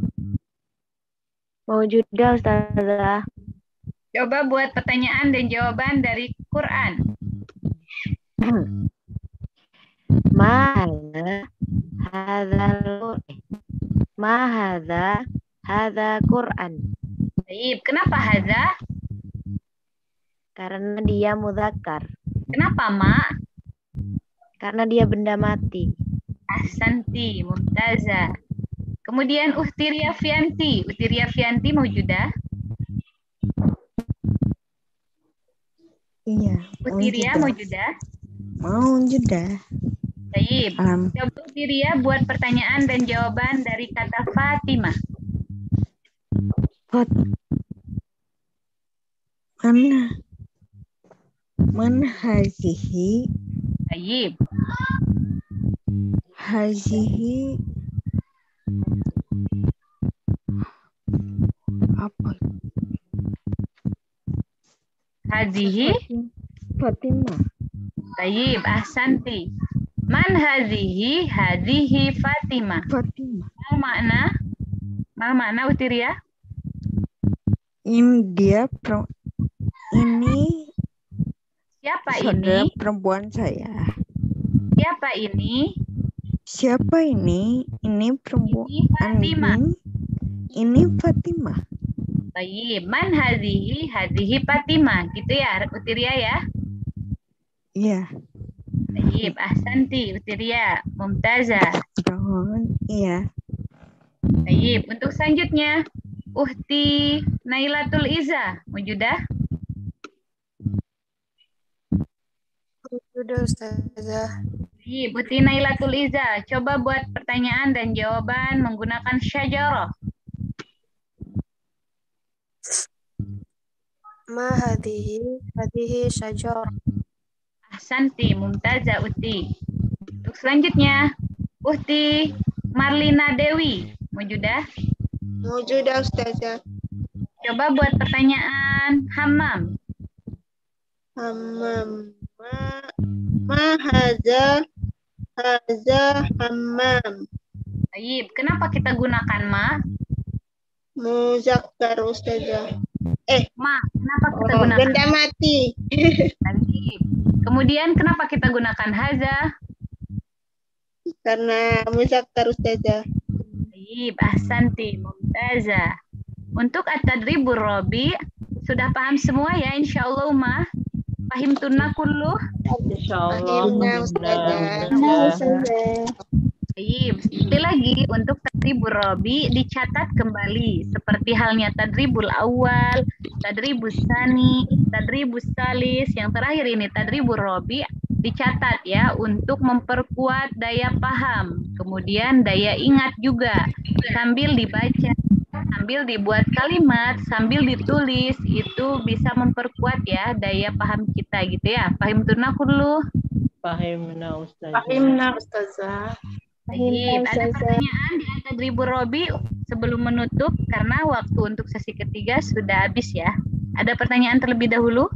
Maujudah Ustazah. Coba buat pertanyaan dan jawaban dari Quran. Hadza Quran. Baik, kenapa hadza? Karena dia mudzakkar. Kenapa ma? Karena dia benda mati. Ahsanti, mumtazah. Kemudian Ukhti Riafianti. Ukhti Riafianti maujudah? Iya. Ukhti Ria maujudah? Maujudah. Baik. Coba Firia buat pertanyaan dan jawaban dari kata Fatimah. Man hazihi. Baik. Hazihi apa? Hazihi Fatimah. Baik, ahsanti. Man hazihi? Hazihi Fatimah. Fatimah. Mal makna Utiria? Ini Siapa saudara ini? perempuan saya. Siapa ini? Siapa ini? Ini perempuan. Fatimah. Ini Fatimah. Baik, man hazihi? Hazihi Fatimah. Gitu ya, Utiria ya? Iya. Baik, ahsanti Utiria. Mumtazah. Iya. Baik, untuk selanjutnya Uhti Nailatul Iza, Mujudah. Sudah Ustazah. Baik, Uhti Nailatul Iza, coba buat pertanyaan dan jawaban menggunakan syajarah. Ma hadihi syajarah. Ahsanti, Mumtazah Uhti. Untuk selanjutnya Uhti Marlina Dewi, Mujudah. Mujudah Ustazah. Coba buat pertanyaan Hammam. Hammam. Ma haza hammam. Baik, kenapa kita gunakan ma? Muzakkar Ustazah. Ma, kenapa kita gunakan? Benda mati. Baik. Kemudian kenapa kita gunakan haza? Karena muzakkar Ustazah. Baik, ahsanti, Mumtazah. Untuk at-tadribur rabi, sudah paham semua ya insyaallah Ummah? Fahim tunna kullu? Insyaallah. Baik, sekali lagi untuk tadribur rabi dicatat kembali seperti halnya tadribul awal, tadribus tsani, tadribus tsalis, yang terakhir ini tadribur rabi dicatat ya untuk memperkuat daya paham, kemudian daya ingat juga sambil dibaca, sambil dibuat kalimat, sambil ditulis, itu bisa memperkuat ya daya paham kita gitu ya. Fahim tunna kullu? Fahimna Ustazah. Baik, ada pertanyaan di Tadribur Robi sebelum menutup karena waktu untuk sesi ketiga sudah habis ya. Ada pertanyaan terlebih dahulu?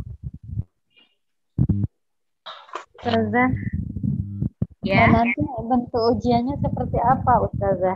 Ustazah. Ya. Nah, nanti bentuk ujiannya seperti apa, Ustazah?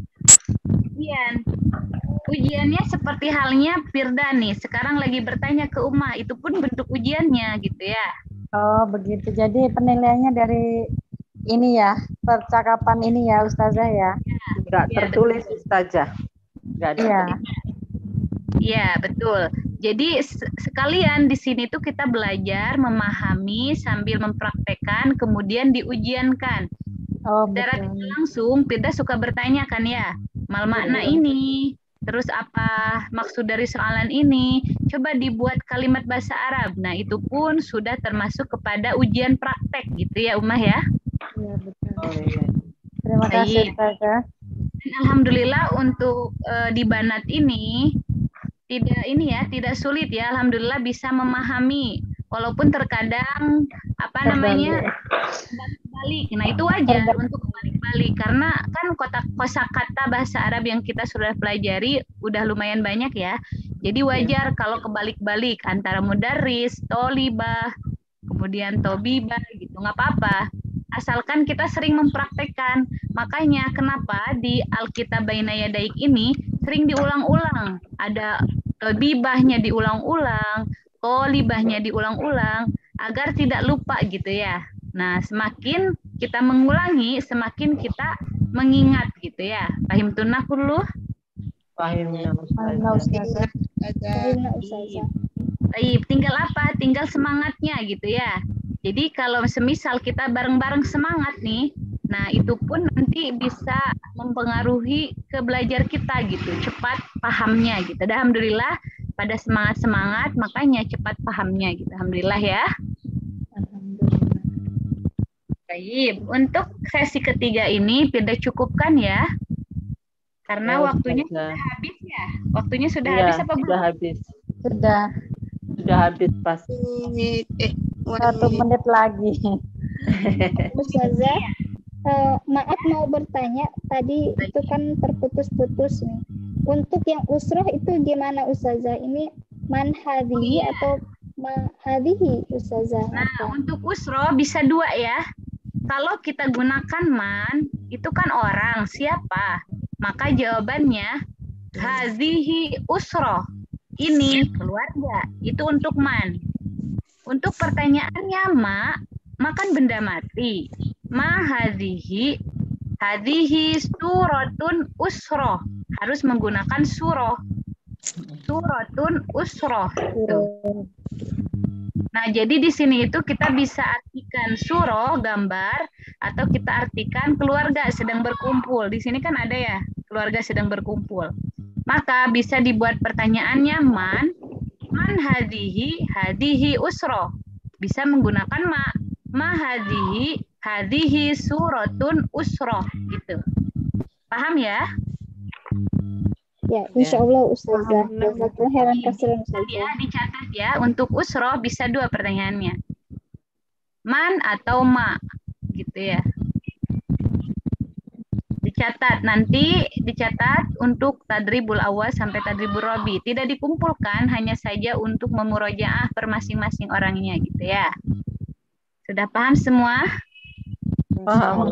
Ujiannya seperti halnya Firda nih. Sekarang lagi bertanya ke Ummah, itu pun bentuk ujiannya gitu ya. Oh, begitu. Jadi penilaiannya dari ini ya, percakapan ini ya, Ustazah ya. Enggak tertulis Ustazah. Enggak ada. Iya. Iya, betul. Jadi sekalian di sini tuh kita belajar memahami sambil mempraktekkan, kemudian diujiankan. Oh, secara tidak langsung, Firda suka bertanya kan ya, mal makna ini, terus apa maksud dari soalan ini, coba dibuat kalimat bahasa Arab. Nah, itu pun sudah termasuk kepada ujian praktek gitu ya, Ummah ya. Iya, betul. Terima kasih, Ustazah. Dan alhamdulillah untuk di Banat ini tidak sulit ya, alhamdulillah bisa memahami walaupun terkadang balik. Nah, itu wajar untuk balik karena kan kosakata bahasa Arab yang kita sudah pelajari udah lumayan banyak ya. Jadi wajar kalau kebalik-balik antara mudarris, tolibah, kemudian tobibah gitu, nggak apa-apa. Asalkan kita sering mempraktekkan. Makanya kenapa di Alkitab Baina Yadaik ini sering diulang-ulang. Ada tobibahnya diulang-ulang, tolibahnya diulang-ulang agar tidak lupa gitu ya. Nah, semakin kita mengulangi, semakin kita mengingat gitu ya. Fahim tunna kullu? Fahimna Ustazah. Baik, tinggal apa? Tinggal semangatnya gitu ya. Jadi kalau semisal kita bareng-bareng semangat nih, nah itu pun nanti bisa mempengaruhi ke belajar kita gitu, cepat pahamnya gitu. Dan alhamdulillah pada semangat-semangat makanya cepat pahamnya gitu. Alhamdulillah ya. Baik, untuk sesi ketiga ini tidak cukupkan ya. Karena Ya, waktunya Ustazah. sudah habis ya. Waktunya sudah Iya, habis apa belum? sudah habis. Sudah Sudah habis pas. 1 menit lagi. Ustazah, maaf mau bertanya, tadi itu kan terputus-putus nih. Untuk yang usroh itu gimana Ustazah? Ini man hadhihi atau ma hadhihi Ustazah? Nah, untuk usro bisa 2 ya. Kalau kita gunakan man, itu kan orang, siapa? Maka jawabannya hazihi usro. Ini keluarga, itu untuk man. Untuk pertanyaannya makan benda mati. Ma hazihi suratun usroh. Harus menggunakan suroh. Suratun usroh. Nah, jadi di sini itu kita bisa artikan suroh, gambar, atau kita artikan keluarga sedang berkumpul. Di sini kan ada ya, keluarga sedang berkumpul. Maka bisa dibuat pertanyaannya man hadihi usroh. Bisa menggunakan ma hadihi suratun usroh gitu. Paham ya? Ya, insya Allah Ustazah. Jazakallah khairan kasiran Ustazah. Ya, dicatat ya. Untuk usroh bisa 2 pertanyaannya. Man atau ma, gitu ya. Dicatat nanti, dicatat untuk tadribul awal sampai tadribul robi. Tidak dikumpulkan, hanya saja untuk memurojaah per masing-masing orangnya, gitu ya. Sudah paham semua? Paham.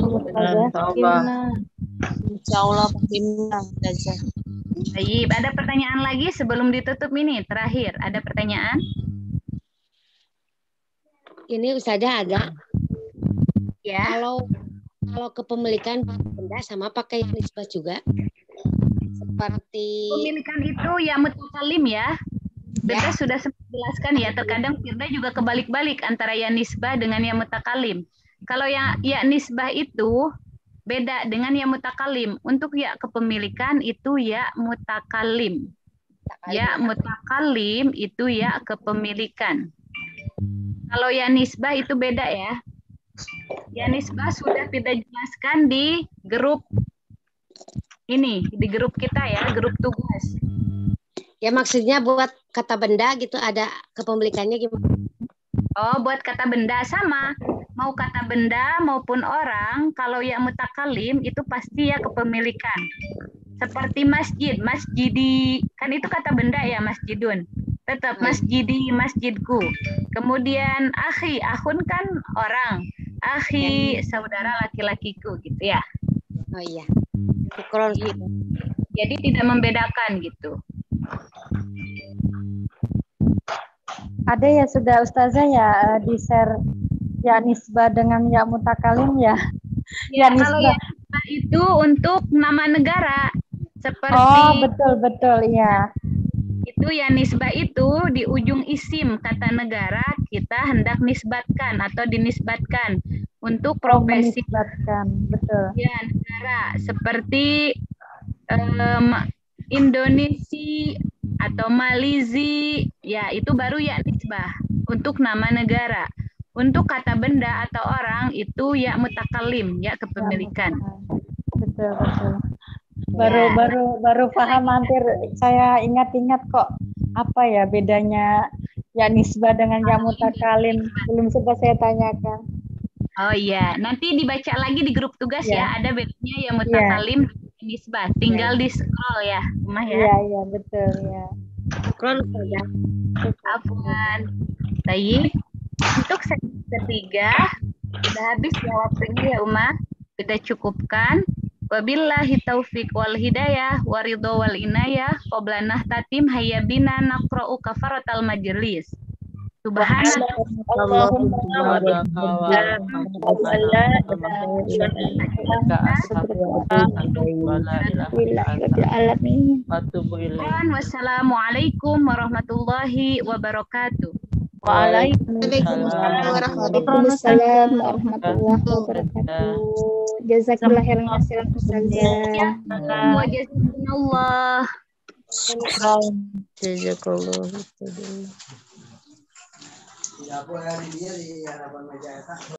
Insya Allah Ustazah. Baik, ada pertanyaan lagi sebelum ditutup ini? Terakhir, ada pertanyaan? Ini Ustazah ada. Ya. Kalau kepemilikan benda sama pakai nisbah juga. Seperti Pemilikan itu ya mutakalim ya. Beda sudah sempat jelaskan ya. Terkadang Firda juga kebalik-balik antara ya nisbah dengan ya mutakalim. Kalau ya nisbah itu beda dengan ya mutakalim. Untuk ya kepemilikan itu ya mutakalim. Ya mutakalim itu ya kepemilikan. Kalau ya nisbah itu beda ya. Ya nisbah sudah kita jelaskan di grup ini, di grup kita ya, grup tugas. ya maksudnya buat kata benda gitu ada kepemilikannya gimana? Oh, buat kata benda sama. Mau kata benda maupun orang, kalau ya mutakalim itu pasti ya kepemilikan. Seperti masjid, masjidi, kan itu kata benda ya, masjidun. Tetap masjidi, masjidku. Kemudian akhi, akhun kan orang. Akhi, saudara laki-lakiku gitu ya. Oh iya. Jadi tidak membedakan gitu. Ada ya sudah Ustazah ya di-share ya nisbah dengan ya mutakalim ya. Ya, kalau ya nisbah itu untuk nama negara. Seperti Oh, betul ya. Itu ya nisbah itu di ujung isim kata negara kita hendak nisbatkan atau dinisbatkan untuk profesi. Menisbatkan, betul. Ya, negara seperti Indonesia atau Malizi, ya itu baru ya nisbah untuk nama negara. Untuk kata benda atau orang itu ya mutakalim, ya kepemilikan. Betul. Baru paham hampir saya ingat-ingat kok apa ya bedanya ya nisbah dengan ya mutakalim, belum sempat saya tanyakan. Oh iya, nanti dibaca lagi di grup tugas ya, ada bedanya ya mutakalim nisbah. Tinggal di scroll ya, Umah ya. Iya, betul ya. Scroll saja. Afwan. Baik. Untuk sesi ketiga sudah habis ya waktunya ya Umah. Kita cukupkan. Wabillahi taufiq wal hidayah waridho wal inayah qabla nahtatim hayya bina naqra'u kafaratal majlis. Wassalamualaikum warahmatullahi wabarakatuh. Waalaikumsalam warahmatullahi wabarakatuh. Jazakallah khairan kasiran Ustazah. Wa jazakumullah. Jazakallah.